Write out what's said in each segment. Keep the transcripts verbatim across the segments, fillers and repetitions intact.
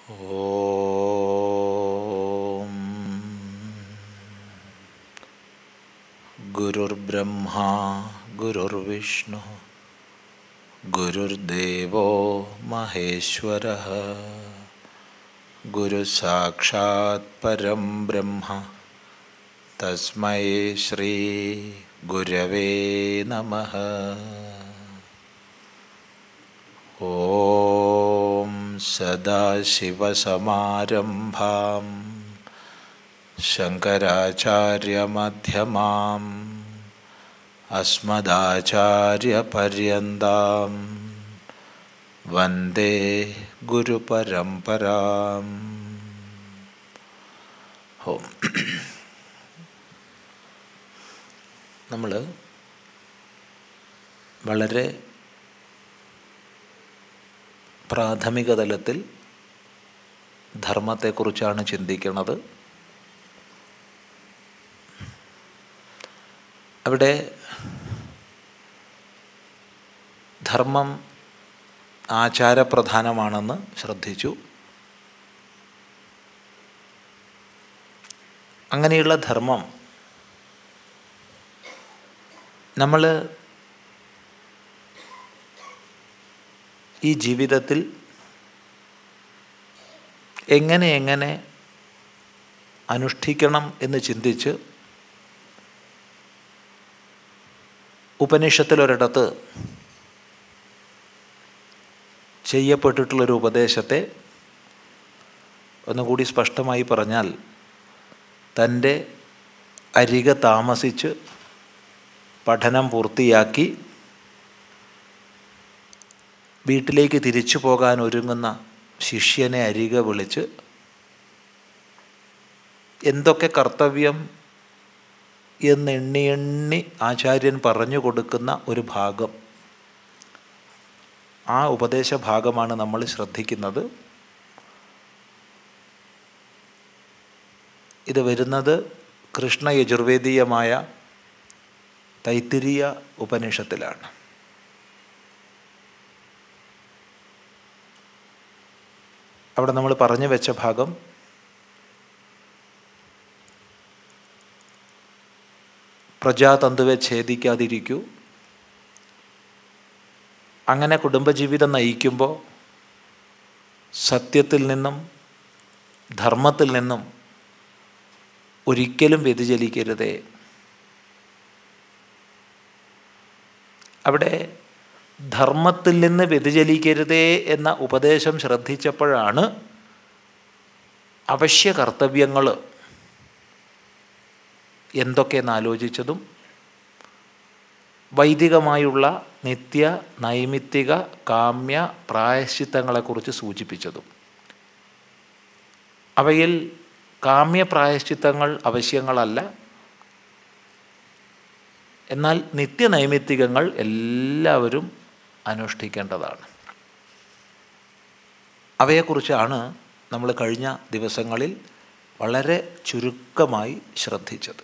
ഓം ഗുരുർബ്രഹ്മാ ഗുരുർവിഷ്ണു ഗുരുർദേവോ മഹേശ്വരഃ ഗുരുസാക്ഷാത് പരം ബ്രഹ്മ തസ്മൈ ശ്രീ ഗുരവേ നമഃ. ഓം സദാശിവസമാരംഭാം ശങ്കരാചാര്യമധ്യമാം അസ്മദാചാര്യപര്യന്താം വന്ദേ ഗുരുപരമ്പരാം. ഓം. നമ്മൾ വളരെ പ്രാഥമിക തലത്തിൽ ധർമ്മത്തെക്കുറിച്ചാണ് ചിന്തിക്കുന്നത്. അവിടെ ധർമ്മം ആചാരപ്രധാനമാണെന്ന് ശ്രദ്ധിച്ചു. അങ്ങനെയുള്ള ധർമ്മം നമ്മൾ ഈ ജീവിതത്തിൽ എങ്ങനെ എങ്ങനെ അനുഷ്ഠിക്കണം എന്ന് ചിന്തിച്ച് ഉപനിഷത്തിലൊരിടത്ത് ചെയ്യപ്പെട്ടിട്ടുള്ളൊരു ഉപദേശത്തെ ഒന്നുകൂടി സ്പഷ്ടമായി പറഞ്ഞാൽ, തൻ്റെ അരികെ താമസിച്ച് പഠനം പൂർത്തിയാക്കി വീട്ടിലേക്ക് തിരിച്ചു പോകാൻ ഒരുങ്ങുന്ന ശിഷ്യനെ അരികെ വിളിച്ച് എന്തൊക്കെ കർത്തവ്യം എന്നെണ്ണി എണ്ണി ആചാര്യൻ പറഞ്ഞു കൊടുക്കുന്ന ഒരു ഭാഗം, ആ ഉപദേശ ഭാഗമാണ് നമ്മൾ ശ്രദ്ധിക്കുന്നത്. ഇത് വരുന്നത് കൃഷ്ണ യജുർവേദീയമായ തൈത്തിരീയ ഉപനിഷത്തിലാണ്. അവിടെ നമ്മൾ പറഞ്ഞു വെച്ച ഭാഗം പ്രജാതന്തുവെ ഛേദിക്കാതിരിക്കൂ. അങ്ങനെ കുടുംബജീവിതം നയിക്കുമ്പോൾ സത്യത്തിൽ നിന്നും ധർമ്മത്തിൽ നിന്നും ഒരിക്കലും വ്യതിചലിക്കരുതേ. അവിടെ ധർമ്മത്തിൽ നിന്ന് വ്യതിചലിക്കരുതേ എന്ന ഉപദേശം ശ്രദ്ധിച്ചപ്പോഴാണ് അവശ്യ കർത്തവ്യങ്ങൾ എന്തൊക്കെയെന്ന് ആലോചിച്ചതും വൈദികമായുള്ള നിത്യ നൈമിത്തിക കാമ്യ പ്രായശ്ചിത്തങ്ങളെക്കുറിച്ച് സൂചിപ്പിച്ചതും. അവയിൽ കാമ്യ പ്രായശ്ചിത്തങ്ങൾ അവശ്യങ്ങളല്ല, എന്നാൽ നിത്യനൈമിത്തികങ്ങൾ എല്ലാവരും അനുഷ്ഠിക്കേണ്ടതാണ്. അവയെക്കുറിച്ചാണ് നമ്മൾ കഴിഞ്ഞ ദിവസങ്ങളിൽ വളരെ ചുരുക്കമായി ശ്രദ്ധിച്ചത്.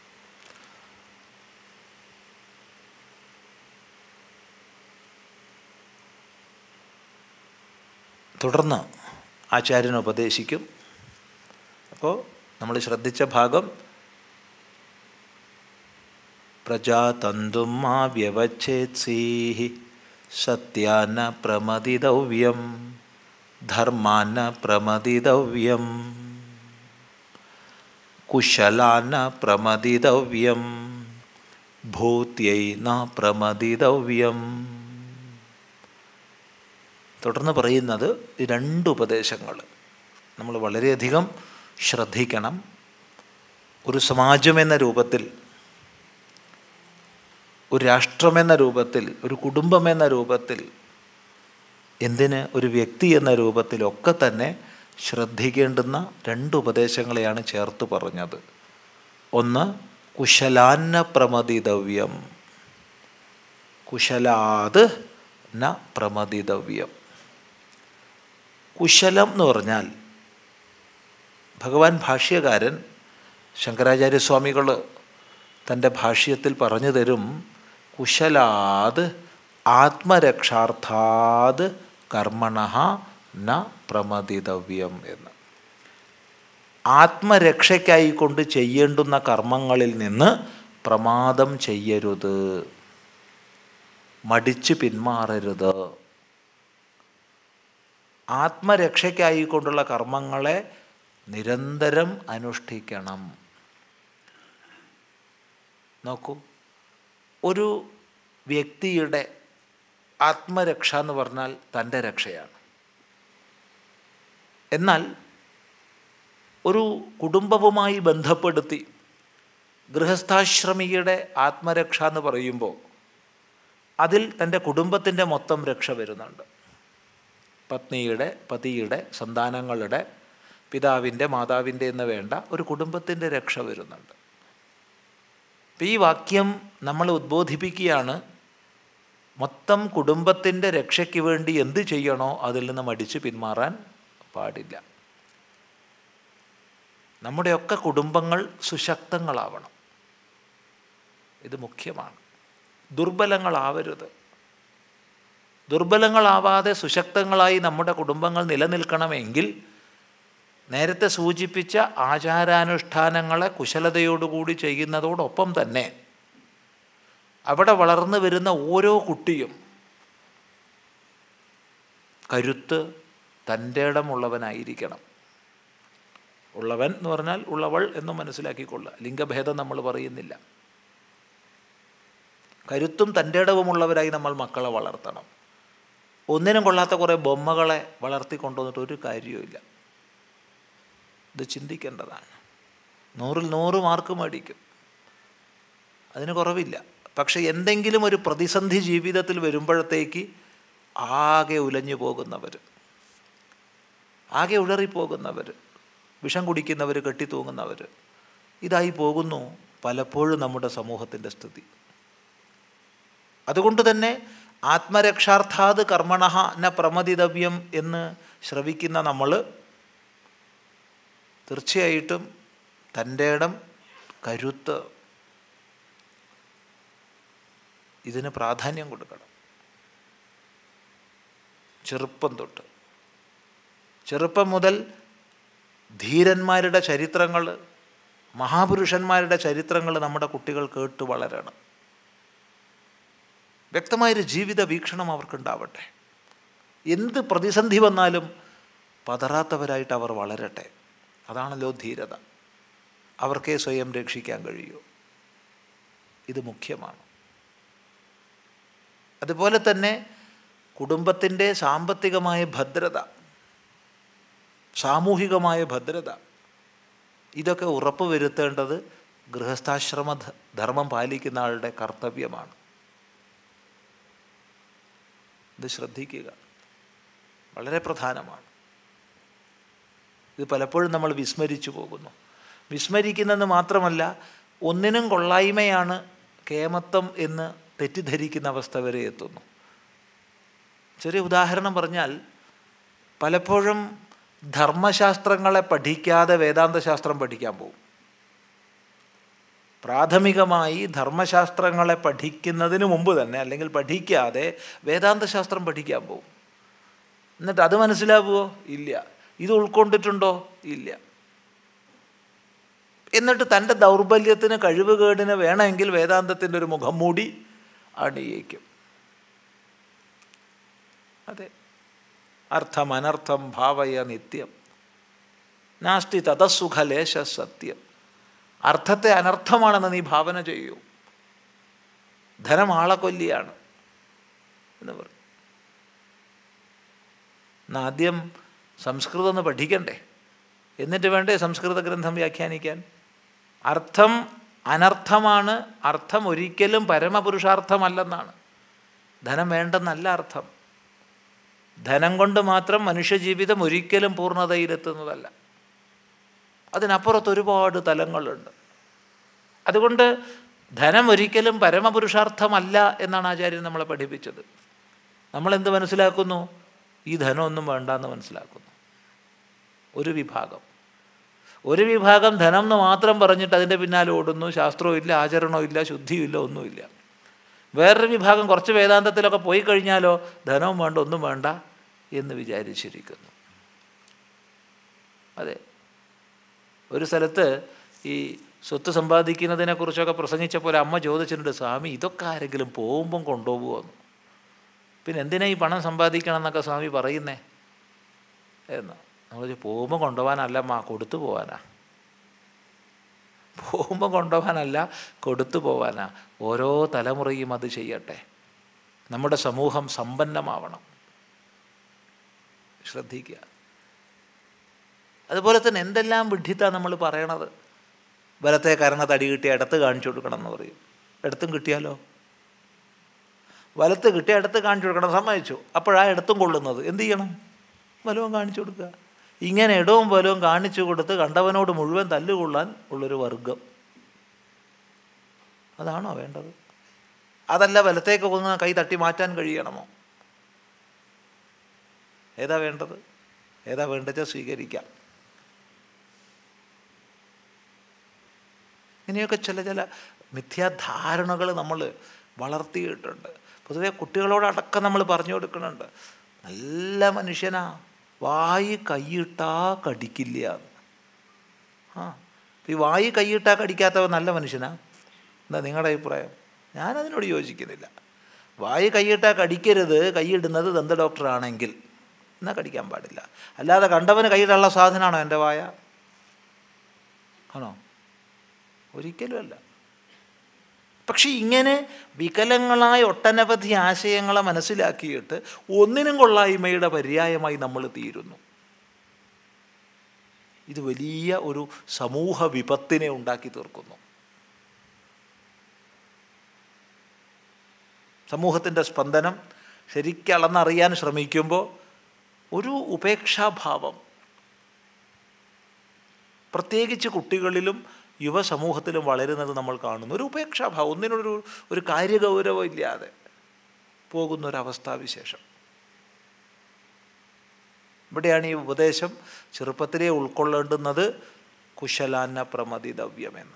തുടർന്ന് ആചാര്യൻ ഉപദേശിക്കും. അപ്പോൾ നമ്മൾ ശ്രദ്ധിച്ച ഭാഗം പ്രജാതന്തും മാ വ്യവച്ഛേത്സീഹി സത്യാന പ്രമദിതവ്യം ധർമാന പ്രമദിതവ്യം കുശലാന പ്രമദിതവ്യം ഭൂത്യൈ ന പ്രമദിതവ്യം. തുടർന്ന് പറയുന്നത് ഈ രണ്ട് ഉപദേശങ്ങൾ നമ്മൾ വളരെയധികം ശ്രദ്ധിക്കണം. ഒരു സമാജമെന്ന രൂപത്തിൽ, ഒരു രാഷ്ട്രമെന്ന രൂപത്തിൽ, ഒരു കുടുംബമെന്ന രൂപത്തിൽ, എന്തിന് ഒരു വ്യക്തി എന്ന രൂപത്തിലൊക്കെ തന്നെ ശ്രദ്ധിക്കേണ്ടുന്ന രണ്ട് ഉപദേശങ്ങളെയാണ് ചേർത്ത് പറഞ്ഞത്. ഒന്ന്, കുശലാന്ന പ്രമദിതവ്യം, കുശലാത് ന പ്രമദിതവ്യം. കുശലം എന്ന് പറഞ്ഞാൽ ഭഗവാൻ ഭാഷ്യകാരൻ ശങ്കരാചാര്യസ്വാമികൾ തൻ്റെ ഭാഷ്യത്തിൽ പറഞ്ഞു തരും, കുശലാത് ആത്മരക്ഷാർത്ഥാത് കർമ്മണഃ ന പ്രമദിതവ്യം എന്ന്. ആത്മരക്ഷയ്ക്കായിക്കൊണ്ട് ചെയ്യേണ്ടുന്ന കർമ്മങ്ങളിൽ നിന്ന് പ്രമാദം ചെയ്യരുത്, മടിച്ച് പിന്മാറരുത്. ആത്മരക്ഷയ്ക്കായിക്കൊണ്ടുള്ള കർമ്മങ്ങളെ നിരന്തരം അനുഷ്ഠിക്കണം. നോക്കൂ, ഒരു വ്യക്തിയുടെ ആത്മരക്ഷ എന്ന് പറഞ്ഞാൽ തൻ്റെ രക്ഷയാണ്. എന്നാൽ ഒരു കുടുംബവുമായി ബന്ധപ്പെടുത്തി ഗൃഹസ്ഥാശ്രമിയുടെ ആത്മരക്ഷ എന്ന് പറയുമ്പോൾ അതിൽ തൻ്റെ കുടുംബത്തിൻ്റെ മൊത്തം രക്ഷ വരുന്നുണ്ട്. പത്നിയുടെ, പതിയുടെ, സന്താനങ്ങളുടെ, പിതാവിൻ്റെ, മാതാവിൻ്റെ എന്ന് വേണ്ട ഒരു കുടുംബത്തിൻ്റെ രക്ഷ വരുന്നുണ്ട്. അപ്പം ഈ വാക്യം നമ്മൾ ഉദ്ബോധിപ്പിക്കുകയാണ്, മൊത്തം കുടുംബത്തിൻ്റെ രക്ഷയ്ക്ക് വേണ്ടി എന്ത് ചെയ്യണോ അതിൽ നിന്ന് മടിച്ച് പിന്മാറാൻ പാടില്ല. നമ്മുടെയൊക്കെ കുടുംബങ്ങൾ സുശക്തങ്ങളാവണം, ഇത് മുഖ്യമാണ്. ദുർബലങ്ങളാവരുത്. ദുർബലങ്ങളാവാതെ സുശക്തങ്ങളായി നമ്മുടെ കുടുംബങ്ങൾ നിലനിൽക്കണമെങ്കിൽ നേരത്തെ സൂചിപ്പിച്ച ആചാരാനുഷ്ഠാനങ്ങളെ കുശലതയോടുകൂടി ചെയ്യുന്നതോടൊപ്പം തന്നെ അവിടെ വളർന്നു വരുന്ന ഓരോ കുട്ടിയും കരുത്ത് തൻ്റെ ഇടമുള്ളവനായിരിക്കണം. ഉള്ളവൻ എന്ന് പറഞ്ഞാൽ ഉള്ളവൾ എന്ന് മനസ്സിലാക്കിക്കൊള്ളുക, ലിംഗഭേദം നമ്മൾ പറയുന്നില്ല. കരുത്തും തൻ്റെ ഇടവുമുള്ളവരായി നമ്മൾ മക്കളെ വളർത്തണം. ഒന്നിനും കൊള്ളാത്ത കുറേ ബൊമ്മകളെ വളർത്തിക്കൊണ്ടുവന്നിട്ട് ഒരു കാര്യവുമില്ല. ഇത് ചിന്തിക്കേണ്ടതാണ്. നൂറിൽ നൂറ് മാർക്ക് മേടിക്കും, അതിന് കുറവില്ല. പക്ഷെ എന്തെങ്കിലും ഒരു പ്രതിസന്ധി ജീവിതത്തിൽ വരുമ്പോഴത്തേക്ക് ആകെ ഉലഞ്ഞു പോകുന്നവർ, ആകെ ഉളറിപ്പോകുന്നവർ, വിഷം കുടിക്കുന്നവർ, കെട്ടിത്തൂങ്ങുന്നവർ, ഇതായി പോകുന്നു പലപ്പോഴും നമ്മുടെ സമൂഹത്തിൻ്റെ സ്ഥിതി. അതുകൊണ്ട് തന്നെ ആത്മരക്ഷാർത്ഥാത് കർമ്മണഃ ന പ്രമദിതവ്യം എന്ന് ശ്രവിക്കുന്ന നമ്മൾ തീർച്ചയായിട്ടും തൻ്റെ ഇടം, കരുത്ത്, ഇതിന് പ്രാധാന്യം കൊടുക്കണം. ചെറുപ്പം തൊട്ട്, ചെറുപ്പം മുതൽ ധീരന്മാരുടെ ചരിത്രങ്ങൾ, മഹാപുരുഷന്മാരുടെ ചരിത്രങ്ങൾ നമ്മുടെ കുട്ടികൾ കേട്ട് വളരണം. വ്യക്തമായൊരു ജീവിത വീക്ഷണം അവർക്കുണ്ടാവട്ടെ. എന്ത് പ്രതിസന്ധി വന്നാലും പതറാത്തവരായിട്ട് അവർ വളരട്ടെ. അതാണല്ലോ ധീരത. അവർക്കേ സ്വയം രക്ഷിക്കാൻ കഴിയൂ. ഇത് മുഖ്യമാണ്. അതുപോലെ തന്നെ കുടുംബത്തിൻ്റെ സാമ്പത്തികമായ ഭദ്രത, സാമൂഹികമായ ഭദ്രത, ഇതൊക്കെ ഉറപ്പ് വരുത്തേണ്ടത് ഗൃഹസ്ഥാശ്രമ ധർമ്മം പാലിക്കുന്ന ആളുടെ കർത്തവ്യമാണ്. ഇത് ശ്രദ്ധിക്കുക, വളരെ പ്രധാനമാണ്. ഇത് പലപ്പോഴും നമ്മൾ വിസ്മരിച്ചു പോകുന്നു. വിസ്മരിക്കുന്നതെന്ന് മാത്രമല്ല, ഒന്നിനും കൊള്ളായ്മയാണ് കേമത്വം എന്ന് തെറ്റിദ്ധരിക്കുന്ന അവസ്ഥ വരെ എത്തുന്നു. ചെറിയ ഉദാഹരണം പറഞ്ഞാൽ, പലപ്പോഴും ധർമ്മശാസ്ത്രങ്ങളെ പഠിക്കാതെ വേദാന്തശാസ്ത്രം പഠിക്കാൻ പോകും. പ്രാഥമികമായി ധർമ്മശാസ്ത്രങ്ങളെ പഠിക്കുന്നതിന് മുമ്പ് തന്നെ, അല്ലെങ്കിൽ പഠിക്കാതെ വേദാന്തശാസ്ത്രം പഠിക്കാൻ പോകും. എന്നിട്ട് അത് മനസ്സിലാവുമോ? ഇല്ല. ഇത് ഉൾക്കൊണ്ടിട്ടുണ്ടോ? ഇല്ല. എന്നിട്ട് തൻ്റെ ദൗർബല്യത്തിന്, കഴിവുകേടിന് വേണമെങ്കിൽ വേദാന്തത്തിൻ്റെ ഒരു മുഖം മൂടി അണിയിക്കും. അതെ, അർത്ഥം അനർത്ഥം ഭാവയ നിത്യം നാസ്തി തതസുഖലേശ സത്യം. അർത്ഥത്തെ അനർത്ഥമാണെന്ന് നീ ഭാവന ചെയ്യൂ. ധനം ആളക്കൊല്ലിയാണ് എന്ന് പറയും. ആദ്യം സംസ്കൃതം ഒന്ന് പഠിക്കണ്ടേ, എന്നിട്ട് വേണ്ടേ സംസ്കൃത ഗ്രന്ഥം വ്യാഖ്യാനിക്കാൻ. അർത്ഥം അനർത്ഥമാണ്. അർത്ഥം ഒരിക്കലും പരമപുരുഷാർത്ഥമല്ലെന്നാണ്. ധനം വേണ്ടെന്നല്ല അർത്ഥം. ധനം കൊണ്ട് മാത്രം മനുഷ്യജീവിതം ഒരിക്കലും പൂർണ്ണതയിലെത്തുന്നതല്ല. അതിനപ്പുറത്ത് ഒരുപാട് തലങ്ങളുണ്ട്. അതുകൊണ്ട് ധനം ഒരിക്കലും പരമപുരുഷാർത്ഥമല്ല എന്നാണ് ആചാര്യൻ നമ്മളെ പഠിപ്പിച്ചത്. നമ്മളെന്ത് മനസ്സിലാക്കുന്നു? ഈ ധനമൊന്നും വേണ്ടെന്ന് മനസ്സിലാക്കുന്നു. ഒരു വിഭാഗം ഒരു വിഭാഗം ധനം എന്ന് മാത്രം പറഞ്ഞിട്ട് അതിൻ്റെ പിന്നാലെ ഓടുന്നു. ശാസ്ത്രവും ഇല്ല, ആചരണവും ഇല്ല, ശുദ്ധിയും ഇല്ല, ഒന്നുമില്ല. വേറൊരു വിഭാഗം കുറച്ച് വേദാന്തത്തിലൊക്കെ പോയി കഴിഞ്ഞാലോ ധനവും വേണ്ട, ഒന്നും വേണ്ട, എന്ന് വിചാരിച്ചിരിക്കുന്നു. അതെ, ഒരു സ്ഥലത്ത് ഈ സ്വത്ത് സമ്പാദിക്കുന്നതിനെക്കുറിച്ചൊക്കെ പ്രസംഗിച്ചപ്പോൾ അമ്മ ചോദിച്ചിട്ടുണ്ട്, സ്വാമി ഇതൊക്കെ ആരെങ്കിലും പോകുമ്പം കൊണ്ടുപോകുമെന്ന്. പിന്നെ എന്തിനാ ഈ പണം സമ്പാദിക്കണം എന്നൊക്കെ സ്വാമി പറയുന്നേ എന്ന്. നമ്മൾ പോകുമ്പോൾ കൊണ്ടുപോകാനല്ല അമ്മ, കൊടുത്തു പോകാനാ. പോകുമ്പോൾ കൊണ്ടുപോകാനല്ല, കൊടുത്തു പോകാനാ. ഓരോ തലമുറയും അത് ചെയ്യട്ടെ. നമ്മുടെ സമൂഹം സമ്പന്നമാവണം. ശ്രദ്ധിക്കുക. അതുപോലെ തന്നെ എന്തെല്ലാം വിഡ്ഢിത്താണ് നമ്മൾ പറയണത്. വലത്തെ കരണ തടി കിട്ടിയ ഇടത്ത് കാണിച്ചു കൊടുക്കണം എന്ന് പറയും. ഇടത്തും കിട്ടിയാലോ? വലത്ത് കിട്ടിയ ഇടത്ത് കാണിച്ചു കൊടുക്കണം, സമ്മതിച്ചു. അപ്പോഴാ ഇടത്തും കൊള്ളുന്നത്. എന്ത് ചെയ്യണം? വലവും കാണിച്ചു കൊടുക്കുക. ഇങ്ങനെ ഇടവും വലവും കാണിച്ചു കൊടുത്ത് കണ്ടവനോട് മുഴുവൻ തല്ലുകൊള്ളാൻ ഉള്ളൊരു വർഗം. അതാണോ വേണ്ടത്? അതല്ല വലത്തേക്ക് പോകുന്ന കൈ തട്ടി മാറ്റാൻ കഴിയണമോ? ഏതാ വേണ്ടത്? ഏതാ വേണ്ടത്? സ്വീകരിക്കാം. ഇങ്ങനെയൊക്കെ ചില ചില മിഥ്യാധാരണകൾ നമ്മൾ വളർത്തിയിട്ടുണ്ട്. പൊതുവെ കുട്ടികളോടടക്കം നമ്മൾ പറഞ്ഞു കൊടുക്കുന്നുണ്ട്, നല്ല മനുഷ്യനാ, വായി കൈയിട്ടാ കടിക്കില്ല. ആ ഈ വായി കൈയിട്ടാ കടിക്കാത്തവൻ നല്ല മനുഷ്യനാ? എന്താ നിങ്ങളുടെ അഭിപ്രായം? ഞാനതിനോട് യോജിക്കുന്നില്ല. വായി കൈയിട്ടാ കടിക്കരുത്, കൈയിടുന്നത് ദന്ത ഡോക്ടറാണെങ്കിൽ എന്നാൽ കടിക്കാൻ പാടില്ല. അല്ലാതെ കണ്ടവന് കൈയിടുള്ള സാധനമാണോ എൻ്റെ വായ? ആണോ? ഒരിക്കലുമല്ല. പക്ഷെ ഇങ്ങനെ വികലങ്ങളായ ഒട്ടനവധി ആശയങ്ങളെ മനസ്സിലാക്കിയിട്ട് ഒന്നിനും കൊള്ളായ്മയുടെ പര്യായമായി നമ്മൾ തീരുന്നു. ഇത് വലിയ ഒരു സമൂഹ വിപത്തിനെ ഉണ്ടാക്കി തീർക്കുന്നു. സമൂഹത്തിൻ്റെ സ്പന്ദനം ശരിക്കളന്നറിയാൻ ശ്രമിക്കുമ്പോൾ ഒരു ഉപേക്ഷാഭാവം, പ്രത്യേകിച്ച് കുട്ടികളിലും യുവസമൂഹത്തിലും വളരുന്നത് നമ്മൾ കാണുന്നു. ഒരു ഉപേക്ഷാഭാവം, ഒന്നിനൊരു ഒരു കാര്യഗൗരവം ഇല്ലാതെ പോകുന്നൊരവസ്ഥാവിശേഷം. ഇവിടെയാണ് ഈ ഉപദേശം ചെറുപ്പത്തിലേ ഉൾക്കൊള്ളേണ്ടുന്നത്. കുശലാന്ന പ്രമതിതവ്യമെന്ന്.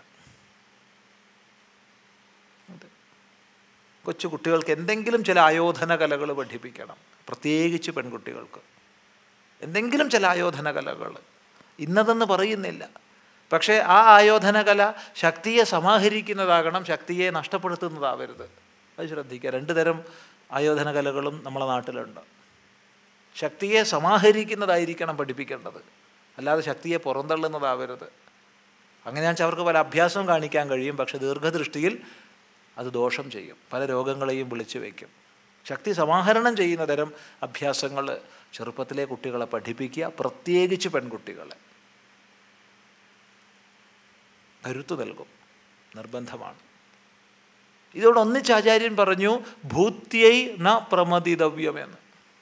കൊച്ചു കുട്ടികൾക്ക് എന്തെങ്കിലും ചില ആയോധന കലകൾ പഠിപ്പിക്കണം, പ്രത്യേകിച്ച് പെൺകുട്ടികൾക്ക്. എന്തെങ്കിലും ചില ആയോധന കലകൾ, ഇന്നതെന്ന് പറയുന്നില്ല. പക്ഷേ ആ ആയോധന കല ശക്തിയെ സമാഹരിക്കുന്നതാകണം, ശക്തിയെ നഷ്ടപ്പെടുത്തുന്നതാവരുത്. അത് ശ്രദ്ധിക്കുക. രണ്ട് തരം ആയോധന കലകളും നമ്മളെ നാട്ടിലുണ്ട്. ശക്തിയെ സമാഹരിക്കുന്നതായിരിക്കണം പഠിപ്പിക്കേണ്ടത്, അല്ലാതെ ശക്തിയെ പുറന്തള്ളുന്നതാവരുത്. അങ്ങനെയാണെന്ന് അവർക്ക് പല അഭ്യാസവും കാണിക്കാൻ കഴിയും, പക്ഷെ ദീർഘദൃഷ്ടിയിൽ അത് ദോഷം ചെയ്യും, പല രോഗങ്ങളെയും വിളിച്ചു വയ്ക്കും. ശക്തി സമാഹരണം ചെയ്യുന്ന തരം അഭ്യാസങ്ങൾ ചെറുപ്പത്തിലെ കുട്ടികളെ പഠിപ്പിക്കുക, പ്രത്യേകിച്ച് പെൺകുട്ടികളെ. കരുത്തു നൽകും, നിർബന്ധമാണ്. ഇതോടൊന്നിച്ച് ആചാര്യൻ പറഞ്ഞു ഭൂത്യൈ ന പ്രമതിതവ്യമെന്ന്.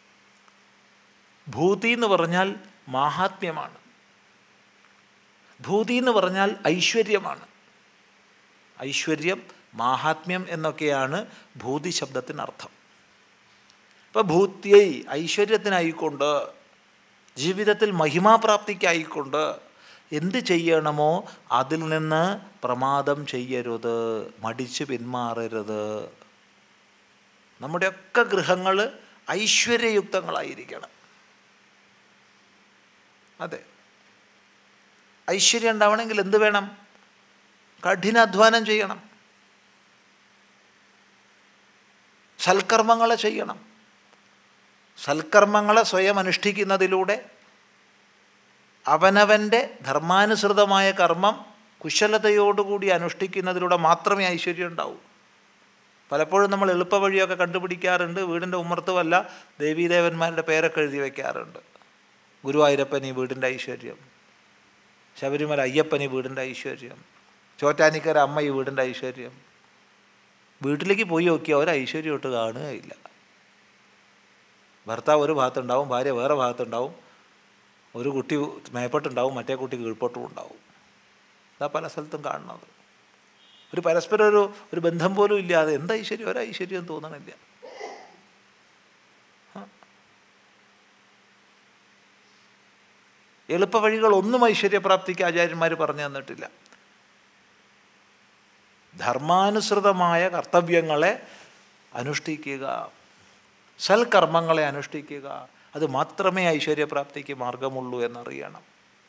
ഭൂതി എന്ന് പറഞ്ഞാൽ മാഹാത്മ്യമാണ്. ഭൂതി എന്ന് പറഞ്ഞാൽ ഐശ്വര്യമാണ്. ഐശ്വര്യം, മാഹാത്മ്യം എന്നൊക്കെയാണ് ഭൂതി ശബ്ദത്തിനർത്ഥം. ഇപ്പം ഭൂത്യൈ ഐശ്വര്യത്തിനായിക്കൊണ്ട്, ജീവിതത്തിൽ മഹിമാപ്രാപ്തിക്കായിക്കൊണ്ട് എന്ത് ചെയ്യണമോ അതിൽ നിന്ന് പ്രമാദം ചെയ്യരുത്, മടിച്ച് പിന്മാറരുത്. നമ്മുടെയൊക്കെ ഗൃഹങ്ങൾ ഐശ്വര്യയുക്തങ്ങളായിരിക്കണം. അതെ, ഐശ്വര്യം ഉണ്ടാവണമെങ്കിൽ എന്ത് വേണം? കഠിനാധ്വാനം ചെയ്യണം, സൽക്കർമ്മങ്ങളെ ചെയ്യണം. സൽക്കർമ്മങ്ങളെ സ്വയം അനുഷ്ഠിക്കുന്നതിലൂടെ, അവനവൻ്റെ ധർമാനുസൃതമായ കർമ്മം കുശലതയോടുകൂടി അനുഷ്ഠിക്കുന്നതിലൂടെ മാത്രമേ ഐശ്വര്യം ഉണ്ടാവൂ. പലപ്പോഴും നമ്മൾ എളുപ്പ വഴിയൊക്കെ കണ്ടുപിടിക്കാറുണ്ട്. വീടിൻ്റെ ഉമ്മർത്ത് വല്ല ദേവീദേവന്മാരുടെ പേരൊക്കെ എഴുതി വയ്ക്കാറുണ്ട്. ഗുരുവായൂരപ്പൻ ഈ വീടിൻ്റെ ഐശ്വര്യം, ശബരിമല അയ്യപ്പൻ ഈ വീടിൻ്റെ ഐശ്വര്യം, ചോറ്റാനിക്കര അമ്മ ഈ വീടിൻ്റെ ഐശ്വര്യം. വീട്ടിലേക്ക് പോയി നോക്കിയാൽ ഒരു ഐശ്വര്യം ഇട്ട് കാണുകയില്ല. ഭർത്താവ് ഒരു ഭാഗത്തുണ്ടാവും, ഭാര്യ വേറെ ഭാഗത്തുണ്ടാവും, ഒരു കുട്ടി മേപ്പോട്ടുണ്ടാവും, മറ്റേ കുട്ടി കീഴ്പോട്ടും ഉണ്ടാവും. അതാ പല സ്ഥലത്തും കാണുന്നത്. ഒരു പരസ്പരം ഒരു ഒരു ബന്ധം പോലും ഇല്ലാതെ എന്ത് ഐശ്വര്യം, ഒരു ഐശ്വര്യം തോന്നണില്ല. എളുപ്പ വഴികളൊന്നും ഐശ്വര്യപ്രാപ്തിക്ക് ആചാര്യന്മാർ പറഞ്ഞു തന്നിട്ടില്ല. ധർമാനുസൃതമായ കർത്തവ്യങ്ങളെ അനുഷ്ഠിക്കുക, സൽക്കർമ്മങ്ങളെ അനുഷ്ഠിക്കുക, അത് മാത്രമേ ഐശ്വര്യപ്രാപ്തിക്ക് മാർഗമുള്ളൂ എന്നറിയണം.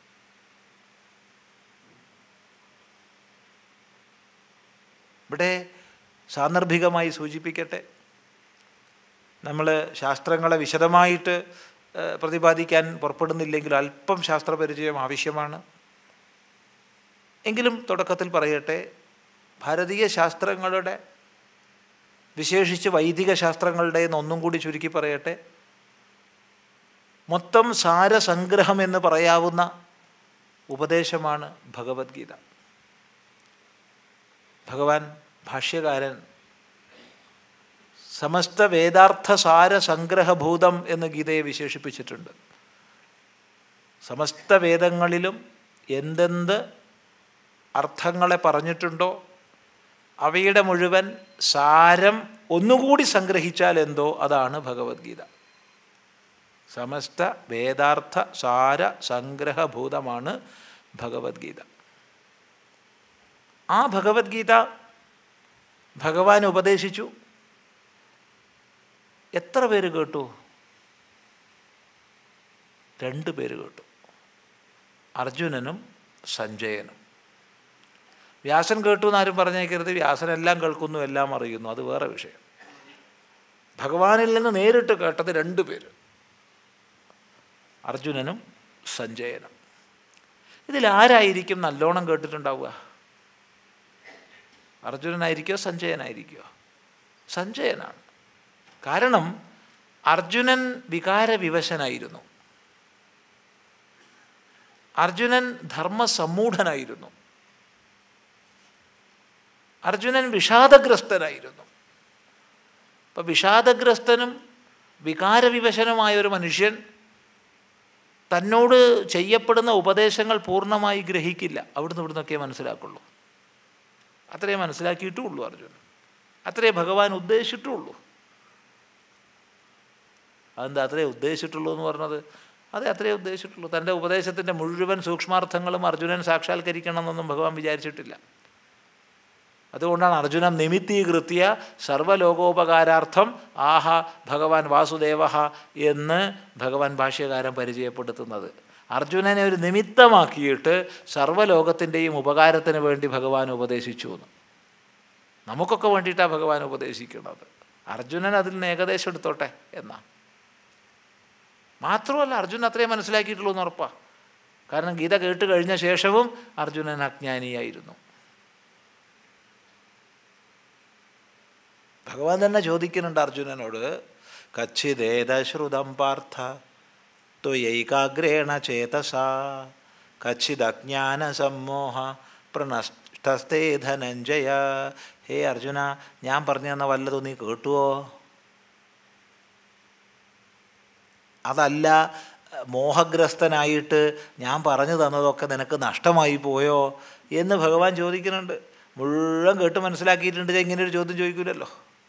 ഇവിടെ സാന്ദർഭികമായി സൂചിപ്പിക്കട്ടെ, നമ്മൾ ശാസ്ത്രങ്ങളെ വിശദമായിട്ട് പ്രതിപാദിക്കാൻ പുറപ്പെടുന്നില്ലെങ്കിൽ അല്പം ശാസ്ത്രപരിചയം ആവശ്യമാണ്. എങ്കിലും തുടക്കത്തിൽ പറയട്ടെ, ഭാരതീയ ശാസ്ത്രങ്ങളുടെ, വിശേഷിച്ച് വൈദിക ശാസ്ത്രങ്ങളുടെ എന്നൊന്നും കൂടി ചുരുക്കി പറയട്ടെ, മൊത്തം സാരസംഗ്രഹം എന്ന് പറയാവുന്ന ഉപദേശമാണ് ഭഗവത്ഗീത. ഭഗവാൻ ഭാഷ്യകാരൻ സമസ്ത വേദാർത്ഥ സാര സംഗ്രഹഭൂതം എന്ന് ഗീതയെ വിശേഷിപ്പിച്ചിട്ടുണ്ട്. സമസ്ത വേദങ്ങളിലും എന്തെന്ത് അർത്ഥങ്ങളെ പറഞ്ഞിട്ടുണ്ടോ അവയുടെ മുഴുവൻ സാരം ഒന്നുകൂടി സംഗ്രഹിച്ചാൽ എന്തോ അതാണ് ഭഗവത്ഗീത. സമസ്ത വേദാർത്ഥ സാര സംഗ്രഹഭൂതമാണ് ഭഗവത്ഗീത. ആ ഭഗവത്ഗീത ഭഗവാൻ ഉപദേശിച്ചു. എത്ര പേര് കേട്ടു? രണ്ട് പേര് കേട്ടു, അർജുനനും സഞ്ജയനും. വ്യാസൻ കേട്ടു എന്നാരും പറഞ്ഞേക്കരുത്. വ്യാസൻ എല്ലാം കേൾക്കുന്നു, എല്ലാം അറിയുന്നു, അത് വേറെ വിഷയം. ഭഗവാനിൽ നിന്ന് നേരിട്ട് കേട്ടത് രണ്ട് പേര്, അർജുനനും സഞ്ജയനും. ഇതിലാരായിരിക്കും നല്ലോണം കേട്ടിട്ടുണ്ടാവുക? അർജുനനായിരിക്കോ സഞ്ജയനായിരിക്കോ? സഞ്ജയനാണ്. കാരണം അർജുനൻ വികാരവിവശനായിരുന്നു, അർജുനൻ ധർമ്മസമ്മൂഢനായിരുന്നു, അർജുനൻ വിഷാദഗ്രസ്തനായിരുന്നു. അപ്പം വിഷാദഗ്രസ്തനും വികാരവിവശനുമായ ഒരു മനുഷ്യൻ തന്നോട് ചെയ്യപ്പെടുന്ന ഉപദേശങ്ങൾ പൂർണ്ണമായി ഗ്രഹിക്കില്ല. അവിടുന്ന് ഇവിടുന്നൊക്കെ മനസ്സിലാക്കുള്ളൂ. അത്രയേ മനസ്സിലാക്കിയിട്ടുള്ളൂ അർജുനൻ, അത്രയേ ഭഗവാൻ ഉദ്ദേശിച്ചിട്ടുള്ളൂ. അതെന്താ അത്രയേ ഉദ്ദേശിച്ചിട്ടുള്ളൂ എന്ന് പറഞ്ഞത്? അതെ, അത്രയേ ഉദ്ദേശിച്ചിട്ടുള്ളൂ. തൻ്റെ ഉപദേശത്തിൻ്റെ മുഴുവൻ സൂക്ഷ്മാർത്ഥങ്ങളും അർജുനൻ സാക്ഷാത്കരിക്കണമെന്നൊന്നും ഭഗവാൻ വിചാരിച്ചിട്ടില്ല. അതുകൊണ്ടാണ് അർജുനൻ നിമിത്തീകൃത്യ സർവ്വലോകോപകാരാർത്ഥം ആഹ ഭഗവാൻ വാസുദേവ എന്ന് ഭഗവാൻ ഭാഷ്യകാരൻ പരിചയപ്പെടുത്തുന്നത്. അർജുനനെ ഒരു നിമിത്തമാക്കിയിട്ട് സർവ്വലോകത്തിൻ്റെയും ഉപകാരത്തിന് വേണ്ടി ഭഗവാൻ ഉപദേശിച്ചു എന്ന്. നമുക്കൊക്കെ വേണ്ടിയിട്ടാണ് ഭഗവാൻ ഉപദേശിക്കുന്നത്. അർജുനൻ അതിൽ നിന്ന് ഏകദേശം എടുത്തോട്ടെ എന്നാ. മാത്രമല്ല അർജുനൻ അത്രയും മനസ്സിലാക്കിയിട്ടുള്ളൂ എന്ന് ഉറപ്പാണ്. കാരണം ഗീത കേട്ട് കഴിഞ്ഞ ശേഷവും അർജുനൻ അജ്ഞാനിയായിരുന്നു. ഭഗവാൻ തന്നെ ചോദിക്കുന്നുണ്ട് അർജുനനോട്, കച്ചിദേതശ്രുതം പാർത്ഥ ത്വയൈകാഗ്രേണ ചേതസാ കച്ചിദജ്ഞാന സമ്മോഹ പ്രണഷ്ടസ്തേ ധനഞ്ജയ. ഹേ അർജുന, ഞാൻ പറഞ്ഞു തന്ന വല്ലതും നീ കേട്ടുവോ? അതല്ല മോഹഗ്രസ്തനായിട്ട് ഞാൻ പറഞ്ഞു തന്നതൊക്കെ നിനക്ക് നഷ്ടമായി പോയോ എന്ന് ഭഗവാൻ ചോദിക്കുന്നുണ്ട്. മുഴുവൻ കേട്ട് മനസ്സിലാക്കിയിട്ടുണ്ട് ഇങ്ങനെയൊരു ചോദ്യം ചോദിക്കില്ലല്ലോ.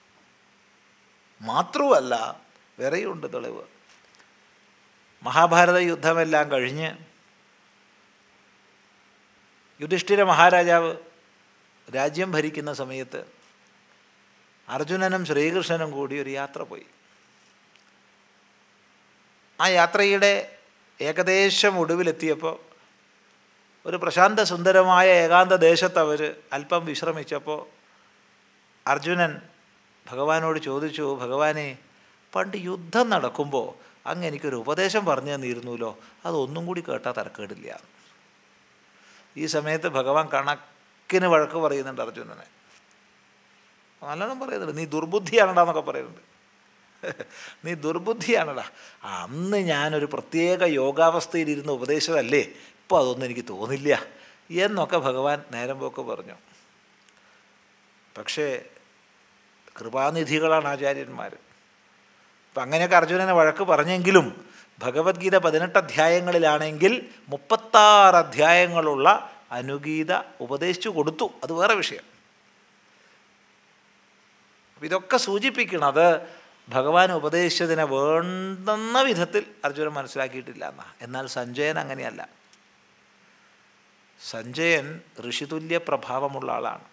മാത്രമല്ല വേറെയുണ്ട് തെളിവ്. മഹാഭാരത യുദ്ധമെല്ലാം കഴിഞ്ഞ് യുധിഷ്ഠിര മഹാരാജാവ് രാജ്യം ഭരിക്കുന്ന സമയത്ത് അർജുനനും ശ്രീകൃഷ്ണനും കൂടി ഒരു യാത്ര പോയി. ആ യാത്രയുടെ ഏകദേശം ഒടുവിലെത്തിയപ്പോൾ ഒരു പ്രശാന്ത സുന്ദരമായ ഏകാന്ത ദേശത്ത് അവർ അല്പം വിശ്രമിച്ചപ്പോൾ അർജുനൻ ഭഗവാനോട് ചോദിച്ചു, ഭഗവാനെ, പണ്ട് യുദ്ധം നടക്കുമ്പോൾ അങ്ങ് എനിക്കൊരു ഉപദേശം പറഞ്ഞു തന്നിരുന്നല്ലോ, അതൊന്നും കൂടി കേട്ടാൽ തരക്കേടില്ല. ഈ സമയത്ത് ഭഗവാൻ കണക്കിന് വഴക്ക് പറയുന്നുണ്ട് അർജുനനെ. നല്ലോണം പറയുന്നുണ്ട്, നീ ദുർബുദ്ധിയാണടാ എന്നൊക്കെ പറയുന്നുണ്ട്. നീ ദുർബുദ്ധിയാണടാ, അന്ന് ഞാനൊരു പ്രത്യേക യോഗാവസ്ഥയിലിരുന്ന് ഉപദേശമല്ലേ, ഇപ്പോൾ അതൊന്നും എനിക്ക് തോന്നില്ല എന്നൊക്കെ ഭഗവാൻ നേരം പോക്ക് പറഞ്ഞു. പക്ഷേ കൃപാനിധികളാണ് ആചാര്യന്മാർ. അപ്പം അങ്ങനെയൊക്കെ അർജുനനെ വഴക്ക് പറഞ്ഞെങ്കിലും ഭഗവത്ഗീത പതിനെട്ട് അധ്യായങ്ങളിലാണെങ്കിൽ മുപ്പത്താറ് അധ്യായങ്ങളുള്ള അനുഗീത ഉപദേശിച്ചു കൊടുത്തു. അത് വേറെ വിഷയം. ഇതൊക്കെ സൂചിപ്പിക്കുന്നത് ഭഗവാൻ ഉപദേശിച്ചതിനെ വേണ്ടുന്ന വിധത്തിൽ അർജുനൻ മനസ്സിലാക്കിയിട്ടില്ല എന്നാ. എന്നാൽ സഞ്ജയൻ അങ്ങനെയല്ല. സഞ്ജയൻ ഋഷിതുല്യ പ്രഭാവമുള്ള ആളാണ്.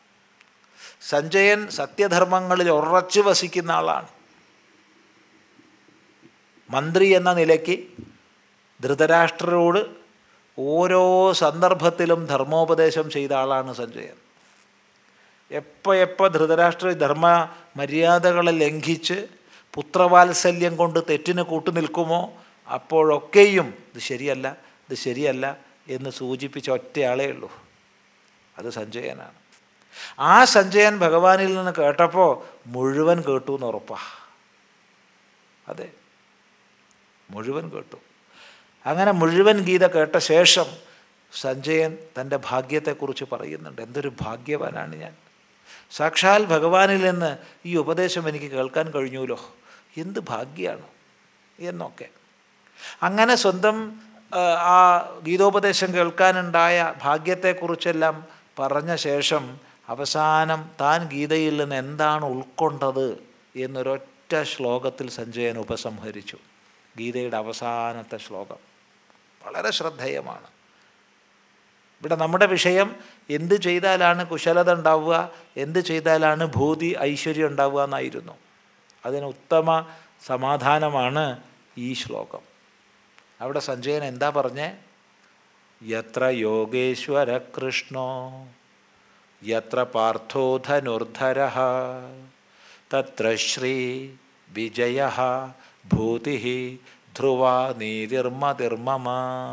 സഞ്ജയൻ സത്യധർമ്മങ്ങളിൽ ഉറച്ചു വസിക്കുന്ന ആളാണ്. മന്ത്രി എന്ന നിലയ്ക്ക് ധൃതരാഷ്ട്രരോട് ഓരോ സന്ദർഭത്തിലും ധർമ്മോപദേശം ചെയ്ത ആളാണ് സഞ്ജയൻ. എപ്പോൾ എപ്പോൾ ധൃതരാഷ്ട്ര ധർമ്മ മര്യാദകളെ ലംഘിച്ച് പുത്രവാത്സല്യം കൊണ്ട് തെറ്റിന് കൂട്ടുനിൽക്കുമോ അപ്പോഴൊക്കെയും ഇത് ശരിയല്ല, ഇത് ശരിയല്ല എന്ന് സൂചിപ്പിച്ച ഒറ്റയാളേ ഉള്ളൂ, അത് സഞ്ജയനാണ്. ആ സഞ്ജയൻ ഭഗവാനിൽ നിന്ന് കേട്ടപ്പോൾ മുഴുവൻ കേട്ടു എന്ന് ഉറപ്പാണ്. അതെ, മുഴുവൻ കേട്ടു. അങ്ങനെ മുഴുവൻ ഗീത കേട്ട ശേഷം സഞ്ജയൻ തൻ്റെ ഭാഗ്യത്തെക്കുറിച്ച് പറയുന്നുണ്ട്. എന്തൊരു ഭാഗ്യവാനാണ് ഞാൻ, സാക്ഷാൽ ഭഗവാനിൽ നിന്ന് ഈ ഉപദേശം എനിക്ക് കേൾക്കാൻ കഴിഞ്ഞുല്ലോ, എന്ത് ഭാഗ്യമാണ് എന്നൊക്കെ. അങ്ങനെ സ്വന്തം ആ ഗീതോപദേശം കേൾക്കാനുണ്ടായ ഭാഗ്യത്തെക്കുറിച്ചെല്ലാം പറഞ്ഞ ശേഷം അവസാനം താൻ ഗീതയിൽ നിന്ന് എന്താണ് ഉൾക്കൊണ്ടത് എന്നൊരൊറ്റ ശ്ലോകത്തിൽ സഞ്ജയൻ ഉപസംഹരിച്ചു. ഗീതയുടെ അവസാനത്തെ ശ്ലോകം വളരെ ശ്രദ്ധേയമാണ്. ഇവിടെ നമ്മുടെ വിഷയം എന്ത് ചെയ്താലാണ് കുശലത ഉണ്ടാവുക, എന്ത് ചെയ്താലാണ് ഭൂതി ഐശ്വര്യം ഉണ്ടാവുക എന്നായിരുന്നു. അതിന് ഉത്തമ സമാധാനമാണ് ഈ ശ്ലോകം. അവിടെ സഞ്ജയൻ എന്താ പറഞ്ഞേ? യത്ര യോഗേശ്വര കൃഷ്ണോ യത്ര പാർത്ഥോ ധനുർധരഃ തത്ര ശ്രീ വിജയഃ ഭൂതിഃ ധ്രുവാ നീതിർമതിർമമ.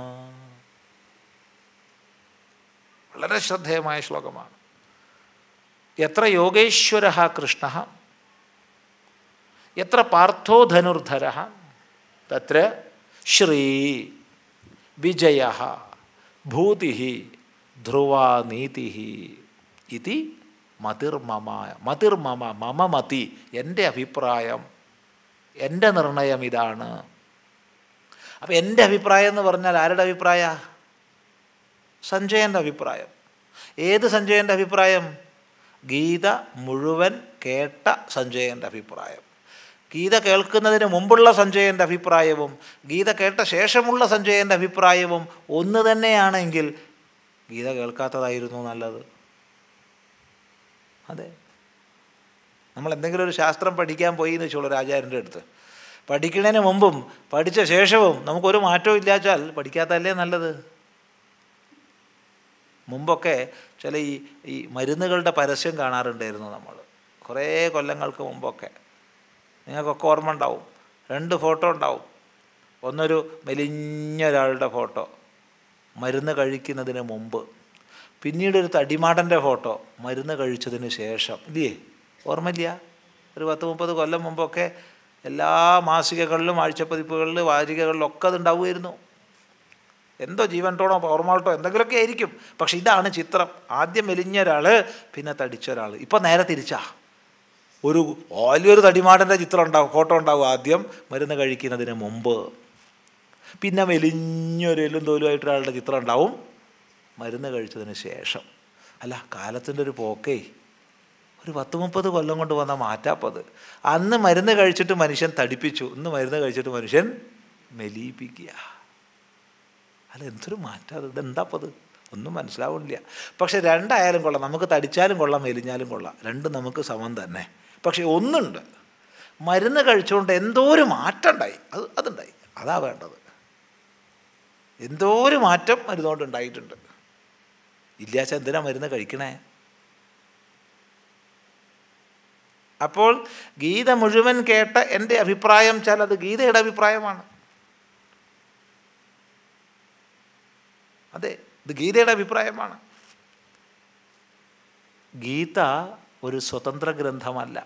വളരെ ശ്രദ്ധേയമായ ശ്ലോകമാണ്. യത്ര യോഗേശ്വരഃ കൃഷ്ണഃ യത്ര പാർത്ഥോ ധനുർധരഃ തത്ര ശ്രീ വിജയഃ ഭൂതിഃ ധ്രുവാ നീതിഃ ഇതി മതിർമമ. മതിർമമ, മമ മതി, എൻ്റെ അഭിപ്രായം, എൻ്റെ നിർണയം ഇതാണ്. അപ്പം എൻ്റെ അഭിപ്രായം എന്ന് പറഞ്ഞാൽ ആരുടെ അഭിപ്രായ? സഞ്ജയൻ്റെ അഭിപ്രായം. ഏത് സഞ്ജയൻ്റെ അഭിപ്രായം? ഗീത മുഴുവൻ കേട്ട സഞ്ജയൻ്റെ അഭിപ്രായം. ഗീത കേൾക്കുന്നതിന് മുമ്പുള്ള സഞ്ജയൻ്റെ അഭിപ്രായവും ഗീത കേട്ട ശേഷമുള്ള സഞ്ജയൻ്റെ അഭിപ്രായവും ഒന്ന് തന്നെയാണെങ്കിൽ ഗീത കേൾക്കാത്തതായിരുന്നു നല്ലത്. അതെ, നമ്മൾ എന്തെങ്കിലും ഒരു ശാസ്ത്രം പഠിക്കാൻ പോയി എന്ന് വെച്ചോളൂ ആചാര്യൻ്റെ അടുത്ത്, പഠിക്കുന്നതിന് മുമ്പും പഠിച്ച ശേഷവും നമുക്കൊരു മാറ്റവും ഇല്ലാച്ചാൽ പഠിക്കാത്തതല്ലേ നല്ലത്. മുമ്പൊക്കെ ചില ഈ ഈ മരുന്നുകളുടെ പരസ്യം കാണാറുണ്ടായിരുന്നു നമ്മൾ, കുറേ കൊല്ലങ്ങൾക്ക് മുമ്പൊക്കെ. നിങ്ങൾക്കൊക്കെ ഓർമ്മ ഉണ്ടാവും. രണ്ട് ഫോട്ടോ ഉണ്ടാവും. ഒന്നൊരു മെലിഞ്ഞ ഒരാളുടെ ഫോട്ടോ മരുന്ന് കഴിക്കുന്നതിന് മുമ്പ്, പിന്നീട് ഒരു തടിമാടൻ്റെ ഫോട്ടോ മരുന്ന് കഴിച്ചതിന് ശേഷം. ഇല്ലേ, ഓർമ്മയില്ല? ഒരു പത്ത് മുപ്പത് കൊല്ലം മുമ്പൊക്കെ എല്ലാ മാസികകളിലും ആഴ്ചപ്പതിപ്പുകളിലും വാരികകളിലൊക്കെ അത് ഉണ്ടാവുമായിരുന്നു. എന്തോ ജീവൻടോണോ ഓർമ്മോട്ടോ എന്തെങ്കിലുമൊക്കെ ആയിരിക്കും. പക്ഷെ ഇതാണ് ചിത്രം. ആദ്യം മെലിഞ്ഞ ഒരാൾ, പിന്നെ തടിച്ച ഒരാൾ. ഇപ്പം നേരെ തിരിച്ചാ. ഒരു വലിയൊരു തടിമാടൻ്റെ ചിത്രം ഉണ്ടാവും, ഫോട്ടോ ഉണ്ടാവും ആദ്യം മരുന്ന് കഴിക്കുന്നതിന് മുമ്പ്. പിന്നെ മെലിഞ്ഞൊരു എല്ലും തോലുമായിട്ടൊരാളുടെ ചിത്രം ഉണ്ടാവും മരുന്ന് കഴിച്ചതിന് ശേഷം. അല്ല, കാലത്തിൻ്റെ ഒരു പോക്കേ, ഒരു പത്ത് മുപ്പത് കൊല്ലം കൊണ്ട് വന്ന മാറ്റാപ്പത്. അന്ന് മരുന്ന് കഴിച്ചിട്ട് മനുഷ്യൻ തടിപ്പിച്ചു, ഇന്ന് മരുന്ന് കഴിച്ചിട്ട് മനുഷ്യൻ മെലിയിപ്പിക്കുക. അല്ല, എന്തൊരു മാറ്റം അത്! ഇതെന്താപ്പത്? ഒന്നും മനസ്സിലാവുന്നില്ല. പക്ഷെ രണ്ടായാലും കൊള്ളാം, നമുക്ക് തടിച്ചാലും കൊള്ളാം മെലിഞ്ഞാലും കൊള്ളാം, രണ്ടും നമുക്ക് സമം തന്നെ. പക്ഷെ ഒന്നുണ്ട്, മരുന്ന് കഴിച്ചുകൊണ്ട് എന്തോ ഒരു മാറ്റം ഉണ്ടായി. അത് അതുണ്ടായി, അതാ വേണ്ടത്. എന്തോ ഒരു മാറ്റം മരുന്നുകൊണ്ട് ഉണ്ടായിട്ടുണ്ട്. ഇല്ലാച്ച എന്തിനാ മരുന്ന് കഴിക്കണേ? അപ്പോൾ ഗീത മുഴുവൻ കേട്ട എൻ്റെ അഭിപ്രായം വെച്ചാൽ അത് ഗീതയുടെ അഭിപ്രായമാണ്. അതെ, ഇത് ഗീതയുടെ അഭിപ്രായമാണ്. ഗീത ഒരു സ്വതന്ത്ര ഗ്രന്ഥമല്ല.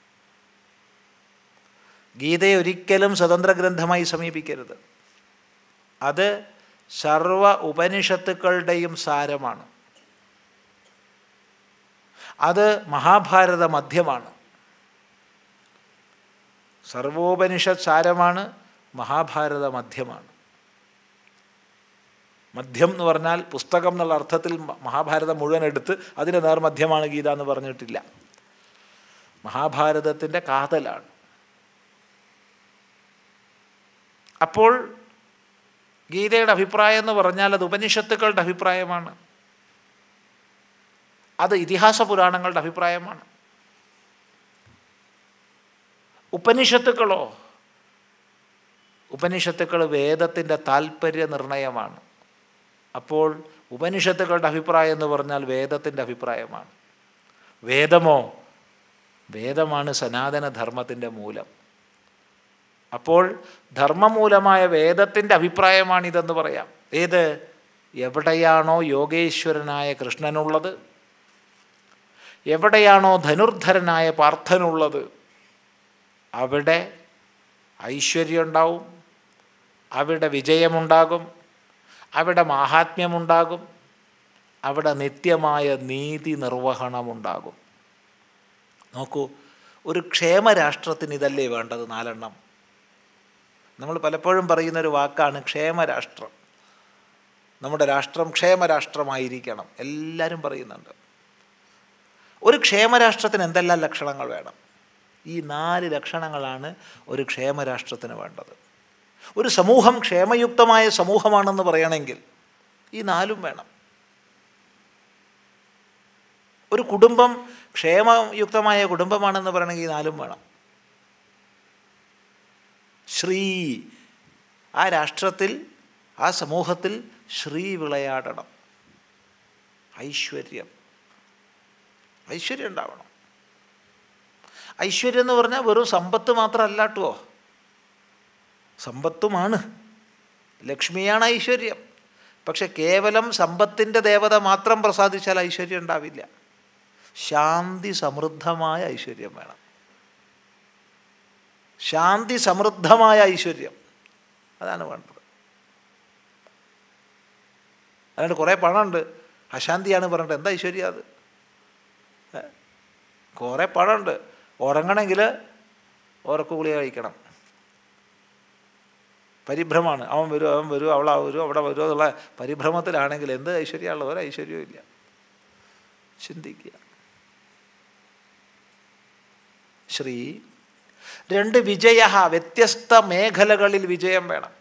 ഗീതയെ ഒരിക്കലും സ്വതന്ത്ര ഗ്രന്ഥമായി സമീപിക്കരുത്. അത് സർവ ഉപനിഷത്തുക്കളുടെയും സാരമാണ്. അത് മഹാഭാരത മധ്യമാണ്. സർവോപനിഷത്ത് സാരമാണ്, മഹാഭാരത മധ്യമാണ്. മധ്യം എന്ന് പറഞ്ഞാൽ പുസ്തകം എന്നുള്ള അർത്ഥത്തിൽ മഹാഭാരതം മുഴുവൻ എടുത്ത് അതിൻ്റെ നേർമധ്യമാണ് ഗീത എന്ന് പറഞ്ഞിട്ടില്ല. മഹാഭാരതത്തിൻ്റെ കാതലാണ്. അപ്പോൾ ഗീതയുടെ അഭിപ്രായം എന്ന് പറഞ്ഞാൽ അത് ഉപനിഷത്തുക്കളുടെ അഭിപ്രായമാണ്. അത് ഇതിഹാസ പുരാണങ്ങളുടെ അഭിപ്രായമാണ്. ഉപനിഷത്തുക്കളോ ഉപനിഷത്തുക്കൾ വേദത്തിൻ്റെ താല്പര്യ നിർണയമാണ്. അപ്പോൾ ഉപനിഷത്തുക്കളുടെ അഭിപ്രായം എന്ന് പറഞ്ഞാൽ വേദത്തിൻ്റെ അഭിപ്രായമാണ്. വേദമോ? വേദമാണ് സനാതനധർമ്മത്തിൻ്റെ മൂലം. അപ്പോൾ ധർമ്മമൂലമായ വേദത്തിൻ്റെ അഭിപ്രായമാണിതെന്ന് പറയാം. ഏത്? എവിടെയാണോ യോഗേശ്വരനായ കൃഷ്ണനുള്ളത്, എവിടെയാണോ ധനുർധരനായ പാർത്ഥനുള്ളത്, അവിടെ ഐശ്വര്യം ഉണ്ടാവും, അവിടെ വിജയമുണ്ടാകും, അവിടെ മാഹാത്മ്യമുണ്ടാകും, അവിടെ നിത്യമായ നീതി നിർവഹണമുണ്ടാകും. നോക്കൂ, ഒരു ക്ഷേമരാഷ്ട്രത്തിന് ഇതല്ലേ വേണ്ടത്? നാലെണ്ണം. നമ്മൾ പലപ്പോഴും പറയുന്നൊരു വാക്കാണ് ക്ഷേമരാഷ്ട്രം. നമ്മുടെ രാഷ്ട്രം ക്ഷേമരാഷ്ട്രമായിരിക്കണം, എല്ലാവരും പറയുന്നുണ്ട്. ഒരു ക്ഷേമരാഷ്ട്രത്തിന് എന്തെല്ലാം ലക്ഷണങ്ങൾ വേണം? ഈ നാല് ലക്ഷണങ്ങളാണ് ഒരു ക്ഷേമരാഷ്ട്രത്തിന് വേണ്ടത്. ഒരു സമൂഹം ക്ഷേമയുക്തമായ സമൂഹമാണെന്ന് പറയണമെങ്കിൽ ഈ നാലും വേണം. ഒരു കുടുംബം ക്ഷേമയുക്തമായ കുടുംബമാണെന്ന് പറയണമെങ്കിൽ ഈ നാലും വേണം. ശ്രീ, ആ രാഷ്ട്രത്തിൽ, ആ സമൂഹത്തിൽ ശ്രീ വിളയാടണം. ഐശ്വര്യം, ഐശ്വര്യം ഉണ്ടാവണം. ഐശ്വര്യം എന്ന് പറഞ്ഞാൽ വെറും സമ്പത്ത് മാത്രമല്ല കേട്ടോ. സമ്പത്തുമാണ്, ലക്ഷ്മിയാണ് ഐശ്വര്യം. പക്ഷെ കേവലം സമ്പത്തിൻ്റെ ദേവത മാത്രം പ്രസാദിച്ചാൽ ഐശ്വര്യം ഉണ്ടാവില്ല. ശാന്തി സമൃദ്ധമായ ഐശ്വര്യം വേണം. ശാന്തി സമൃദ്ധമായ ഐശ്വര്യം, അതാണ് വേണ്ടത്. അതുകൊണ്ട് കുറേ പണമുണ്ട്, അശാന്തിയാണ് പറഞ്ഞിട്ട് എന്താ ഐശ്വര്യം അത്? കുറേ പണമുണ്ട്, ഉറങ്ങണമെങ്കിൽ ഉറക്ക ഗുളിക കഴിക്കണം. പരിഭ്രമമാണ്, അവൻ വരും അവൻ വരും അവളാ വരും അവിടെ വരും എന്നുള്ള പരിഭ്രമത്തിലാണെങ്കിൽ എന്ത് ഐശ്വര്യമുള്ള ഒരു ഐശ്വര്യവും ഇല്ല. ചിന്തിക്കുക. ശ്രീ. രണ്ട്, വിജയ. വ്യത്യസ്ത മേഖലകളിൽ വിജയം വേണം.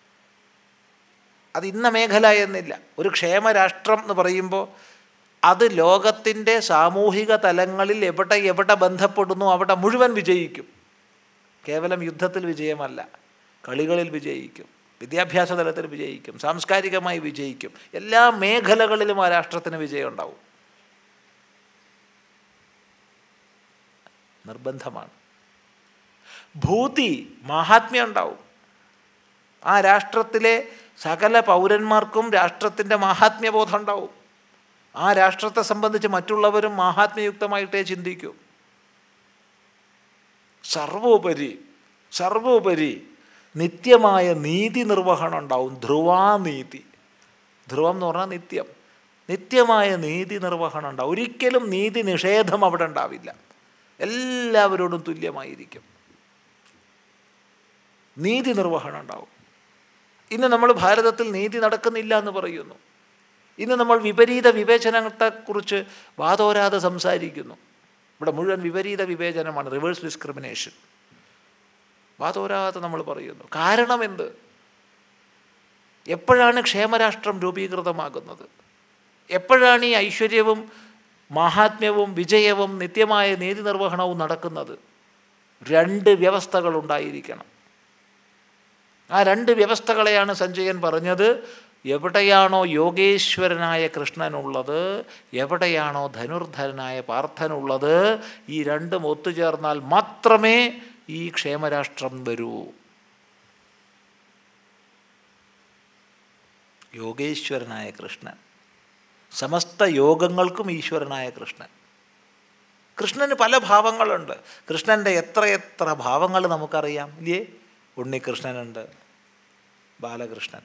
അത് ഇന്ന മേഖല എന്നില്ല. ഒരു ക്ഷേമരാഷ്ട്രം എന്ന് പറയുമ്പോൾ അത് ലോകത്തിൻ്റെ സാമൂഹിക തലങ്ങളിൽ എവിടെ എവിടെ ബന്ധപ്പെടുന്നു അവിടെ മുഴുവൻ വിജയിക്കും. കേവലം യുദ്ധത്തിൽ വിജയമല്ല, കളികളിൽ വിജയിക്കും, വിദ്യാഭ്യാസ തലത്തിൽ വിജയിക്കും, സാംസ്കാരികമായി വിജയിക്കും. എല്ലാ മേഖലകളിലും ആ രാഷ്ട്രത്തിന് വിജയം ഉണ്ടാവും. നിർബന്ധമാണ്. ഭൂതി, മാഹാത്മ്യം ഉണ്ടാവും. ആ രാഷ്ട്രത്തിലെ സകല പൗരന്മാർക്കും രാഷ്ട്രത്തിൻ്റെ മാഹാത്മ്യബോധം ഉണ്ടാവും. ആ രാഷ്ട്രത്തെ സംബന്ധിച്ച് മറ്റുള്ളവരും മാഹാത്മ്യയുക്തമായിട്ടേ ചിന്തിക്കൂ. സർവോപരി സർവോപരി നിത്യമായ നീതി നിർവഹണം ഉണ്ടാവും. ധ്രുവാനീതി. ധ്രുവം എന്ന് പറഞ്ഞാൽ നിത്യം. നിത്യമായ നീതി നിർവഹണം ഉണ്ടാവും. ഒരിക്കലും നീതി നിഷേധം അവിടെ ഉണ്ടാവില്ല. എല്ലാവരോടും തുല്യമായിരിക്കും. നീതി നിർവഹണം ഉണ്ടാവും. ഇന്ന് നമ്മൾ ഭാരതത്തിൽ നീതി നടക്കുന്നില്ല എന്ന് പറയുന്നു. ഇന്ന് നമ്മൾ വിപരീത വിവേചനത്തെക്കുറിച്ച് വാതോരാതെ സംസാരിക്കുന്നു. ഇവിടെ മുഴുവൻ വിപരീത വിവേചനമാണ്, റിവേഴ്സ് ഡിസ്ക്രിമിനേഷൻ. വാതോരാതെ നമ്മൾ പറയുന്നു. കാരണം എന്ത്? എപ്പോഴാണ് ക്ഷേമരാഷ്ട്രം രൂപീകൃതമാകുന്നത്? എപ്പോഴാണ് ഈ ഐശ്വര്യവും മാഹാത്മ്യവും വിജയവും നിത്യമായ നീതി നിർവഹണവും നടക്കുന്നത്? രണ്ട് വ്യവസ്ഥകൾ ഉണ്ടായിരിക്കണം. ആ രണ്ട് വ്യവസ്ഥകളെയാണ് സഞ്ജയൻ പറഞ്ഞത്. എവിടെയാണോ യോഗേശ്വരനായ കൃഷ്ണനുള്ളത്, എവിടെയാണോ ധനുർധരനായ പാർത്ഥനുള്ളത്, ഈ രണ്ടും ഒത്തുചേർന്നാൽ മാത്രമേ ഈ ക്ഷേമരാഷ്ട്രം വരൂ. യോഗേശ്വരനായ കൃഷ്ണൻ, സമസ്ത യോഗങ്ങൾക്കും ഈശ്വരനായ കൃഷ്ണൻ. കൃഷ്ണന് പല ഭാവങ്ങളുണ്ട്. കൃഷ്ണൻ്റെ എത്രയെത്ര ഭാവങ്ങൾ നമുക്കറിയാം ഇല്ലേ? ഉണ്ണികൃഷ്ണനുണ്ട്, ബാലകൃഷ്ണൻ,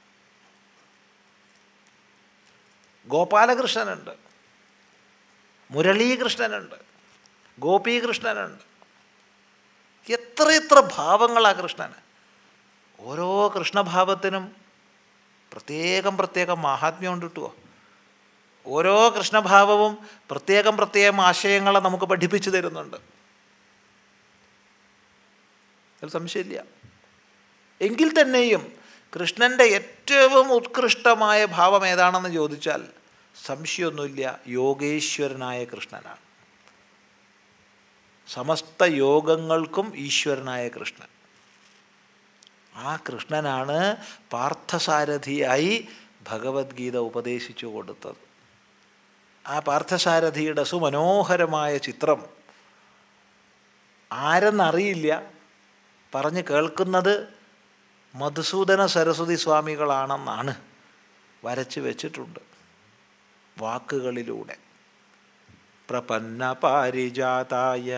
ഗോപാലകൃഷ്ണനുണ്ട്, മുരളീകൃഷ്ണനുണ്ട്, ഗോപീകൃഷ്ണനുണ്ട്. എത്രയെത്ര ഭാവങ്ങളാണ് കൃഷ്ണന്. ഓരോ കൃഷ്ണഭാവത്തിനും പ്രത്യേകം പ്രത്യേകം മാഹാത്മ്യമുണ്ട് കിട്ടുമോ? ഓരോ കൃഷ്ണഭാവവും പ്രത്യേകം പ്രത്യേകം ആശയങ്ങളെ നമുക്ക് പഠിപ്പിച്ചു തരുന്നുണ്ട്. അതിൽ സംശയമില്ല. എങ്കിൽ തന്നെയും കൃഷ്ണൻ്റെ ഏറ്റവും ഉത്കൃഷ്ടമായ ഭാവം ഏതാണെന്ന് ചോദിച്ചാൽ സംശയമൊന്നുമില്ല, യോഗേശ്വരനായ കൃഷ്ണനാണ്. സമസ്ത യോഗങ്ങൾക്കും ഈശ്വരനായ കൃഷ്ണൻ. ആ കൃഷ്ണനാണ് പാർത്ഥസാരഥിയായി ഭഗവത്ഗീത ഉപദേശിച്ചു കൊടുത്തത്. ആ പാർത്ഥസാരഥിയുടെ സുമനോഹരമായ ചിത്രം ആരെന്നറിയില്ല, പറഞ്ഞ് കേൾക്കുന്നത് മധുസൂദന സരസ്വതി സ്വാമികളാണെന്നാണ് വരച്ച് വെച്ചിട്ടുണ്ട് വാക്കുകളിലൂടെ. പ്രപന്ന പാരിജാതായ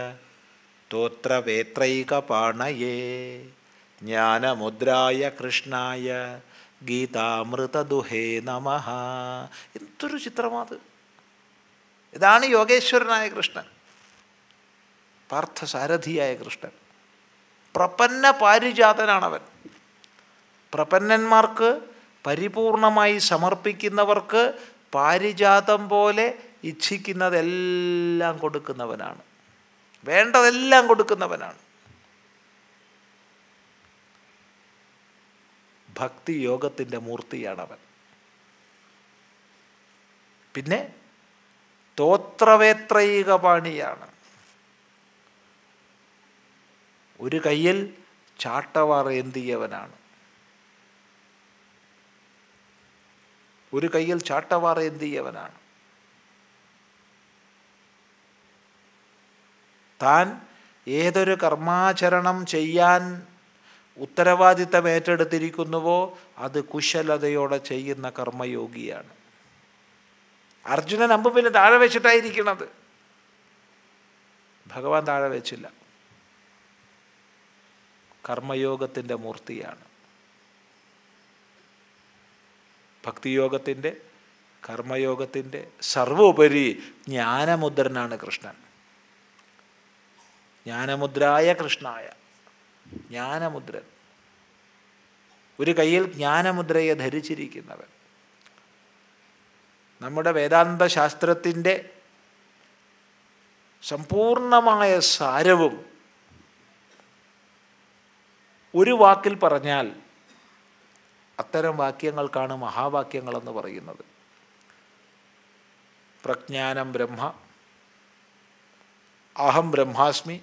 സ്തോത്രവേത്രൈകപാണയേ ജ്ഞാനമുദ്രായ കൃഷ്ണായ ഗീതാമൃതദുഹേ നമഃ. എന്തൊരു ചിത്രമാത്! ഇതാണ് യോഗേശ്വരനായ കൃഷ്ണൻ, പാർത്ഥസാരഥിയായ കൃഷ്ണൻ. പ്രപന്ന പാരിജാതനാണവൻ. പ്രപന്നന്മാർക്ക് പരിപൂർണമായി സമർപ്പിക്കുന്നവർക്ക് പാരിജാതം പോലെ ഇച്ഛിക്കുന്നതെല്ലാം കൊടുക്കുന്നവനാണ്, വേണ്ടതെല്ലാം കൊടുക്കുന്നവനാണ്. ഭക്തി യോഗത്തിൻ്റെ മൂർത്തിയാണവൻ. പിന്നെ സ്തോത്രവേത്രൈകപാണിയാണ്. ഒരു കയ്യിൽ ചാട്ടവാർ ഏന്തിയവനാണ്, ഒരു കയ്യിൽ ചാട്ടവാർ ഏന്തിയവനാണ്. താൻ ഏതൊരു കർമാചരണം ചെയ്യാൻ ഉത്തരവാദിത്തം ഏറ്റെടുത്തിരിക്കുന്നുവോ അത് കുശലതയോടെ ചെയ്യുന്ന കർമ്മയോഗിയാണ്. അർജുനൻ അമ്പുവിന് താഴെ വെച്ചിട്ടായിരിക്കണത്, ഭഗവാൻ താഴെ വെച്ചില്ല. കർമ്മയോഗത്തിൻ്റെ മൂർത്തിയാണ്. ഭക്തിയോഗത്തിൻ്റെ, കർമ്മയോഗത്തിൻ്റെ സർവോപരി ജ്ഞാനമുദ്രനാണ് കൃഷ്ണൻ. ജ്ഞാനമുദ്രായ കൃഷ്ണായ, ജ്ഞാനമുദ്രൻ, ഒരു കയ്യിൽ ജ്ഞാനമുദ്രയെ ധരിച്ചിരിക്കുന്നവൻ. നമ്മുടെ വേദാന്ത ശാസ്ത്രത്തിൻ്റെ സമ്പൂർണമായ സാരവും ഒരു വാക്കിൽ പറഞ്ഞാൽ അത്തരം വാക്യങ്ങൾക്കാണ് മഹാവാക്യങ്ങളെന്ന് പറയുന്നത്. പ്രജ്ഞാനം ബ്രഹ്മ, അഹം ബ്രഹ്മാസ്മി,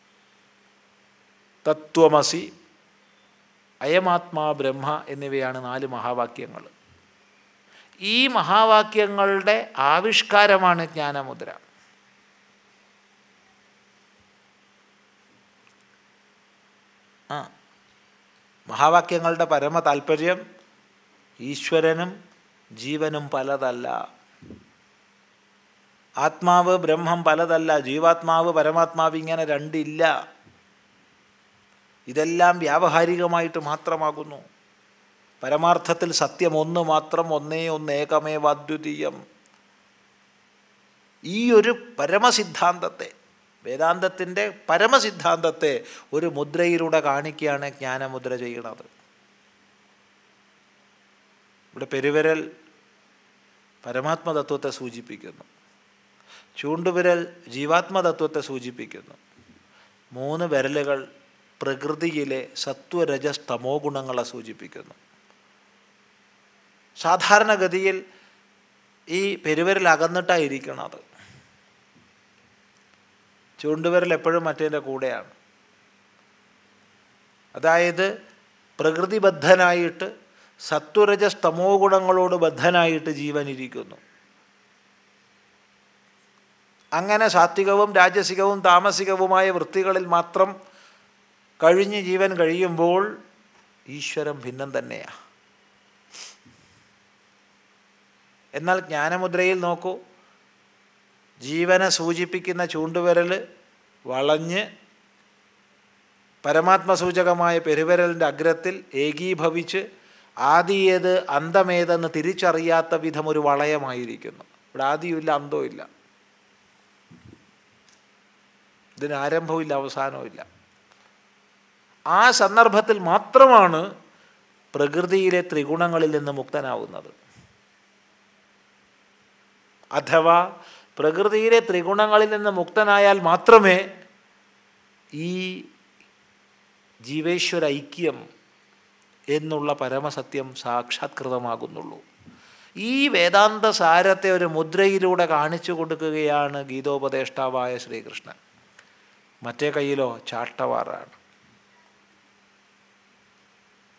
തത്വമസി, അയമാത്മാ ബ്രഹ്മ എന്നിവയാണ് നാല് മഹാവാക്യങ്ങൾ. ഈ മഹാവാക്യങ്ങളുടെ ആവിഷ്കാരമാണ് ജ്ഞാനമുദ്ര. ആ മഹാവാക്യങ്ങളുടെ പരമ താല്പര്യം ഈശ്വരനും ജീവനും പലതല്ല, ആത്മാവ് ബ്രഹ്മം പലതല്ല, ജീവാത്മാവ് പരമാത്മാവ് ഇങ്ങനെ രണ്ടില്ല. ഇതെല്ലാം വ്യാവഹാരികമായിട്ട് മാത്രമാകുന്നു. പരമാർത്ഥത്തിൽ സത്യം ഒന്ന് മാത്രം, ഒന്നേ ഒന്ന്, ഏകമേവാദ്വിതീയം. ഈ ഒരു പരമസിദ്ധാന്തത്തെ, വേദാന്തത്തിൻ്റെ പരമസിദ്ധാന്തത്തെ ഒരു മുദ്രയിലൂടെ കാണിക്കുകയാണ് ജ്ഞാനമുദ്ര ചെയ്യുന്നത്. ഇവിടെ പെരുവിരൽ പരമാത്മതത്വത്തെ സൂചിപ്പിക്കുന്നു, ചൂണ്ടുവിരൽ ജീവാത്മതത്വത്തെ സൂചിപ്പിക്കുന്നു, മൂന്ന് വിരലുകൾ പ്രകൃതിയിലെ സത്വരജസ് തമോ ഗുണങ്ങളെ സൂചിപ്പിക്കുന്നു. സാധാരണഗതിയിൽ ഈ പെരുവിരൽ അകന്നിട്ടായിരിക്കണത്, ചൂണ്ടുവിരൽ എപ്പോഴും മറ്റേതിൻ്റെ കൂടെയാണ്. അതായത് പ്രകൃതിബദ്ധനായിട്ട് സത്വരജസ് തമോ ഗുണങ്ങളോട് ബദ്ധനായിട്ട് ജീവൻ ഇരിക്കുന്നു. അങ്ങനെ സാത്വികവും രാജസികവും താമസികവുമായ വൃത്തികളിൽ മാത്രം കഴിഞ്ഞ് ജീവൻ കഴിയുമ്പോൾ ഈശ്വരം ഭിന്നം തന്നെയാണ്. എന്നാൽ ജ്ഞാനമുദ്രയിൽ നോക്കൂ, ജീവനെ സൂചിപ്പിക്കുന്ന ചൂണ്ടുവിരൽ വളഞ്ഞ് പരമാത്മസൂചകമായ പെരുവിരലിൻ്റെ അഗ്രത്തിൽ ഏകീഭവിച്ച് ആദിയേത് അന്തമേതെന്ന് തിരിച്ചറിയാത്ത വിധം ഒരു വളയമായിരിക്കുന്നു. ഇവിടെ ആദിയുമില്ല അന്തവും ഇല്ല, ഇതിന് ആരംഭവും ഇല്ല അവസാനവും ഇല്ല. ആ സന്ദർഭത്തിൽ മാത്രമാണ് പ്രകൃതിയിലെ ത്രിഗുണങ്ങളിൽ നിന്ന് മുക്തനാവുന്നത്. അഥവാ പ്രകൃതിയിലെ ത്രിഗുണങ്ങളിൽ നിന്ന് മുക്തനായാൽ മാത്രമേ ഈ ജീവേശ്വര ഐക്യം എന്നുള്ള പരമസത്യം സാക്ഷാത്കൃതമാകുന്നുള്ളൂ. ഈ വേദാന്ത സാരത്തെ ഒരു മുദ്രയിലൂടെ കാണിച്ചു കൊടുക്കുകയാണ് ഗീതോപദേഷ്ടാവായ ശ്രീകൃഷ്ണൻ. മറ്റേ കയ്യിലോ ചാട്ടവാറാണ്.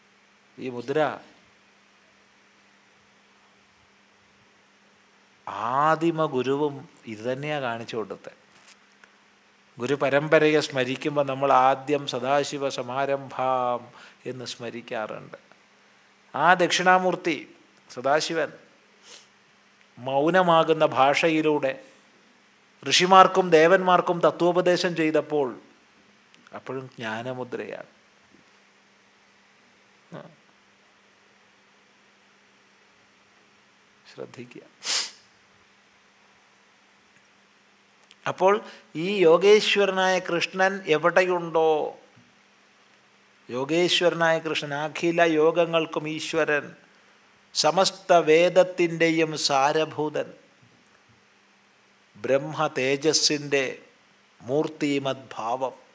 ഈ മുദ്ര ആദിമ ഗുരുവും ഇത് തന്നെയാണ് കാണിച്ചു കൊടുത്തത്. ഗുരു പരമ്പരയെ സ്മരിക്കുമ്പോൾ നമ്മൾ ആദ്യം സദാശിവ സമാരംഭാം എന്ന് സ്മരിക്കാറുണ്ട്. ആ ദക്ഷിണാമൂർത്തി സദാശിവൻ മൗനമാകുന്ന ഭാഷയിലൂടെ ഋഷിമാർക്കും ദേവന്മാർക്കും തത്വോപദേശം ചെയ്തപ്പോൾ അപ്പോഴും ജ്ഞാനമുദ്രയാണ്. ശ്രദ്ധിക്കുക. അപ്പോൾ ഈ യോഗേശ്വരനായ കൃഷ്ണൻ എവിടെയുണ്ടോ, യോഗേശ്വരനായ കൃഷ്ണൻ അഖില യോഗങ്ങൾക്കും ഈശ്വരൻ, സമസ്ത വേദത്തിൻ്റെയും സാരഭൂതൻ, ബ്രഹ്മ തേജസ്സിൻ്റെ മൂർത്തിമദ്ഭാവം,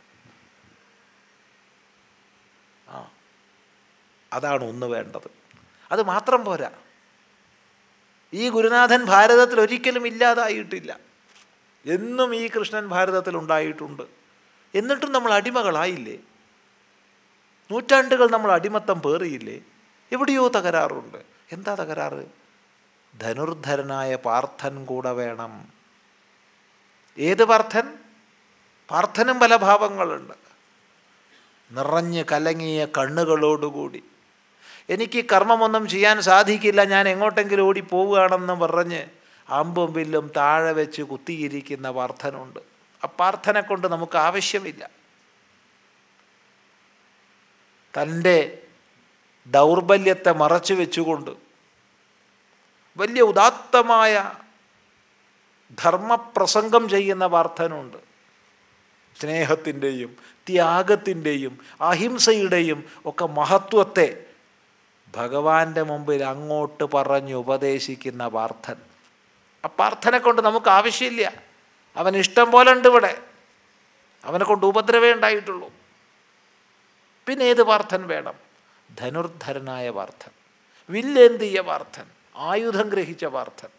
ആ അതാണ് ഒന്ന് വേണ്ടത്. അത് മാത്രം പോരാ, ഈ ഗുരുനാഥൻ ഭാരതത്തിൽ ഒരിക്കലും ഇല്ലാതായിട്ടില്ല. എന്നും ഈ കൃഷ്ണൻ ഭാരതത്തിൽ ഉണ്ടായിട്ടുണ്ട്. എന്നിട്ടും നമ്മൾ അടിമകളായില്ലേ? നൂറ്റാണ്ടുകൾ നമ്മൾ അടിമത്തം പേറിയില്ലേ? എവിടെയോ തകരാറുണ്ട്. എന്താ തകരാറ്? ധനുർധരനായ പാർത്ഥൻ കൂടെ വേണം. ഏത് പാർത്ഥൻ? പാർത്ഥനും പല ഭാവങ്ങളുണ്ട്. നിറഞ്ഞ് കലങ്ങിയ കണ്ണുകളോടുകൂടി എനിക്ക് കർമ്മമൊന്നും ചെയ്യാൻ സാധിക്കില്ല, ഞാൻ എങ്ങോട്ടെങ്കിലും ഓടി പോവുകയാണെന്ന് പറഞ്ഞ് അമ്പും വില്ലും താഴെ വെച്ച് കുത്തിയിരിക്കുന്ന പാർത്ഥനുണ്ട്. ആ പാർത്ഥനെ കൊണ്ട് നമുക്ക് ആവശ്യമില്ല. തൻ്റെ ദൗർബല്യത്തെ മറച്ചു വെച്ചുകൊണ്ട് വലിയ ഉദാത്തമായ ധർമ്മപ്രസംഗം ചെയ്യുന്ന പാർത്ഥനുണ്ട്. സ്നേഹത്തിൻ്റെയും ത്യാഗത്തിൻ്റെയും അഹിംസയുടെയും ഒക്കെ മഹത്വത്തെ ഭഗവാന്റെ മുമ്പിൽ അങ്ങോട്ട് പറഞ്ഞ് ഉപദേശിക്കുന്ന പാർത്ഥൻ. ആ പാർത്ഥനെ കൊണ്ട് നമുക്ക് ആവശ്യമില്ല. അവൻ ഇഷ്ടം പോലെ ഉണ്ട് ഇവിടെ. അവനെ കൊണ്ട് ഉപദ്രവേ ഉണ്ടായിട്ടുള്ളൂ. പിന്നെ ഏത് പാർത്ഥൻ വേണം? ധനുർധരനായ പാർത്ഥൻ, വില്ലേന്തിയ പാർത്ഥൻ, ആയുധം ഗ്രഹിച്ച പാർത്ഥൻ.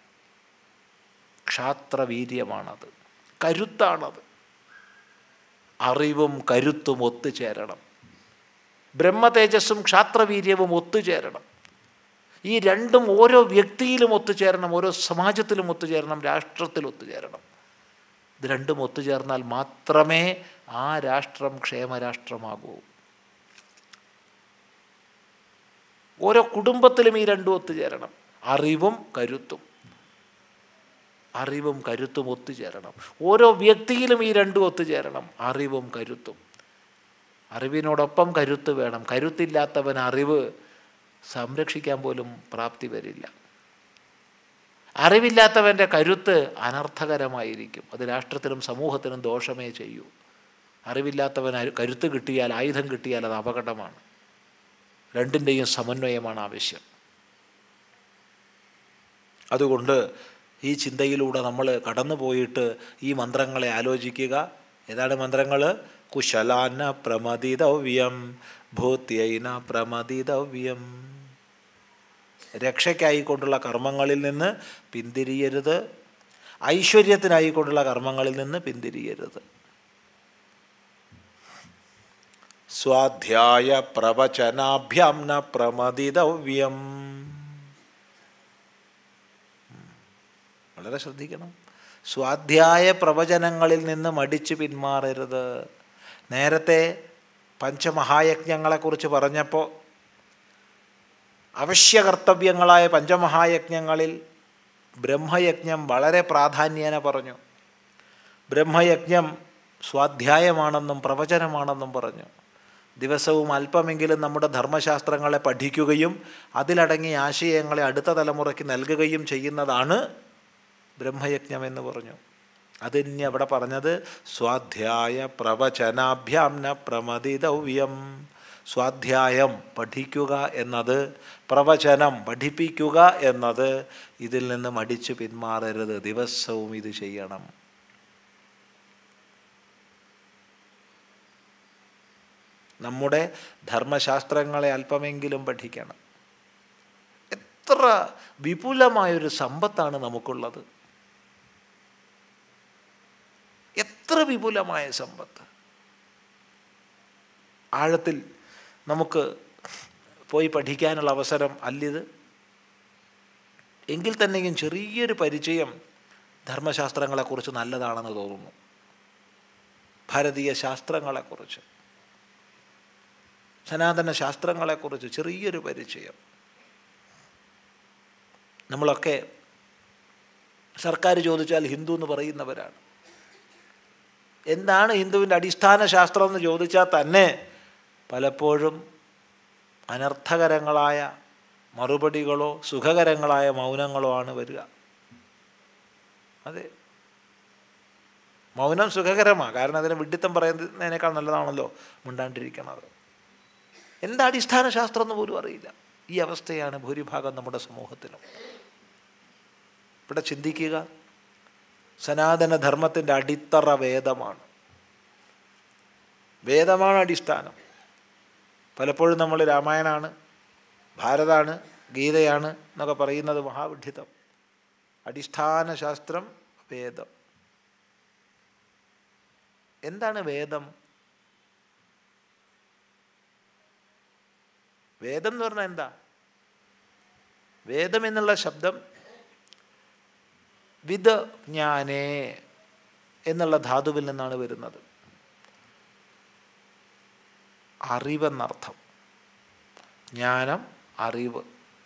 ക്ഷാത്രവീര്യമാണത്, കരുത്താണത്. അറിവും കരുത്തും ഒത്തുചേരണം. ബ്രഹ്മതേജസ്സും ക്ഷാത്രവീര്യവും ഒത്തുചേരണം. ഈ രണ്ടും ഓരോ വ്യക്തിയിലും ഒത്തുചേരണം, ഓരോ സമാജത്തിലും ഒത്തുചേരണം, രാഷ്ട്രത്തിൽ ഒത്തുചേരണം. ഇത് രണ്ടും ഒത്തുചേർന്നാൽ മാത്രമേ ആ രാഷ്ട്രം ക്ഷേമരാഷ്ട്രമാകൂ. ഓരോ കുടുംബത്തിലും ഈ രണ്ടും ഒത്തുചേരണം. അറിവും കരുത്തും, അറിവും കരുത്തും ഒത്തുചേരണം. ഓരോ വ്യക്തിയിലും ഈ രണ്ടും ഒത്തുചേരണം, അറിവും കരുത്തും. അറിവിനോടൊപ്പം കരുത്ത് വേണം. കരുത്തില്ലാത്തവൻ അറിവ് സംരക്ഷിക്കാൻ പോലും പ്രാപ്തി വരില്ല. അറിവില്ലാത്തവൻ്റെ കരുത്ത് അനർത്ഥകരമായിരിക്കും. അത് രാഷ്ട്രത്തിനും സമൂഹത്തിനും ദോഷമേ ചെയ്യൂ. അറിവില്ലാത്തവൻ കരുത്ത് കിട്ടിയാൽ, ആയുധം കിട്ടിയാൽ അത് അപകടമാണ്. രണ്ടിൻ്റെയും സമന്വയമാണ് ആവശ്യം. അതുകൊണ്ട് ഈ ചിന്തയിലൂടെ നമ്മൾ കടന്നു പോയിട്ട് ഈ മന്ത്രങ്ങളെ ആലോചിക്കുക. ഏതാണ് മന്ത്രങ്ങൾ? കുശലാന പ്രമദിതവ്യം, ഭൂത്യൈന പ്രമദിതവ്യം. രക്ഷയ്ക്കായിക്കൊണ്ടുള്ള കർമ്മങ്ങളിൽ നിന്ന് പിന്തിരിയരുത്, ഐശ്വര്യത്തിനായിക്കൊണ്ടുള്ള കർമ്മങ്ങളിൽ നിന്ന് പിന്തിരിയരുത്. സ്വാധ്യായ പ്രവചനാഭ്യാം ന പ്രമദിതവ്യം. വളരെ ശ്രദ്ധിക്കണം. സ്വാധ്യായ പ്രവചനങ്ങളിൽ നിന്ന് മടിച്ചു പിന്മാറരുത്. നേരത്തെ പഞ്ചമഹായജ്ഞങ്ങളെക്കുറിച്ച് പറഞ്ഞപ്പോൾ അവശ്യകർത്തവ്യങ്ങളായ പഞ്ചമഹായജ്ഞങ്ങളിൽ ബ്രഹ്മയജ്ഞം വളരെ പ്രാധാന്യേന പറഞ്ഞു. ബ്രഹ്മയജ്ഞം സ്വാധ്യായമാണെന്നും പ്രവചനമാണെന്നും പറഞ്ഞു. ദിവസവും അല്പമെങ്കിലും നമ്മുടെ ധർമ്മശാസ്ത്രങ്ങളെ പഠിക്കുകയും അതിലടങ്ങിയ ആശയങ്ങളെ അടുത്ത തലമുറയ്ക്ക് നൽകുകയും ചെയ്യുന്നതാണ് ബ്രഹ്മയജ്ഞം എന്ന് പറഞ്ഞു. അതിന് അവിടെ പറഞ്ഞത് സ്വാധ്യായ പ്രവചനാഭ്യാം ന പ്രമദിതവ്യം. സ്വാധ്യായം പഠിക്കുക എന്നത്, പ്രവചനം പഠിപ്പിക്കുക എന്നത്, ഇതിൽ നിന്ന് മടിച്ചു പിന്മാറരുത്. ദിവസവും ഇത് ചെയ്യണം. നമ്മുടെ ധർമ്മശാസ്ത്രങ്ങളെ അല്പമെങ്കിലും പഠിക്കണം. എത്ര വിപുലമായൊരു സമ്പത്താണ് നമുക്കുള്ളത്! എത്ര വിപുലമായ സമ്പത്ത്! ആഴത്തിൽ നമുക്ക് പോയി പഠിക്കാനുള്ള അവസരം അല്ലിത്. എങ്കിൽ തന്നെയും ചെറിയൊരു പരിചയം ധർമ്മശാസ്ത്രങ്ങളെക്കുറിച്ച് നല്ലതാണെന്ന് തോന്നുന്നു. ഭാരതീയ ശാസ്ത്രങ്ങളെക്കുറിച്ച്, സനാതന ശാസ്ത്രങ്ങളെക്കുറിച്ച് ചെറിയൊരു പരിചയം. നമ്മളൊക്കെ സർക്കാർ ചോദിച്ചാൽ ഹിന്ദു എന്ന് പറയുന്നവരാണ്. എന്താണ് ഹിന്ദുവിൻ്റെ അടിസ്ഥാന ശാസ്ത്രം എന്ന് ചോദിച്ചാൽ തന്നെ പലപ്പോഴും അനർത്ഥകരങ്ങളായ മറുപടികളോ സുഖകരങ്ങളായ മൗനങ്ങളോ ആണ് വരിക. അതെ, മൗനം സുഖകരമാണ്. കാരണം അതിന് വിഡ്ഢിത്തം പറയുന്നതിനേക്കാൾ നല്ലതാണല്ലോ മിണ്ടാണ്ടിരിക്കണത്. എന്താ അടിസ്ഥാന ശാസ്ത്രം എന്ന് പോലും അറിയില്ല. ഈ അവസ്ഥയാണ് ഭൂരിഭാഗം നമ്മുടെ സമൂഹത്തിനും. ഇവിടെ ചിന്തിക്കുക, സനാതനധർമ്മത്തിൻ്റെ അടിത്തറ വേദമാണ്. വേദമാണ് അടിസ്ഥാനം. പലപ്പോഴും നമ്മൾ രാമായണമാണ്, ഭാരതമാണ്, ഗീതയാണ് എന്നൊക്കെ പറയുന്നത് മഹാവിഡ്ഢിത്തം. അടിസ്ഥാന ശാസ്ത്രം വേദം. എന്താണ് വേദം? വേദം എന്ന് പറഞ്ഞാൽ എന്താ? വേദം എന്നുള്ള ശബ്ദം വിദ ജ്ഞാനേ എന്നുള്ള ധാതുവിൽ നിന്നാണ് വരുന്നത്. അറിവെന്നർത്ഥം. ജ്ഞാനം, അറിവ്.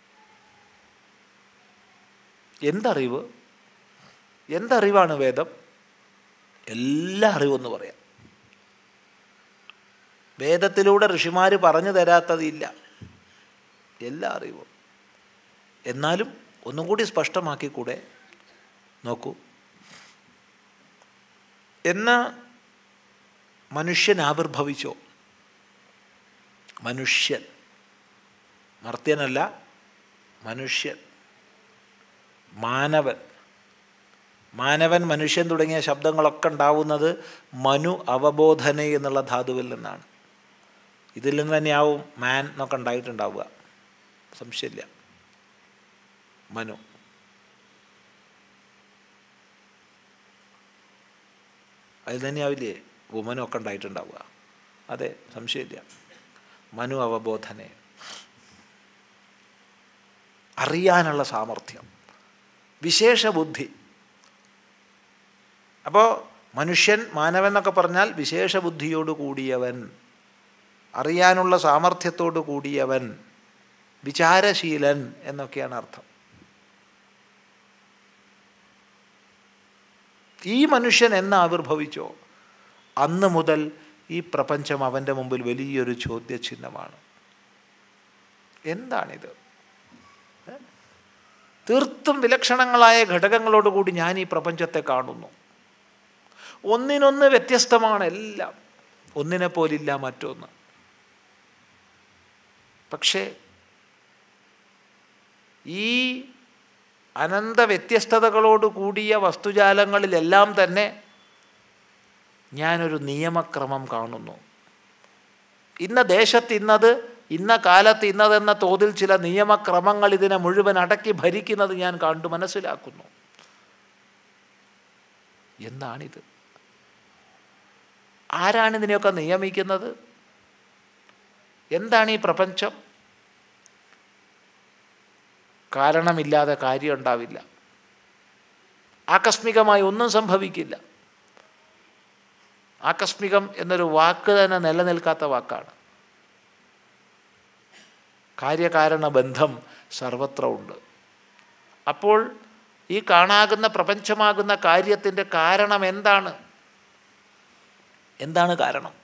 എന്തറിവ്? എന്തറിവാണ് വേദം? എല്ലാ അറിവെന്ന് പറയാം. വേദത്തിലൂടെ ഋഷിമാർ പറഞ്ഞു തരാത്തതില്ല, എല്ലാ അറിവും. എന്നാലും ഒന്നും കൂടി സ്പഷ്ടമാക്കിക്കൂടെ? നോക്കൂ, എന്ന് മനുഷ്യൻ ആവിർഭവിച്ചോ, മനുഷ്യൻ, മർത്യനല്ല, മനുഷ്യൻ, മാനവൻ, മാനവൻ, മനുഷ്യൻ തുടങ്ങിയ ശബ്ദങ്ങളൊക്കെ ഉണ്ടാവുന്നത് മനു അവബോധന എന്നുള്ള ധാതുവിൽ നിന്നാണ്. ഇതിൽ നിന്ന് തന്നെയാവും മാൻ എന്നൊക്കെ ഉണ്ടായിട്ടുണ്ടാവുക, സംശയമില്ല. മനു. അതിൽ തന്നെയാവില്ലേ വുമനൊക്കെ ഉണ്ടായിട്ടുണ്ടാവുക? അതെ, സംശയമില്ല. മനു അവബോധനെ, അറിയാനുള്ള സാമർഥ്യം, വിശേഷ ബുദ്ധി. അപ്പോൾ മനുഷ്യൻ, മാനവൻ എന്നൊക്കെ പറഞ്ഞാൽ വിശേഷ ബുദ്ധിയോട് കൂടിയവൻ, അറിയാനുള്ള സാമർഥ്യത്തോട് കൂടിയവൻ, വിചാരശീലൻ എന്നൊക്കെയാണ് അർത്ഥം. ഈ മനുഷ്യൻ എന്ന് ആവിർഭവിച്ചോ അന്ന് മുതൽ ഈ പ്രപഞ്ചം അവൻ്റെ മുമ്പിൽ വലിയൊരു ചോദ്യചിഹ്നമാണ്. എന്താണിത്? തീർത്തും വിലക്ഷണങ്ങളായ ഘടകങ്ങളോടുകൂടി ഞാൻ ഈ പ്രപഞ്ചത്തെ കാണുന്നു. ഒന്നിനൊന്ന് വ്യത്യസ്തമാണ് എല്ലാം, ഒന്നിനെ പോലില്ല മറ്റൊന്ന്. പക്ഷേ ഈ അനന്ത വ്യത്യസ്തതകളോട് കൂടിയ വസ്തുജാലങ്ങളിലെല്ലാം തന്നെ ഞാനൊരു നിയമക്രമം കാണുന്നു. ഇന്ന ദേശത്ത് ഇന്നത്, ഇന്ന കാലത്ത് ഇന്നതെന്ന തോതിൽ ചില നിയമക്രമങ്ങൾ ഇതിനെ മുഴുവൻ അടക്കി ഭരിക്കുന്നത് ഞാൻ കണ്ടു മനസ്സിലാക്കുന്നു. എന്താണിത്? ആരാണിതിനെയൊക്കെ നിയമിക്കുന്നത്? എന്താണ് ഈ പ്രപഞ്ചം? കാരണമില്ലാതെ കാര്യം ഉണ്ടാവില്ല. ആകസ്മികമായി ഒന്നും സംഭവിക്കില്ല. ആകസ്മികം എന്നൊരു വാക്ക് തന്നെ നിലനിൽക്കാത്ത വാക്കാണ്. കാര്യകാരണ ബന്ധം സർവത്ര ഉണ്ട്. അപ്പോൾ ഈ കാണാകുന്ന പ്രപഞ്ചമാകുന്ന കാര്യത്തിൻ്റെ കാരണം എന്താണ്? എന്താണ് കാരണം?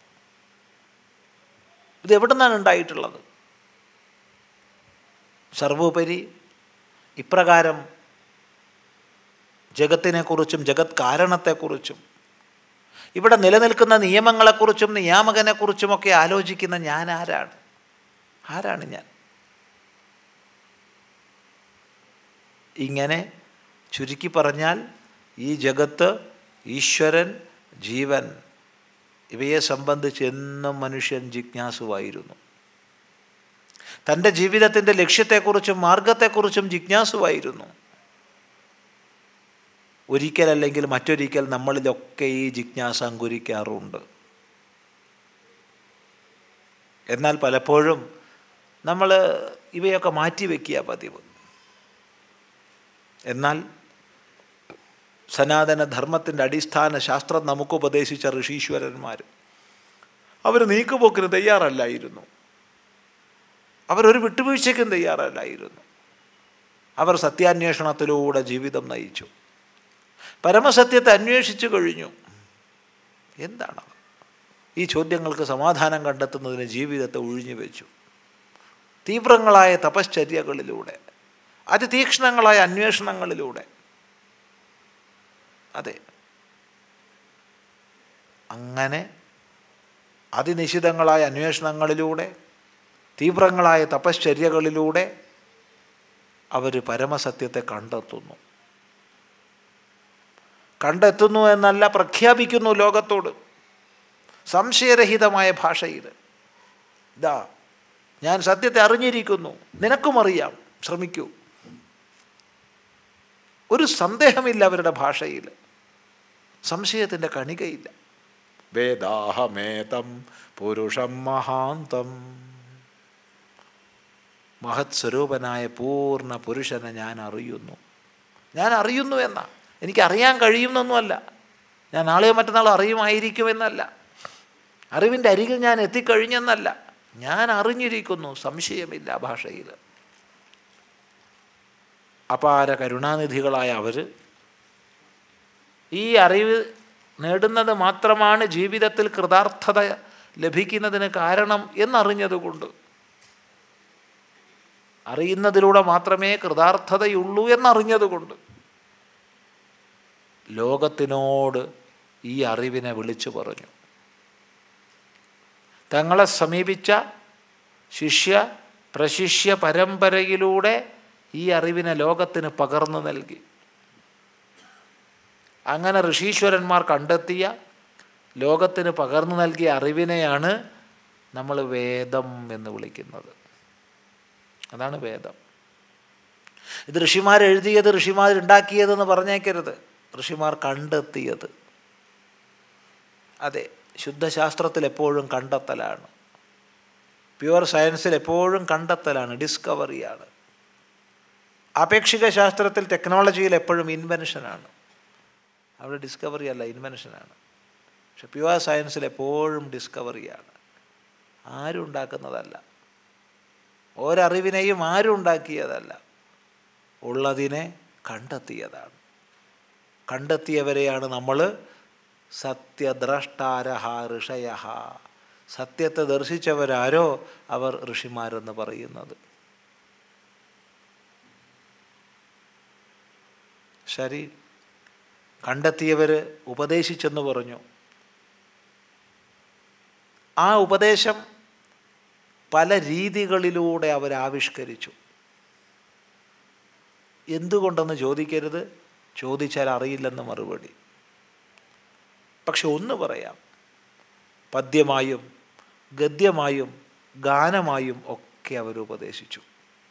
ഇത് എവിടെ നിന്നാണ് ഉണ്ടായിട്ടുള്ളത്? സർവോപരി ഇപ്രകാരം ജഗത്തിനെക്കുറിച്ചും ജഗത് കാരണത്തെക്കുറിച്ചും ഇവിടെ നിലനിൽക്കുന്ന നിയമങ്ങളെക്കുറിച്ചും നിയാമകനെക്കുറിച്ചുമൊക്കെ ആലോചിക്കുന്ന ഞാൻ ആരാണ്? ആരാണ് ഞാൻ? ഇങ്ങനെ ചുരുക്കി പറഞ്ഞാൽ ഈ ജഗത്ത്, ഈശ്വരൻ, ജീവൻ, ഇവയെ സംബന്ധിച്ച് എന്നും മനുഷ്യൻ ജിജ്ഞാസുവായിരുന്നു. തൻ്റെ ജീവിതത്തിൻ്റെ ലക്ഷ്യത്തെക്കുറിച്ചും മാർഗത്തെക്കുറിച്ചും ജിജ്ഞാസുവായിരുന്നു. ഒരിക്കലല്ലെങ്കിൽ മറ്റൊരിക്കൽ നമ്മളിലൊക്കെ ഈ ജിജ്ഞാസ അങ്കുരിക്കാറുണ്ട്. എന്നാൽ പലപ്പോഴും നമ്മൾ ഇവയൊക്കെ മാറ്റിവെക്കുക പതിവ്. എന്നാൽ സനാതനധർമ്മത്തിൻ്റെ അടിസ്ഥാന ശാസ്ത്രം നമുക്ക് ഉപദേശിച്ച ഋഷീശ്വരന്മാർ അവർ നീക്കുപോക്കിന് തയ്യാറല്ലായിരുന്നു. അവരൊരു വിട്ടുവീഴ്ചയ്ക്കും തയ്യാറല്ലായിരുന്നു. അവർ സത്യാന്വേഷണത്തിലൂടെ ജീവിതം നയിച്ചു. പരമസത്യത്തെ അന്വേഷിച്ചു കഴിഞ്ഞു. എന്താണ് ഈ ചോദ്യങ്ങൾക്ക് സമാധാനം കണ്ടെത്തുന്നതിന് ജീവിതത്തെ ഒഴിഞ്ഞു വെച്ചു. തീവ്രങ്ങളായ തപശ്ചര്യകളിലൂടെ, അതിതീക്ഷ്ണങ്ങളായ അന്വേഷണങ്ങളിലൂടെ. അതെ, അങ്ങനെ അതിനിശിതങ്ങളായ അന്വേഷണങ്ങളിലൂടെ, തീവ്രങ്ങളായ തപശ്ചര്യകളിലൂടെ അവർ പരമസത്യത്തെ കണ്ടെത്തുന്നു. കണ്ടെത്തുന്നു എന്നല്ല, പ്രഖ്യാപിക്കുന്നു ലോകത്തോട് സംശയരഹിതമായ ഭാഷയിൽ. ഇതാ, ഞാൻ സത്യത്തെ അറിഞ്ഞിരിക്കുന്നു, നിനക്കും അറിയാം, ശ്രമിക്കൂ. ഒരു സന്ദേഹമില്ല അവരുടെ ഭാഷയിൽ, സംശയത്തിൻ്റെ കണികയില്ല. വേദാഹമേതം പുരുഷം മഹാന്തം, മഹത് സ്വരൂപനായ പൂർണ്ണ പുരുഷനെ ഞാൻ അറിയുന്നു. ഞാൻ അറിയുന്നു എന്നാ, എനിക്കറിയാൻ കഴിയുമെന്നൊന്നുമല്ല. ഞാൻ നാളെയോ മറ്റന്നാൾ അറിയുമായിരിക്കുമെന്നല്ല, അറിവിൻ്റെ അരികിൽ ഞാൻ എത്തിക്കഴിഞ്ഞെന്നല്ല. ഞാൻ അറിഞ്ഞിരിക്കുന്നു, സംശയമില്ല ഭാഷയിൽ. അപാര കരുണാനിധികളായ അവർ ഈ അറിവ് നേടുന്നത് മാത്രമാണ് ജീവിതത്തിൽ കൃതാർത്ഥത ലഭിക്കുന്നതിന് കാരണം എന്നറിഞ്ഞതുകൊണ്ട്, അറിയുന്നതിലൂടെ മാത്രമേ കൃതാർത്ഥതയുള്ളൂ എന്നറിഞ്ഞതുകൊണ്ട് ലോകത്തിനോട് ഈ അറിവിനെ വിളിച്ചു പറഞ്ഞു. തങ്ങളെ സമീപിച്ച ശിഷ്യ പ്രശിഷ്യ പരമ്പരയിലൂടെ ഈ അറിവിനെ ലോകത്തിന് പകർന്നു നൽകി. അങ്ങനെ ഋഷീശ്വരന്മാർ കണ്ടെത്തിയ, ലോകത്തിന് പകർന്നു നൽകിയ അറിവിനെയാണ് നമ്മൾ വേദം എന്ന് വിളിക്കുന്നത്. അതാണ് വേദം. ഇത് ഋഷിമാരെഴുതിയത്, ഋഷിമാരുണ്ടാക്കിയതെന്ന് പറഞ്ഞേക്കരുത്. ഋഷിമാർ കണ്ടെത്തിയത്. അതെ, ശുദ്ധശാസ്ത്രത്തിൽ എപ്പോഴും കണ്ടെത്തലാണ്. പ്യുവർ സയൻസിൽ എപ്പോഴും കണ്ടെത്തലാണ്, ഡിസ്കവറിയാണ്. ആപേക്ഷിക ശാസ്ത്രത്തിൽ, ടെക്നോളജിയിൽ എപ്പോഴും ഇൻവെൻഷനാണ്. അവിടെ ഡിസ്കവറി അല്ല, ഇൻവെൻഷനാണ്. പക്ഷെ പ്യുവർ സയൻസിൽ എപ്പോഴും ഡിസ്കവറിയാണ്. ആരും ഉണ്ടാക്കുന്നതല്ല, ഒരറിവിനെയും ആരും ഉണ്ടാക്കിയതല്ല, ഉള്ളതിനെ കണ്ടെത്തിയതാണ്. കണ്ടെത്തിയവരെയാണ് നമ്മൾ സത്യദ്രഷ്ടാരഹ ഋഷയ, സത്യത്തെ ദർശിച്ചവരാരോ അവർ ഋഷിമാരെന്ന് പറയുന്നത്. ശരി, കണ്ടെത്തിയവർ ഉപദേശിച്ചെന്ന് പറഞ്ഞു. ആ ഉപദേശം പല രീതികളിലൂടെ അവർ ആവിഷ്കരിച്ചു. എന്തുകൊണ്ടെന്ന് ചോദിക്കരുത്, ചോദിച്ചാൽ അറിയില്ലെന്ന് മറുപടി. പക്ഷെ ഒന്ന് പറയാം, പദ്യമായും ഗദ്യമായും ഗാനമായും ഒക്കെ അവർ ഉപദേശിച്ചു.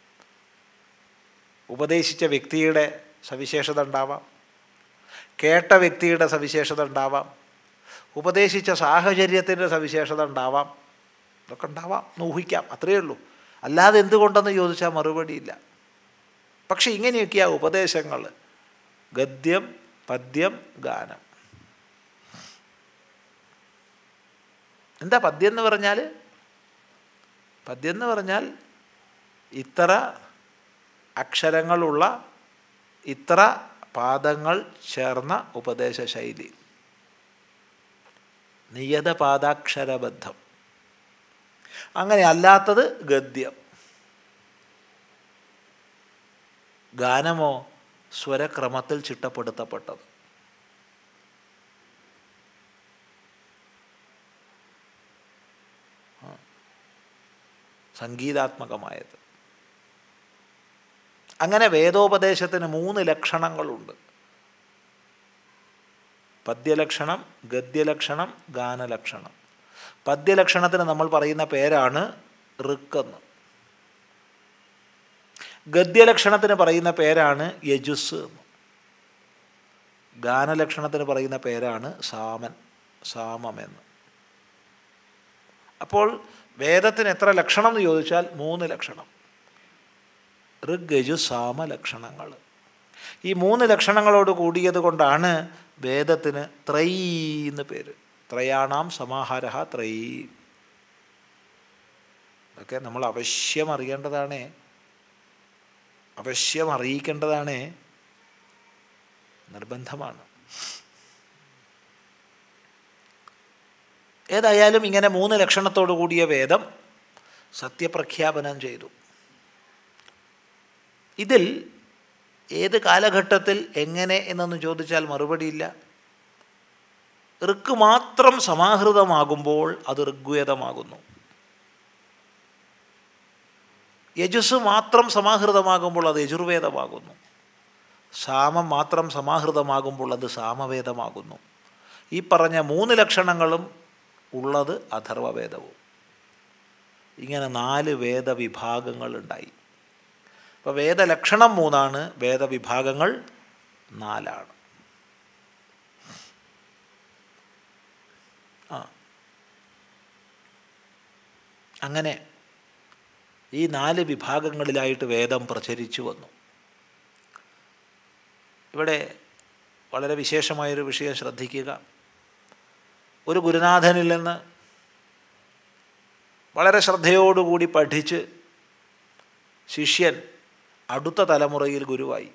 ഉപദേശിച്ച വ്യക്തിയുടെ സവിശേഷത ഉണ്ടാവാം, കേട്ട വ്യക്തിയുടെ സവിശേഷത ഉണ്ടാവാം, ഉപദേശിച്ച സാഹചര്യത്തിൻ്റെ സവിശേഷത ഉണ്ടാവാം. ഇതൊക്കെ ഉണ്ടാവാം, ഊഹിക്കാം, അത്രയേ ഉള്ളൂ. അല്ലാതെ എന്തുകൊണ്ടെന്ന് ചോദിച്ചാൽ മറുപടിയില്ല. പക്ഷെ ഇങ്ങനെയൊക്കെയാ ഉപദേശങ്ങൾ: ഗദ്യം, പദ്യം, ഗാനം. എന്താ പദ്യം എന്ന് പറഞ്ഞാൽ? പദ്യം എന്ന് പറഞ്ഞാൽ ഇത്ര അക്ഷരങ്ങളുള്ള, ഇത്ര പാദങ്ങൾ ചേർന്ന ഉപദേശ ശൈലി, നിയത പാദാക്ഷരബദ്ധം. അങ്ങനെ അല്ലാത്തത് ഗദ്യം. ഗാനമോ സ്വരക്രമത്തിൽ ചിട്ടപ്പെടുത്തപ്പെട്ടത്. സംഗീതാത്മകമായത്. അങ്ങനെ വേദോപദേശത്തിന് മൂന്ന് ലക്ഷണങ്ങളുണ്ട്: പദ്യലക്ഷണം, ഗദ്യലക്ഷണം, ഗാനലക്ഷണം. പദ്യലക്ഷണത്തിന് നമ്മൾ പറയുന്ന പേരാണ് ഋക്കെന്ന്. ഗദ്യലക്ഷണത്തിന് പറയുന്ന പേരാണ് യജുസ് എന്ന്. ഗാനലക്ഷണത്തിന് പറയുന്ന പേരാണ് സാമൻ, സാമമെന്ന്. അപ്പോൾ വേദത്തിന് എത്ര ലക്ഷണം എന്ന് ചോദിച്ചാൽ മൂന്ന് ലക്ഷണം. ഋഗ് യജു സാമ ലക്ഷണങ്ങൾ. ഈ മൂന്ന് ലക്ഷണങ്ങളോട് കൂടിയത് കൊണ്ടാണ് വേദത്തിന് ത്രൈ എന്ന് പേര്. ത്രയാണാം സമാഹാര ത്രൈ. ഇതൊക്കെ നമ്മൾ അവശ്യം അറിയേണ്ടതാണ്, അവശ്യം അറിയിക്കേണ്ടതാണ്, നിർബന്ധമാണ്. ഏതായാലും ഇങ്ങനെ മൂന്ന് ലക്ഷണത്തോടു കൂടിയ വേദം സത്യപ്രഖ്യാപനം ചെയ്തു. ഇതിൽ ഏത് കാലഘട്ടത്തിൽ എങ്ങനെ എന്നൊന്ന് ചോദിച്ചാൽ മറുപടിയില്ല. ഋക്ക് മാത്രം സമാഹൃതമാകുമ്പോൾ അത് ഋഗ്വേദമാകുന്നു. യജുസ് മാത്രം സമാഹൃതമാകുമ്പോൾ അത് യജുർവേദമാകുന്നു. സാമം മാത്രം സമാഹൃതമാകുമ്പോൾ അത് സാമവേദമാകുന്നു. ഈ പറഞ്ഞ മൂന്ന് ലക്ഷണങ്ങളും ഉള്ളത് അഥർവവേദവും. ഇങ്ങനെ നാല് വേദവിഭാഗങ്ങളുണ്ടായി. അപ്പോൾ വേദലക്ഷണം മൂന്നാണ്, വേദവിഭാഗങ്ങൾ നാലാണ്. ആ അങ്ങനെ ഈ നാല് വിഭാഗങ്ങളിലായിട്ട് വേദം പ്രചരിച്ചു വന്നു. ഇവിടെ വളരെ വിശേഷമായൊരു വിഷയം ശ്രദ്ധിക്കുക. ഒരു ഗുരുനാഥനിൽ നിന്ന് വളരെ ശ്രദ്ധയോടുകൂടി പഠിച്ച് ശിഷ്യൻ അടുത്ത തലമുറയിൽ ഗുരുവായി.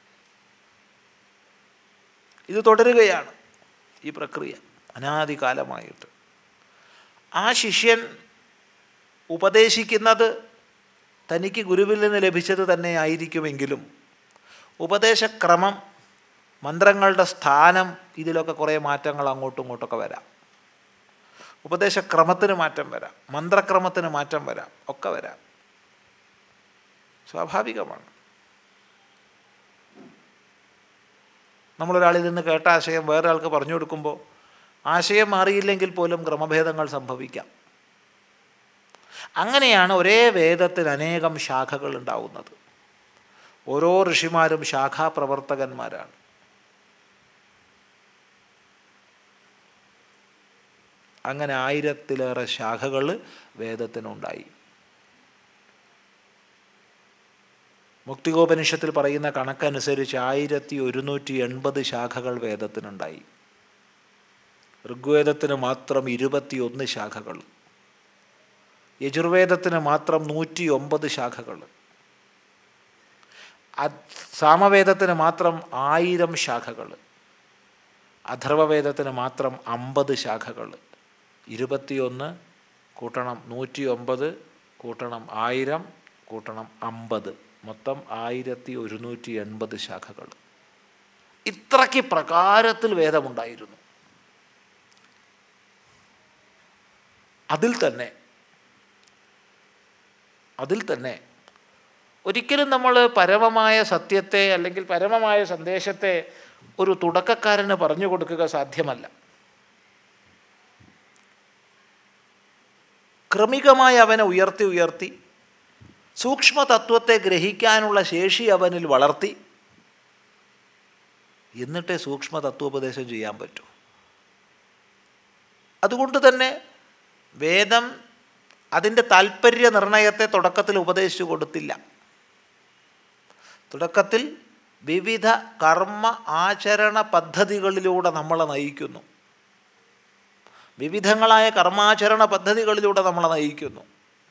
ഇത് തുടരുകയാണ് ഈ പ്രക്രിയ അനാദികാലമായിട്ട്. ആ ശിഷ്യൻ ഉപദേശിക്കുന്നത് തനിക്ക് ഗുരുവിൽ നിന്ന് ലഭിച്ചത് തന്നെ ആയിരിക്കുമെങ്കിലും ഉപദേശക്രമം, മന്ത്രങ്ങളുടെ സ്ഥാനം, ഇതിലൊക്കെ കുറേ മാറ്റങ്ങൾ അങ്ങോട്ടും ഇങ്ങോട്ടൊക്കെ വരാം. ഉപദേശക്രമത്തിന് മാറ്റം വരാം, മന്ത്രക്രമത്തിന് മാറ്റം വരാം, ഒക്കെ വരാം. സ്വാഭാവികമാണ്. നമ്മളൊരാളിൽ നിന്ന് കേട്ട ആശയം വേറൊരാൾക്ക് പറഞ്ഞു കൊടുക്കുമ്പോൾ ആശയം മാറിയില്ലെങ്കിൽ പോലും ക്രമഭേദങ്ങൾ സംഭവിക്കാം. അങ്ങനെയാണ് ഒരേ വേദത്തിന് അനേകം ശാഖകൾ ഉണ്ടാവുന്നത്. ഓരോ ഋഷിമാരും ശാഖാപ്രവർത്തകന്മാരാണ്. അങ്ങനെ ആയിരത്തിലേറെ ശാഖകൾ വേദത്തിനുണ്ടായി. മുക്തികോപനിഷത്തിൽ പറയുന്ന കണക്കനുസരിച്ച് ആയിരത്തി ഒരുന്നൂറ്റി എൺപത് ശാഖകൾ വേദത്തിനുണ്ടായി. ഋഗ്വേദത്തിന് മാത്രം ഇരുപത്തിയൊന്ന് ശാഖകൾ, യജുർവേദത്തിന് മാത്രം നൂറ്റി ഒമ്പത് ശാഖകൾ, സാമവേദത്തിന് മാത്രം ആയിരം ശാഖകൾ, അഥർവവേദത്തിന് മാത്രം അമ്പത് ശാഖകൾ. ഇരുപത്തിയൊന്ന് കൂട്ടണം നൂറ്റി ഒമ്പത് കൂട്ടണം ആയിരം കൂട്ടണം അമ്പത്, മൊത്തം ആയിരത്തി ഒരുന്നൂറ്റി എൺപത് ശാഖകൾ. ഇത്രയ്ക്ക് പ്രകാരത്തിൽ വേദമുണ്ടായിരുന്നു. അതിൽ തന്നെ അതിൽ തന്നെ ഒരിക്കലും നമ്മൾ പരമമായ സത്യത്തെ അല്ലെങ്കിൽ പരമമായ സന്ദേശത്തെ ഒരു തുടക്കക്കാരന് പറഞ്ഞു കൊടുക്കുക സാധ്യമല്ല. ക്രമികമായി അവനെ ഉയർത്തി ഉയർത്തി സൂക്ഷ്മതത്വത്തെ ഗ്രഹിക്കാനുള്ള ശേഷി അവനിൽ വളർത്തി എന്നിട്ടേ സൂക്ഷ്മതത്വോപദേശം ചെയ്യാൻ പറ്റൂ. അതുകൊണ്ട് തന്നെ വേദം അതിൻ്റെ താൽപ്പര്യ നിർണയത്തെ തുടക്കത്തിൽ ഉപദേശിച്ചു കൊടുത്തില്ല. തുടക്കത്തിൽ വിവിധ കർമ്മ ആചരണ പദ്ധതികളിലൂടെ നമ്മളെ നയിക്കുന്നു. വിവിധങ്ങളായ കർമാചരണ പദ്ധതികളിലൂടെ നമ്മളെ നയിക്കുന്നു.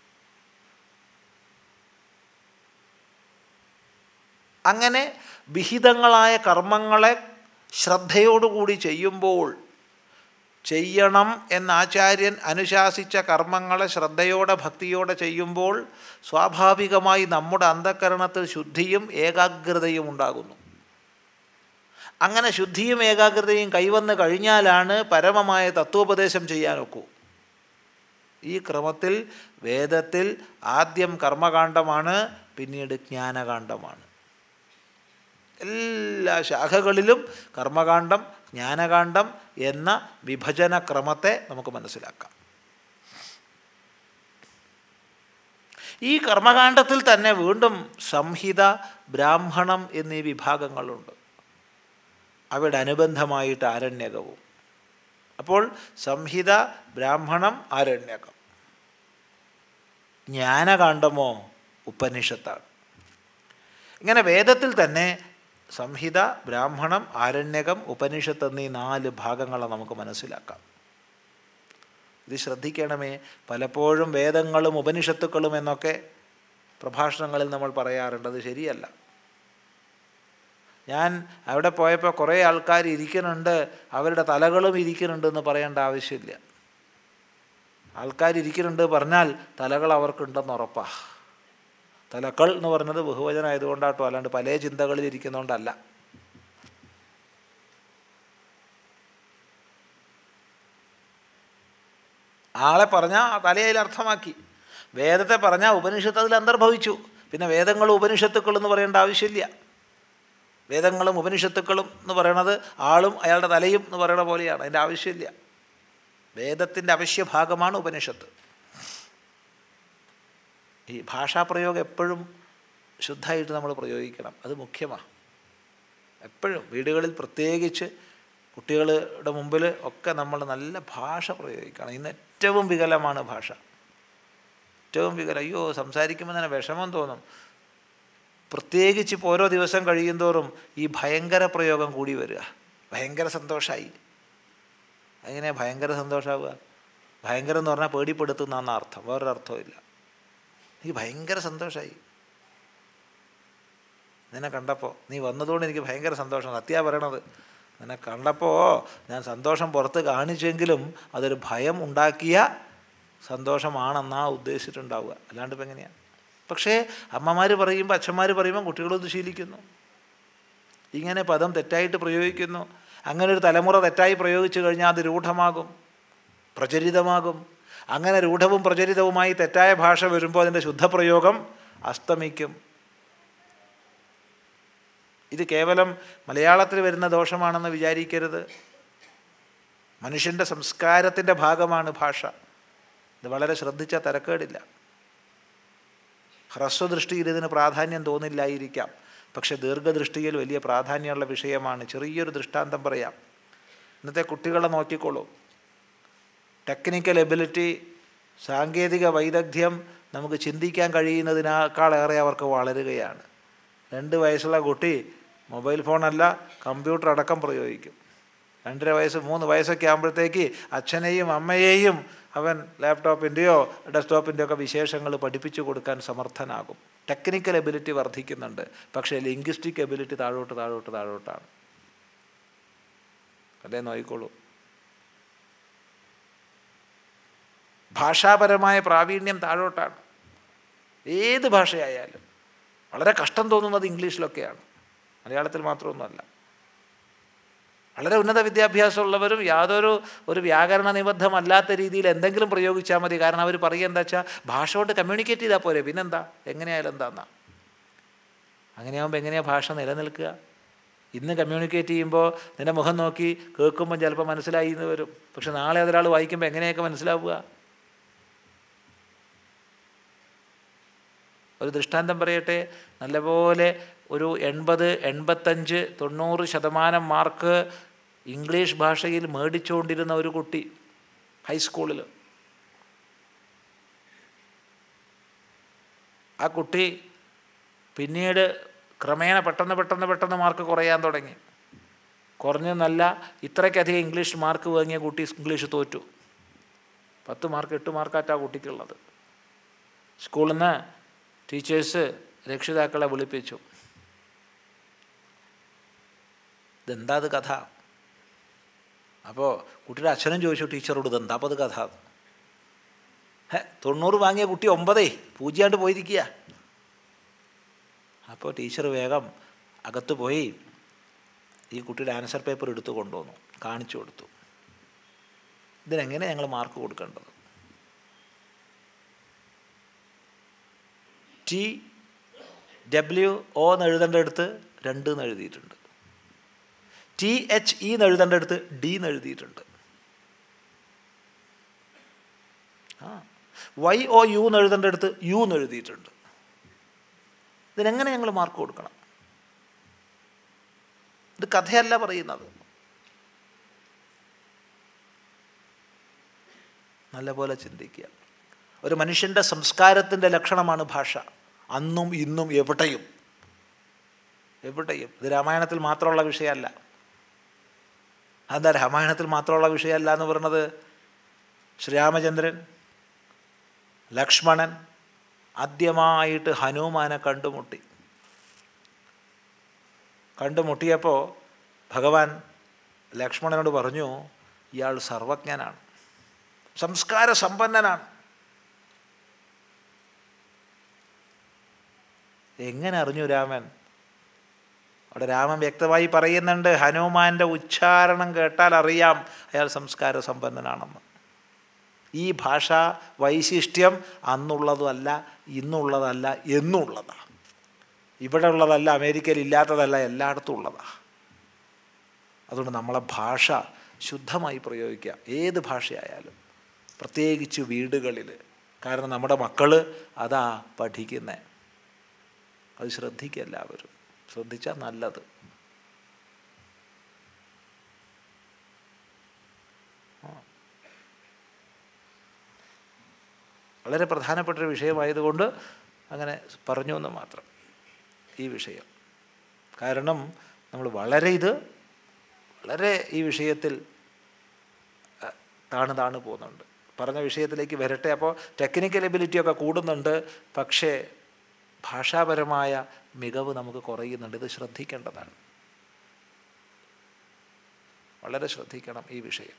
അങ്ങനെ വിഹിതങ്ങളായ കർമ്മങ്ങളെ ശ്രദ്ധയോടുകൂടി ചെയ്യുമ്പോൾ, ചെയ്യണം എന്ന് ആചാര്യൻ അനുശാസിച്ച കർമ്മങ്ങളെ ശ്രദ്ധയോടെ ഭക്തിയോടെ ചെയ്യുമ്പോൾ സ്വാഭാവികമായി നമ്മുടെ അന്ധഃകരണത്തിൽ ശുദ്ധിയും ഏകാഗ്രതയും ഉണ്ടാകുന്നു. അങ്ങനെ ശുദ്ധിയും ഏകാഗ്രതയും കൈവന്ന് കഴിഞ്ഞാലാണ് പരമമായ തത്വോപദേശം ചെയ്യാനൊക്കൂ. ഈ ക്രമത്തിൽ വേദത്തിൽ ആദ്യം കർമ്മകാണ്ഡമാണ്, പിന്നീട് ജ്ഞാനകാണ്ഡമാണ്. എല്ലാ ശാഖകളിലും കർമ്മകാണ്ഡം, ജ്ഞാനകാണ്ഡം എന്ന വിഭജന ക്രമത്തെ നമുക്ക് മനസ്സിലാക്കാം. ഈ കർമ്മകാണ്ഡത്തിൽ തന്നെ വീണ്ടും സംഹിത, ബ്രാഹ്മണം എന്നീ വിഭാഗങ്ങളുണ്ട്. അവയുടെ അനുബന്ധമായിട്ട് ആരണ്യകവും. അപ്പോൾ സംഹിത, ബ്രാഹ്മണം, ആരണ്യകം. ജ്ഞാനകാണ്ഡമോ ഉപനിഷത്താണ്. ഇങ്ങനെ വേദത്തിൽ തന്നെ സംഹിത, ബ്രാഹ്മണം, ആരണ്യകം, ഉപനിഷത്ത് എന്നീ നാല് ഭാഗങ്ങളെ നമുക്ക് മനസ്സിലാക്കാം. ഇത് ശ്രദ്ധിക്കണമേ. പലപ്പോഴും വേദങ്ങളും ഉപനിഷത്തുക്കളും എന്നൊക്കെ പ്രഭാഷണങ്ങളിൽ നമ്മൾ പറയാറുണ്ട്. അത് ശരിയല്ല. ഞാൻ അവിടെ പോയപ്പോൾ കുറേ ആൾക്കാർ ഇരിക്കുന്നുണ്ട്, അവരുടെ തലകളും ഇരിക്കുന്നുണ്ട് എന്ന് പറയേണ്ട ആവശ്യമില്ല. ആൾക്കാർ ഇരിക്കുന്നുണ്ട് പറഞ്ഞാൽ തലകൾ അവർക്കുണ്ടെന്ന് ഉറപ്പാണ്. തലകൾ എന്ന് പറഞ്ഞത് ബഹുവചനം ആയതുകൊണ്ടാട്ടോ, അല്ലാണ്ട് പല ചിന്തകളിൽ ഇരിക്കുന്നതുകൊണ്ടല്ല. ആളെ പറഞ്ഞാൽ തലയിൽ അർത്ഥമാക്കി, വേദത്തെ പറഞ്ഞാൽ ഉപനിഷത്ത് അതിൽ അന്തർഭവിച്ചു. പിന്നെ വേദങ്ങളും ഉപനിഷത്തുക്കളും എന്ന് പറയേണ്ട ആവശ്യമില്ല. വേദങ്ങളും ഉപനിഷത്തുക്കളും എന്ന് പറയണത് ആളും അയാളുടെ തലയും എന്ന് പറയണ പോലെയാണ്. അതിൻ്റെ ആവശ്യമില്ല. വേദത്തിൻ്റെ അവശ്യ ഭാഗമാണ് ഉപനിഷത്ത്. ഈ ഭാഷാപ്രയോഗം എപ്പോഴും ശുദ്ധമായിട്ട് നമ്മൾ പ്രയോഗിക്കണം. അത് മുഖ്യമാണ്. എപ്പോഴും വീടുകളിൽ പ്രത്യേകിച്ച് കുട്ടികളുടെ മുമ്പിൽ ഒക്കെ നമ്മൾ നല്ല ഭാഷ പ്രയോഗിക്കണം. ഇന്ന് ഏറ്റവും വികലമാണ് ഭാഷ. ഏറ്റവും വികലം. അയ്യോ, സംസാരിക്കുമ്പോൾ തന്നെ വിഷമം തോന്നും. പ്രത്യേകിച്ച് ഇപ്പോൾ ഓരോ ദിവസം കഴിയുന്തോറും ഈ ഭയങ്കര പ്രയോഗം കൂടി വരിക. ഭയങ്കര സന്തോഷമായി. എങ്ങനെയാണ് ഭയങ്കര സന്തോഷമാവുക? ഭയങ്കരം എന്ന് പറഞ്ഞാൽ പേടിപ്പെടുത്തുന്ന എന്ന അർത്ഥം, വേറൊരർത്ഥമില്ല. എനിക്ക് ഭയങ്കര സന്തോഷമായി നിന്നെ കണ്ടപ്പോൾ. നീ വന്നതുകൊണ്ട് എനിക്ക് ഭയങ്കര സന്തോഷം. സത്യാ പറയണത്. നിന്നെ കണ്ടപ്പോൾ ഞാൻ സന്തോഷം പുറത്ത് കാണിച്ചെങ്കിലും അതൊരു ഭയം ഉണ്ടാക്കിയ സന്തോഷമാണെന്നാ ഉദ്ദേശിച്ചിട്ടുണ്ടാവുക. അല്ലാണ്ട് ഇപ്പം എങ്ങനെയാണ്? പക്ഷേ അമ്മമാർ പറയുമ്പോൾ, അച്ഛന്മാർ പറയുമ്പോൾ കുട്ടികളൊന്ന് ശീലിക്കുന്നു. ഇങ്ങനെ പദം തെറ്റായിട്ട് പ്രയോഗിക്കുന്നു. അങ്ങനെ ഒരു തലമുറ തെറ്റായി പ്രയോഗിച്ചു കഴിഞ്ഞാൽ അത് രൂഢമാകും, പ്രചരിതമാകും. അങ്ങനെ രൂഢവും പ്രചരിതവുമായി തെറ്റായ ഭാഷ വരുമ്പോൾ അതിൻ്റെ ശുദ്ധപ്രയോഗം അസ്തമിക്കും. ഇത് കേവലം മലയാളത്തിൽ വരുന്ന ദോഷമാണെന്ന് വിചാരിക്കരുത്. മനുഷ്യൻ്റെ സംസ്കാരത്തിൻ്റെ ഭാഗമാണ് ഭാഷ. ഇത് വളരെ ശ്രദ്ധിച്ച തരക്കേടില്ല. ഹ്രസ്വദൃഷ്ടിയിൽ ഇതിന് പ്രാധാന്യം തോന്നില്ലായിരിക്കാം, പക്ഷെ ദീർഘദൃഷ്ടിയിൽ വലിയ പ്രാധാന്യമുള്ള വിഷയമാണ്. ചെറിയൊരു ദൃഷ്ടാന്തം പറയാം. ഇന്നത്തെ കുട്ടികളെ നോക്കിക്കോളൂ. ടെക്നിക്കൽ എബിലിറ്റി, സാങ്കേതിക വൈദഗ്ധ്യം നമുക്ക് ചിന്തിക്കാൻ കഴിയുന്നതിനേക്കാളേറെ അവർക്ക് വളരുകയാണ്. രണ്ട് വയസ്സുള്ള കുട്ടി മൊബൈൽ ഫോണല്ല കമ്പ്യൂട്ടർ അടക്കം പ്രയോഗിക്കും. രണ്ടര വയസ്സ് മൂന്ന് വയസ്സൊക്കെ ആകുമ്പോഴത്തേക്ക് അച്ഛനെയും അമ്മയെയും അവൻ ലാപ്ടോപ്പിൻ്റെയോ ഡെസ്ക്ടോപ്പിൻ്റെയോ ഒക്കെ വിശേഷങ്ങൾ പഠിപ്പിച്ചു കൊടുക്കാൻ സമർത്ഥനാകും. ടെക്നിക്കൽ എബിലിറ്റി വർദ്ധിക്കുന്നുണ്ട്, പക്ഷേ ലിംഗ്വിസ്റ്റിക് എബിലിറ്റി താഴോട്ട് താഴോട്ട് താഴോട്ടാണ്. അതേ നോക്കിക്കോളൂ. ഭാഷാപരമായ പ്രാവീണ്യം താഴോട്ടാണ്. ഏത് ഭാഷയായാലും വളരെ കഷ്ടം തോന്നുന്നത് ഇംഗ്ലീഷിലൊക്കെയാണ്, മലയാളത്തിൽ മാത്രമൊന്നുമല്ല. വളരെ ഉന്നത വിദ്യാഭ്യാസമുള്ളവരും യാതൊരു ഒരു വ്യാകരണ നിബദ്ധമല്ലാത്ത രീതിയിൽ എന്തെങ്കിലും പ്രയോഗിച്ചാൽ മതി. കാരണം അവർ പറയുക എന്താ വെച്ചാൽ ഭാഷ കൊണ്ട് കമ്മ്യൂണിക്കേറ്റ് ചെയ്താൽ പോരെ, പിന്നെന്താ, എങ്ങനെയായാലും എന്താന്നാ. അങ്ങനെയാകുമ്പോൾ എങ്ങനെയാണ് ഭാഷ നിലനിൽക്കുക? ഇന്ന് കമ്മ്യൂണിക്കേറ്റ് ചെയ്യുമ്പോൾ നിൻ്റെ മുഖം നോക്കി കേൾക്കുമ്പോൾ ചിലപ്പോൾ മനസ്സിലായി എന്ന് വരും, പക്ഷെ നാളെ അതൊരാൾ വായിക്കുമ്പോൾ എങ്ങനെയൊക്കെ മനസ്സിലാവുക? ഒരു ദൃഷ്ടാന്തം പറയട്ടെ. നല്ലപോലെ ഒരു എൺപത് എൺപത്തഞ്ച് തൊണ്ണൂറ് ശതമാനം മാർക്ക് ഇംഗ്ലീഷ് ഭാഷയിൽ മേടിച്ചുകൊണ്ടിരുന്ന ഒരു കുട്ടി ഹൈസ്കൂളിൽ. ആ കുട്ടി പിന്നീട് ക്രമേണ പെട്ടെന്ന് പെട്ടെന്ന് പെട്ടെന്ന് മാർക്ക് കുറയാൻ തുടങ്ങി. കുറഞ്ഞെന്നല്ല, ഇത്രയ്ക്കധികം ഇംഗ്ലീഷ് മാർക്ക് വാങ്ങിയ കുട്ടി ഇംഗ്ലീഷ് തോറ്റു. പത്ത് മാർക്ക് എട്ട് മാർക്കാറ്റാ കുട്ടിക്കുള്ളത്. സ്കൂളിൽ നിന്ന് ടീച്ചേഴ്സ് രക്ഷിതാക്കളെ വിളിപ്പിച്ചു. ഇതെന്താ അത് കഥ? അപ്പോൾ കുട്ടിയുടെ അച്ഛനും ചോദിച്ചു ടീച്ചറോട്, ഇതെന്താ അപ്പോൾ അത് കഥ? ഹേ, തൊണ്ണൂറ് വാങ്ങിയ കുട്ടി ഒമ്പതേ പൂജ്യാണ്ട് പോയിരിക്കുക. അപ്പോൾ ടീച്ചർ വേഗം അകത്ത് പോയി ഈ കുട്ടിയുടെ ആൻസർ പേപ്പർ എടുത്തു കൊണ്ടുവന്നു, കാണിച്ചു കൊടുത്തു. ഇതിനെങ്ങനെ ഞങ്ങൾ മാർക്ക് കൊടുക്കേണ്ടത്? ടി ഡബ്ല്യു ഒ എന്ന് എഴുതേണ്ടടുത്ത് രണ്ട് എന്ന് എഴുതിയിട്ടുണ്ട്. ടി എച്ച് ഇ എന്ന് എഴുതേണ്ടടുത്ത് ഡി എന്ന് എഴുതിയിട്ടുണ്ട്. ആ വൈ ഒ യു എന്ന് എഴുതേണ്ടടുത്ത് യു എന്ന് എഴുതിയിട്ടുണ്ട്. ഇതിനെങ്ങനെ ഞങ്ങൾ മാർക്ക് കൊടുക്കണം? ഇത് കഥയല്ല പറയുന്നത്. നല്ലപോലെ ചിന്തിക്കുക. ഒരു മനുഷ്യൻ്റെ സംസ്കാരത്തിൻ്റെ ലക്ഷണമാണ് ഭാഷ. അന്നും ഇന്നും എവിടെയും എവിടെയും. ഇത് രാമായണത്തിൽ മാത്രമുള്ള വിഷയമല്ല. അതെന്താ രാമായണത്തിൽ മാത്രമുള്ള വിഷയമല്ല എന്ന് പറയുന്നത്? ശ്രീരാമചന്ദ്രൻ, ലക്ഷ്മണൻ ആദ്യമായിട്ട് ഹനുമാനെ കണ്ടുമുട്ടി. കണ്ടുമുട്ടിയപ്പോൾ ഭഗവാൻ ലക്ഷ്മണനോട് പറഞ്ഞു, ഇയാൾ സർവജ്ഞനാണ്, സംസ്കാര സമ്പന്നനാണ്. എങ്ങനെ അറിഞ്ഞു രാമൻ? അവിടെ രാമൻ വ്യക്തമായി പറയുന്നുണ്ട്, ഹനുമാൻ്റെ ഉച്ചാരണം കേട്ടാൽ അറിയാം അയാൾ സംസ്കാര സമ്പന്നനാണെന്ന്. ഈ ഭാഷാ വൈശിഷ്ട്യം അന്നുള്ളതല്ല, ഇന്നുള്ളതല്ല, എന്നുള്ളതാണ്. ഇവിടെ ഉള്ളതല്ല, അമേരിക്കയിൽ ഇല്ലാത്തതല്ല, എല്ലായിടത്തും ഉള്ളതാണ്. അതുകൊണ്ട് നമ്മളെ ഭാഷ ശുദ്ധമായി പ്രയോഗിക്കുക, ഏത് ഭാഷയായാലും, പ്രത്യേകിച്ച് വീടുകളിൽ. കാരണം നമ്മുടെ മക്കൾ അതാ പഠിക്കുന്നത്. അത് ശ്രദ്ധിക്കുക, എല്ലാവരും ശ്രദ്ധിച്ചാൽ നല്ലത്. വളരെ പ്രധാനപ്പെട്ടൊരു വിഷയമായതുകൊണ്ട് അങ്ങനെ പറഞ്ഞു എന്ന് മാത്രം ഈ വിഷയം. കാരണം നമ്മൾ വളരെ ഇത് വളരെ ഈ വിഷയത്തിൽ താണ് താണ് പോകുന്നുണ്ട്. പറഞ്ഞ വിഷയത്തിലേക്ക് വരട്ടെ. അപ്പോൾ ടെക്നിക്കൽ എബിലിറ്റിയൊക്കെ കൂടുന്നുണ്ട്, പക്ഷേ ഭാഷാപരമായ മികവ് നമുക്ക് കുറയുന്നുണ്ട്. ഇത് ശ്രദ്ധിക്കേണ്ടതാണ്, വളരെ ശ്രദ്ധിക്കണം ഈ വിഷയം.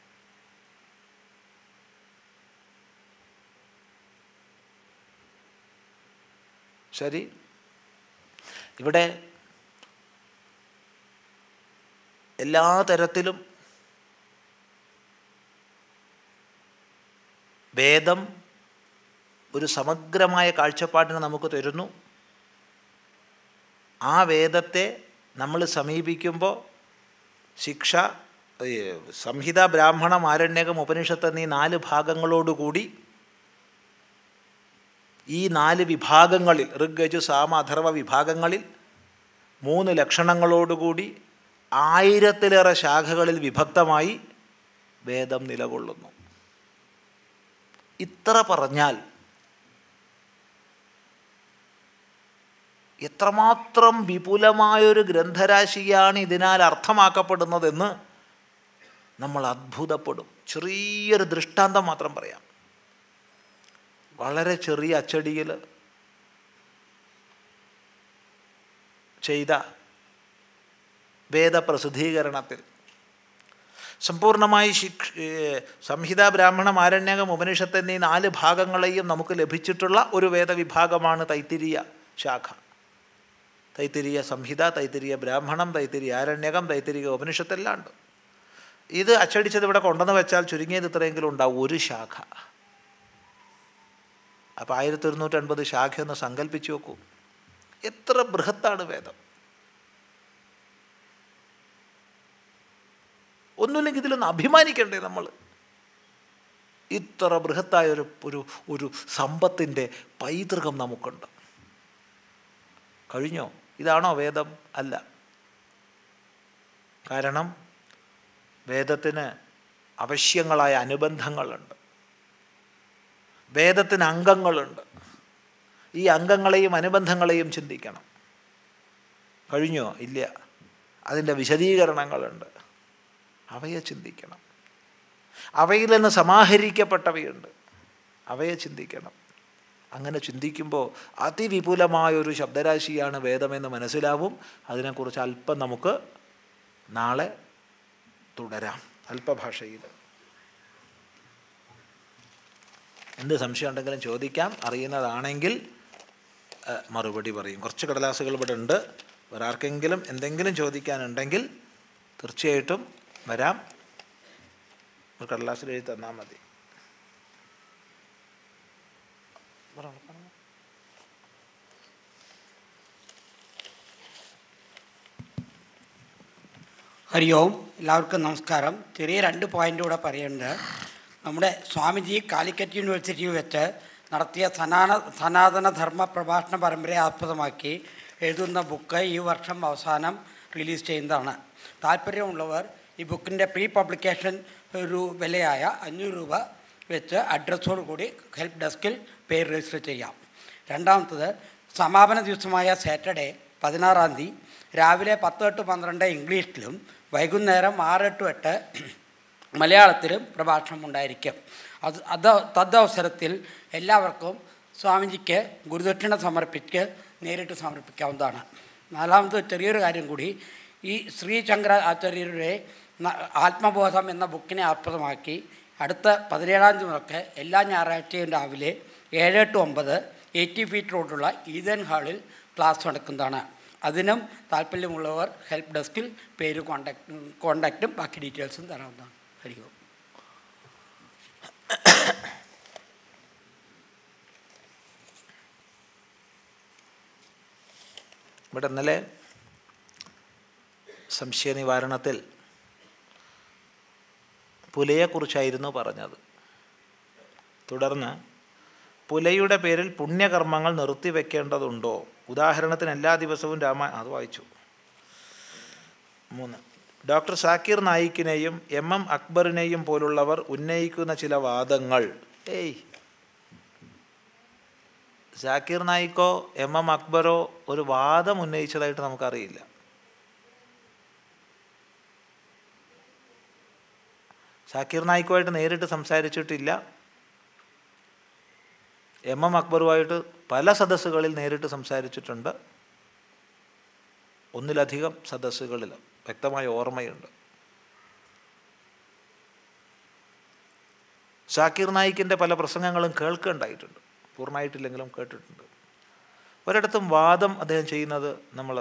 ശരി, ഇവിടെ എല്ലാ തരത്തിലും വേദം ഒരു സമഗ്രമായ കാഴ്ചപ്പാടിനെ നമുക്ക് തരുന്നു. ആ വേദത്തെ നമ്മൾ സമീപിക്കുമ്പോൾ ശിക്ഷ, സംഹിത, ബ്രാഹ്മണം, ആരണ്യകം, ഉപനിഷത്ത് എന്നീ നാല് ഭാഗങ്ങളോടുകൂടി, ഈ നാല് വിഭാഗങ്ങളിൽ, ഋഗ്, യജു, സാമ, അഥർവ വിഭാഗങ്ങളിൽ മൂന്ന് ലക്ഷണങ്ങളോടുകൂടി ആയിരത്തിലേറെ ശാഖകളിൽ വിഭക്തമായി വേദം നിലകൊള്ളുന്നു. ഇത്ര പറഞ്ഞാൽ എത്രമാത്രം വിപുലമായൊരു ഗ്രന്ഥരാശിയാണ് ഇതിനാൽ അർത്ഥമാക്കപ്പെടുന്നതെന്ന് നമ്മൾ അത്ഭുതപ്പെടും. ചെറിയൊരു ദൃഷ്ടാന്തം മാത്രം പറയാം. വളരെ ചെറിയ അച്ചടിയിൽ ചെയ്ത വേദപ്രസിദ്ധീകരണത്തിൽ സമ്പൂർണമായി ശിക്ഷ സംഹിത, ബ്രാഹ്മണം, ആരണ്യകം, ഉപനിഷത്ത് എന്നീ നാല് ഭാഗങ്ങളെയും നമുക്ക് ലഭിച്ചിട്ടുള്ള ഒരു വേദവിഭാഗമാണ് തൈത്തിരീയ ശാഖ. തൈത്തിരീയ സംഹിത, തൈത്തിരീയ ബ്രാഹ്മണം, തൈത്തിരീയ ആരണ്യകം, തൈത്തിരീയ ഉപനിഷത്തെല്ലാം ഉണ്ട്. ഇത് അച്ചടിച്ചത് ഇവിടെ കൊണ്ടുവന്ന് വെച്ചാൽ ചുരുങ്ങിയത് ഇത്രയെങ്കിലും ഉണ്ടാവും, ഒരു ശാഖ. അപ്പോൾ ആയിരത്തി ഒരുന്നൂറ്റി അൻപത് ശാഖയൊന്ന് സങ്കല്പിച്ച് നോക്കൂ, എത്ര ബൃഹത്താണ് വേദം. ഒന്നുമില്ലെങ്കിൽ ഇതിലൊന്ന് അഭിമാനിക്കണ്ടേ നമ്മൾ? ഇത്ര ബൃഹത്തായൊരു ഒരു ഒരു സമ്പത്തിൻ്റെ പൈതൃകം നമുക്കുണ്ട്. കഴിഞ്ഞോ? ഇതാണോ വേദം? അല്ല. കാരണം വേദത്തിന് അവശ്യങ്ങളായ അനുബന്ധങ്ങളുണ്ട്, വേദത്തിന് അംഗങ്ങളുണ്ട്. ഈ അംഗങ്ങളെയും അനുബന്ധങ്ങളെയും ചിന്തിക്കണം. കഴിഞ്ഞോ? ഇല്ല. അതിൻ്റെ വിശദീകരണങ്ങളുണ്ട്, അവയെ ചിന്തിക്കണം. അവയിൽ നിന്ന് സമാഹരിക്കപ്പെട്ടവയുണ്ട്, അവയെ ചിന്തിക്കണം. അങ്ങനെ ചിന്തിക്കുമ്പോൾ അതിവിപുലമായൊരു ശബ്ദരാശിയാണ് വേദമെന്ന് മനസ്സിലാവും. അതിനെക്കുറിച്ച് അല്പം നമുക്ക് നാളെ തുടരാം, അല്പഭാഷയിൽ. എന്ത് സംശയം ഉണ്ടെങ്കിലും ചോദിക്കാം, അറിയുന്നതാണെങ്കിൽ മറുപടി പറയും. കുറച്ച് കടലാസുകൾ ഇവിടെ ഉണ്ട്. വേറെ ആർക്കെങ്കിലും എന്തെങ്കിലും ചോദിക്കാനുണ്ടെങ്കിൽ തീർച്ചയായിട്ടും വരാം, ഒരു കടലാസിൽ എഴുതി തന്നാൽ മതി. ഹരി ഓം. എല്ലാവർക്കും നമസ്കാരം. ചെറിയ രണ്ട് പോയിൻ്റ് കൂടെ പറയുന്നുണ്ട്. നമ്മുടെ സ്വാമിജി കാലിക്കറ്റ് യൂണിവേഴ്സിറ്റിയിൽ വെച്ച് നടത്തിയ സനാന സനാതന ധർമ്മ പ്രഭാഷണ പരമ്പരയെ ആസ്പദമാക്കി എഴുതുന്ന ബുക്ക് ഈ വർഷം അവസാനം റിലീസ് ചെയ്യുന്നതാണ്. താല്പര്യമുള്ളവർ ഈ ബുക്കിൻ്റെ പ്രീ പബ്ലിക്കേഷൻ ഒരു വിലയായ അഞ്ഞൂറ് രൂപ വെച്ച് അഡ്രസ്സോട് കൂടി ഹെൽപ്പ് ഡെസ്കിൽ പേര് രജിസ്റ്റർ ചെയ്യാം. രണ്ടാമത്തത്, സമാപന ദിവസമായ സാറ്റർഡേ പതിനാറാം തീയതി രാവിലെ പത്ത് എട്ട് പന്ത്രണ്ട് ഇംഗ്ലീഷിലും വൈകുന്നേരം ആറ് എട്ട് എട്ട് മലയാളത്തിലും പ്രഭാഷണം ഉണ്ടായിരിക്കും. അത് അത് തദ്വസരത്തിൽ എല്ലാവർക്കും സ്വാമിജിക്ക് ഗുരുദക്ഷിണ സമർപ്പിച്ച് നേരിട്ട് സമർപ്പിക്കാവുന്നതാണ്. നാലാമത് ചെറിയൊരു കാര്യം കൂടി, ഈ ശ്രീ ശങ്കര ആചാര്യരുടെ ആത്മബോധം എന്ന ബുക്കിനെ ആസ്പദമാക്കി അടുത്ത പതിനേഴാം തീയതി മുതൽക്ക് എല്ലാ ഞായറാഴ്ചയും രാവിലെ ഏഴ് ടു ഒമ്പത് എയ്റ്റി ഫീറ്റ് റോഡുള്ള ഈതൻ ഹാളിൽ ക്ലാസ് നടക്കുന്നതാണ്. അതിനും താല്പര്യമുള്ളവർ ഹെൽപ്പ് ഡെസ്കിൽ പേര് കോണ്ടാക്ട് കോണ്ടാക്റ്റും ബാക്കി ഡീറ്റെയിൽസും തരാവുന്നതാണ്. ഹരി ഓം. ഇവിടെ ഇന്നലെ സംശയ നിവാരണത്തിൽ പുലയെക്കുറിച്ചായിരുന്നു പറഞ്ഞത്. തുടർന്ന് പുലയുടെ പേരിൽ പുണ്യകർമ്മങ്ങൾ നിർത്തിവെക്കേണ്ടതുണ്ടോ? ഉദാഹരണത്തിന് എല്ലാ ദിവസവും രാമ അത് വായിച്ചു. മൂന്ന്, ഡോക്ടർ സാക്കിർ നായിക്കിനെയും എം എം അക്ബറിനെയും പോലുള്ളവർ ഉന്നയിക്കുന്ന ചില വാദങ്ങൾ. ഏയ് സാക്കിർ നായിക്കോ എം എം അക്ബറോ ഒരു വാദം ഉന്നയിച്ചതായിട്ട് നമുക്കറിയില്ല. സാക്കിർ നായിക്കുമായിട്ട് നേരിട്ട് സംസാരിച്ചിട്ടില്ല. എം എം അക്ബറുമായിട്ട് പല സദസ്സുകളിൽ നേരിട്ട് സംസാരിച്ചിട്ടുണ്ട്. ഒന്നിലധികം സദസ്സുകളിൽ വ്യക്തമായ ഓർമ്മയുണ്ട്. സാക്കിർ നായിക്കിൻ്റെ പല പ്രസംഗങ്ങളും കേൾക്കുകയുണ്ടായിട്ടുണ്ട്, പൂർണ്ണമായിട്ടില്ലെങ്കിലും കേട്ടിട്ടുണ്ട്. ഒരിടത്തും വാദം അദ്ദേഹം ചെയ്യുന്നത് നമ്മൾ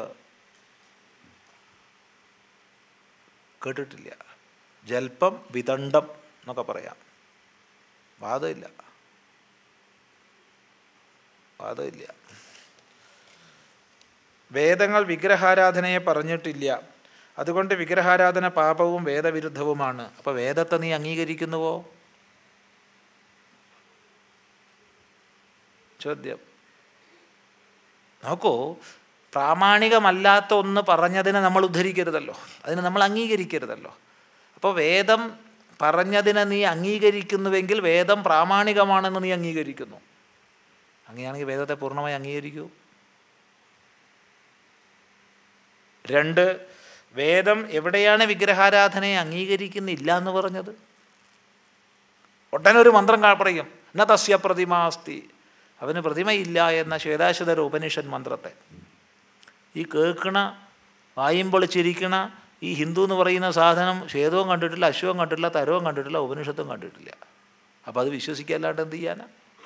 കേട്ടിട്ടില്ല. ജൽപ്പം വിദണ്ഡം എന്നൊക്കെ പറയാം. വാദമില്ല, വാദമില്ല. വേദങ്ങൾ വിഗ്രഹാരാധനയെ പറഞ്ഞിട്ടില്ല, അതുകൊണ്ട് വിഗ്രഹാരാധന പാപവും വേദവിരുദ്ധവുമാണ്. അപ്പോൾ വേദത്തെ നീ അംഗീകരിക്കുന്നുവോ? ചോദ്യം. നോക്കൂ, പ്രാമാണികമല്ലാത്ത ഒന്ന് പറഞ്ഞതിനെ നമ്മൾ ഉദ്ധരിക്കരുതല്ലോ, അതിനെ നമ്മൾ അംഗീകരിക്കരുതല്ലോ. അപ്പോൾ വേദം പറഞ്ഞതിനെ നീ അംഗീകരിക്കുന്നുവെങ്കിൽ വേദം പ്രാമാണികമാണെന്ന് നീ അംഗീകരിക്കുന്നു. അങ്ങനെയാണെങ്കിൽ വേദത്തെ പൂർണ്ണമായി അംഗീകരിക്കൂ. രണ്ട്, വേദം എവിടെയാണ് വിഗ്രഹാരാധനയെ അംഗീകരിക്കുന്നില്ല എന്ന് പറഞ്ഞത്? ഒട്ടനൊരു മന്ത്രം പറയും, ന തസ്യ പ്രതിമാസ്തി, അവന് പ്രതിമയില്ല എന്ന ശ്വേതാശ്വതര ഉപനിഷത് മന്ത്രത്തെ. ഈ കേൾക്കണ വായും പൊളിച്ചിരിക്കണ ഈ ഹിന്ദു എന്ന് പറയുന്ന സാധനം ശ്വേതവും കണ്ടിട്ടില്ല, അശ്വവും കണ്ടിട്ടില്ല, തരവും കണ്ടിട്ടില്ല, ഉപനിഷത്തും കണ്ടിട്ടില്ല. അപ്പോൾ അത് വിശ്വസിക്കല്ലാണ്ട് എന്ത് ചെയ്യാനാ?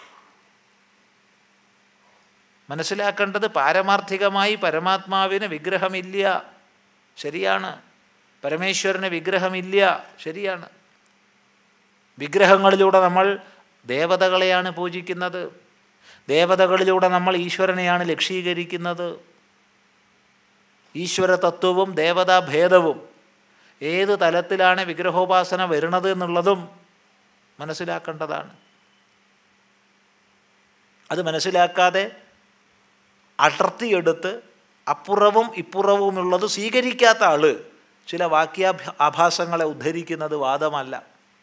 മനസ്സിലാക്കേണ്ടത് പാരമാർത്ഥികമായി പരമാത്മാവിന് വിഗ്രഹമില്ല, ശരിയാണ്. പരമേശ്വരന് വിഗ്രഹമില്ല, ശരിയാണ്. വിഗ്രഹങ്ങളിലൂടെ നമ്മൾ ദേവതകളെയാണ് പൂജിക്കുന്നത്, ദേവതകളിലൂടെ നമ്മൾ ഈശ്വരനെയാണ് ലക്ഷീകരിക്കുന്നത്. ഈശ്വര തത്വവും ദേവതാഭേദവും ഏത് തലത്തിലാണ് വിഗ്രഹോപാസന വരുന്നത് എന്നുള്ളതും മനസ്സിലാക്കേണ്ടതാണ്. അത് മനസ്സിലാക്കാതെ അടർത്തിയെടുത്ത് അപ്പുറവും ഇപ്പുറവുമുള്ളത് സ്വീകരിക്കാത്ത ആള് ചില വാക്യാഭ്യ ആഭാസങ്ങളെ ഉദ്ധരിക്കുന്നത് വാദമല്ല.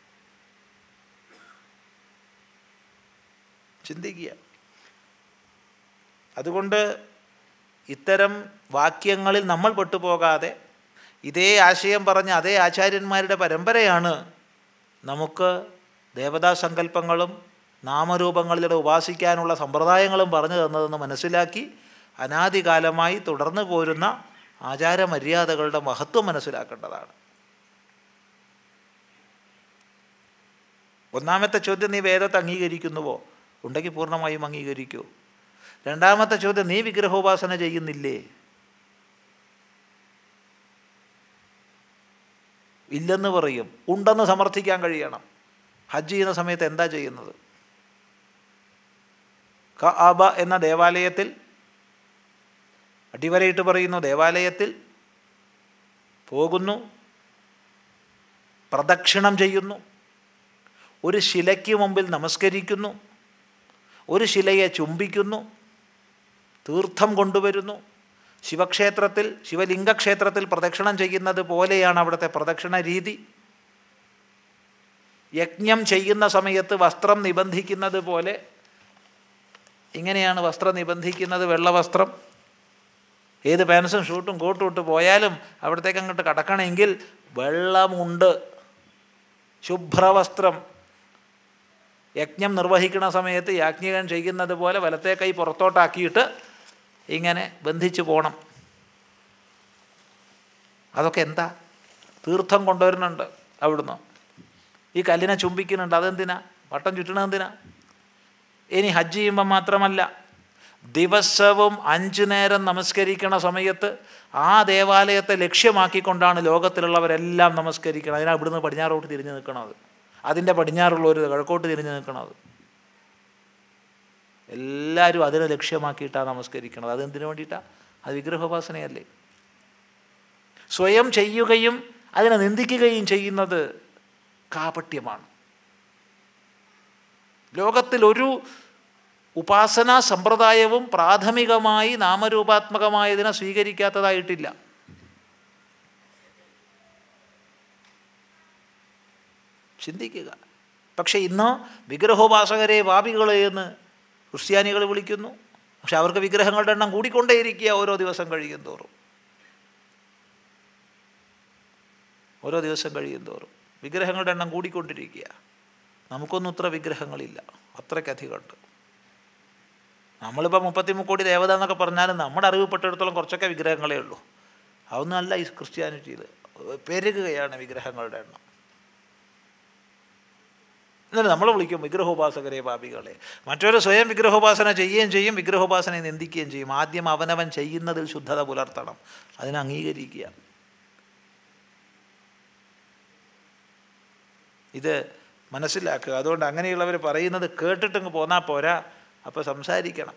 ചിന്തിക്കുക. അതുകൊണ്ട് ഇത്തരം വാക്യങ്ങളിൽ നമ്മൾ പെട്ടുപോകാതെ ഇതേ ആശയം പറഞ്ഞ അതേ ആചാര്യന്മാരുടെ പരമ്പരയാണ് നമുക്ക് ദേവതാസങ്കല്പങ്ങളും നാമരൂപങ്ങളിലൂടെ ഉപാസിക്കാനുള്ള സമ്പ്രദായങ്ങളും പറഞ്ഞു തന്നതെന്ന് മനസ്സിലാക്കി അനാദികാലമായി തുടർന്നു പോരുന്ന ആചാരമര്യാദകളുടെ മഹത്വം മനസ്സിലാക്കേണ്ടതാണ്. ഒന്നാമത്തെ ചോദ്യം, നീ വേദത്തെ അംഗീകരിക്കുന്നുവോ? ഉണ്ടെങ്കിൽ പൂർണ്ണമായും അംഗീകരിക്കൂ. രണ്ടാമത്തെ ചോദ്യം, നീ വിഗ്രഹോപാസന ചെയ്യുന്നില്ലേ? ഇല്ലെന്ന് പറയും, ഉണ്ടെന്ന് സമർത്ഥിക്കാൻ കഴിയണം. ഹജ്ജ് ചെയ്യുന്ന സമയത്ത് എന്താ ചെയ്യുന്നത്? കഅബ എന്ന ദേവാലയത്തിൽ, അടിവരയിട്ട് പറയുന്നു, ദേവാലയത്തിൽ പോകുന്നു, പ്രദക്ഷിണം ചെയ്യുന്നു, ഒരു ശിലയ്ക്ക് മുമ്പിൽ നമസ്കരിക്കുന്നു, ഒരു ശിലയെ ചുംബിക്കുന്നു, തീർത്ഥം കൊണ്ടുവരുന്നു. ശിവക്ഷേത്രത്തിൽ, ശിവലിംഗക്ഷേത്രത്തിൽ പ്രദക്ഷിണം ചെയ്യുന്നത് പോലെയാണ് അവിടുത്തെ പ്രദക്ഷിണ രീതി. യജ്ഞം ചെയ്യുന്ന സമയത്ത് വസ്ത്രം നിബന്ധിക്കുന്നത് പോലെ ഇങ്ങനെയാണ് വസ്ത്രം നിബന്ധിക്കുന്നത്. വെള്ളവസ്ത്രം, ഏത് പാൻസും ഷൂട്ടും കോട്ടും ഇട്ട് പോയാലും അവിടത്തേക്ക് അങ്ങോട്ട് കടക്കണമെങ്കിൽ വെള്ളമുണ്ട്, ശുഭ്രവസ്ത്രം. യജ്ഞം നിർവഹിക്കുന്ന സമയത്ത് യാജ്ഞികൻ ചെയ്യുന്നത് പോലെ വലത്തെ കൈ പുറത്തോട്ടാക്കിയിട്ട് ഇങ്ങനെ ബന്ധിച്ച് പോകണം. അതൊക്കെ എന്താ? തീർത്ഥം കൊണ്ടുവരുന്നുണ്ട് അവിടുന്ന്. ഈ കല്ലിനെ ചുംബിക്കുന്നുണ്ട്. അതെന്തിനാ? വട്ടം ചുറ്റണത് എന്തിനാ? ഇനി ഹജ്ജ് ചെയ്യുമ്പം മാത്രമല്ല, ദിവസവും അഞ്ചു നേരം നമസ്കരിക്കണ സമയത്ത് ആ ദേവാലയത്തെ ലക്ഷ്യമാക്കിക്കൊണ്ടാണ് ലോകത്തിലുള്ളവരെല്ലാം നമസ്കരിക്കണം. അതിനാണ് ഇവിടുന്ന് പടിഞ്ഞാറോട്ട് തിരിഞ്ഞ് നിൽക്കണത്, അതിൻ്റെ പടിഞ്ഞാറുള്ളവർ കിഴക്കോട്ട് തിരിഞ്ഞ് നിൽക്കണത്. എല്ലാവരും അതിനെ ലക്ഷ്യമാക്കിയിട്ടാണ് നമസ്കരിക്കണത്. അതെന്തിനു വേണ്ടിയിട്ടാണ്? അത് വിഗ്രഹോപാസനയല്ലേ? സ്വയം ചെയ്യുകയും അതിനെ നിന്ദിക്കുകയും ചെയ്യുന്നത് കാപട്യമാണ്. ലോകത്തിലൊരു ഉപാസനാ സമ്പ്രദായവും പ്രാഥമികമായി നാമരൂപാത്മകമായതിനെ സ്വീകരിക്കാത്തതായിട്ടില്ല. ചിന്തിക്കുക. പക്ഷെ ഇന്ന് വിഗ്രഹോപാസകരെ പാപികളെ എന്ന് ക്രിസ്ത്യാനികൾ വിളിക്കുന്നു. പക്ഷെ അവർക്ക് വിഗ്രഹങ്ങളുടെ എണ്ണം കൂടിക്കൊണ്ടേയിരിക്കുക ഓരോ ദിവസം കഴിയും തോറും. ഓരോ ദിവസം കഴിയും തോറും വിഗ്രഹങ്ങളുടെ എണ്ണം കൂടിക്കൊണ്ടിരിക്കുക. നമുക്കൊന്നും ഇത്ര വിഗ്രഹങ്ങളില്ല, അത്രയ്ക്കധികമുണ്ട്. നമ്മളിപ്പോൾ മുപ്പത്തി മുക്കോടി ദേവത എന്നൊക്കെ പറഞ്ഞാലും നമ്മുടെ അറിവപ്പെട്ടിടത്തോളം കുറച്ചൊക്കെ വിഗ്രഹങ്ങളേ ഉള്ളൂ. അതൊന്നും അല്ല ഈ ക്രിസ്ത്യാനിറ്റിയിൽ. പെരുകുകയാണ് വിഗ്രഹങ്ങളുടെ എണ്ണം. എന്നിട്ട് നമ്മൾ വിളിക്കും വിഗ്രഹോപാസകരെ പാപികളെ. മറ്റൊരു സ്വയം വിഗ്രഹോപാസന ചെയ്യുകയും ചെയ്യും, വിഗ്രഹോപാസനയെ നിന്ദിക്കുകയും ചെയ്യും. ആദ്യം അവനവൻ ചെയ്യുന്നതിൽ ശുദ്ധത പുലർത്തണം, അതിനെ അംഗീകരിക്കുക. ഇത് മനസ്സിലാക്കുക. അതുകൊണ്ട് അങ്ങനെയുള്ളവർ പറയുന്നത് കേട്ടിട്ടങ്ങ് പോന്നാൽ പോരാ, അപ്പോൾ സംസാരിക്കണം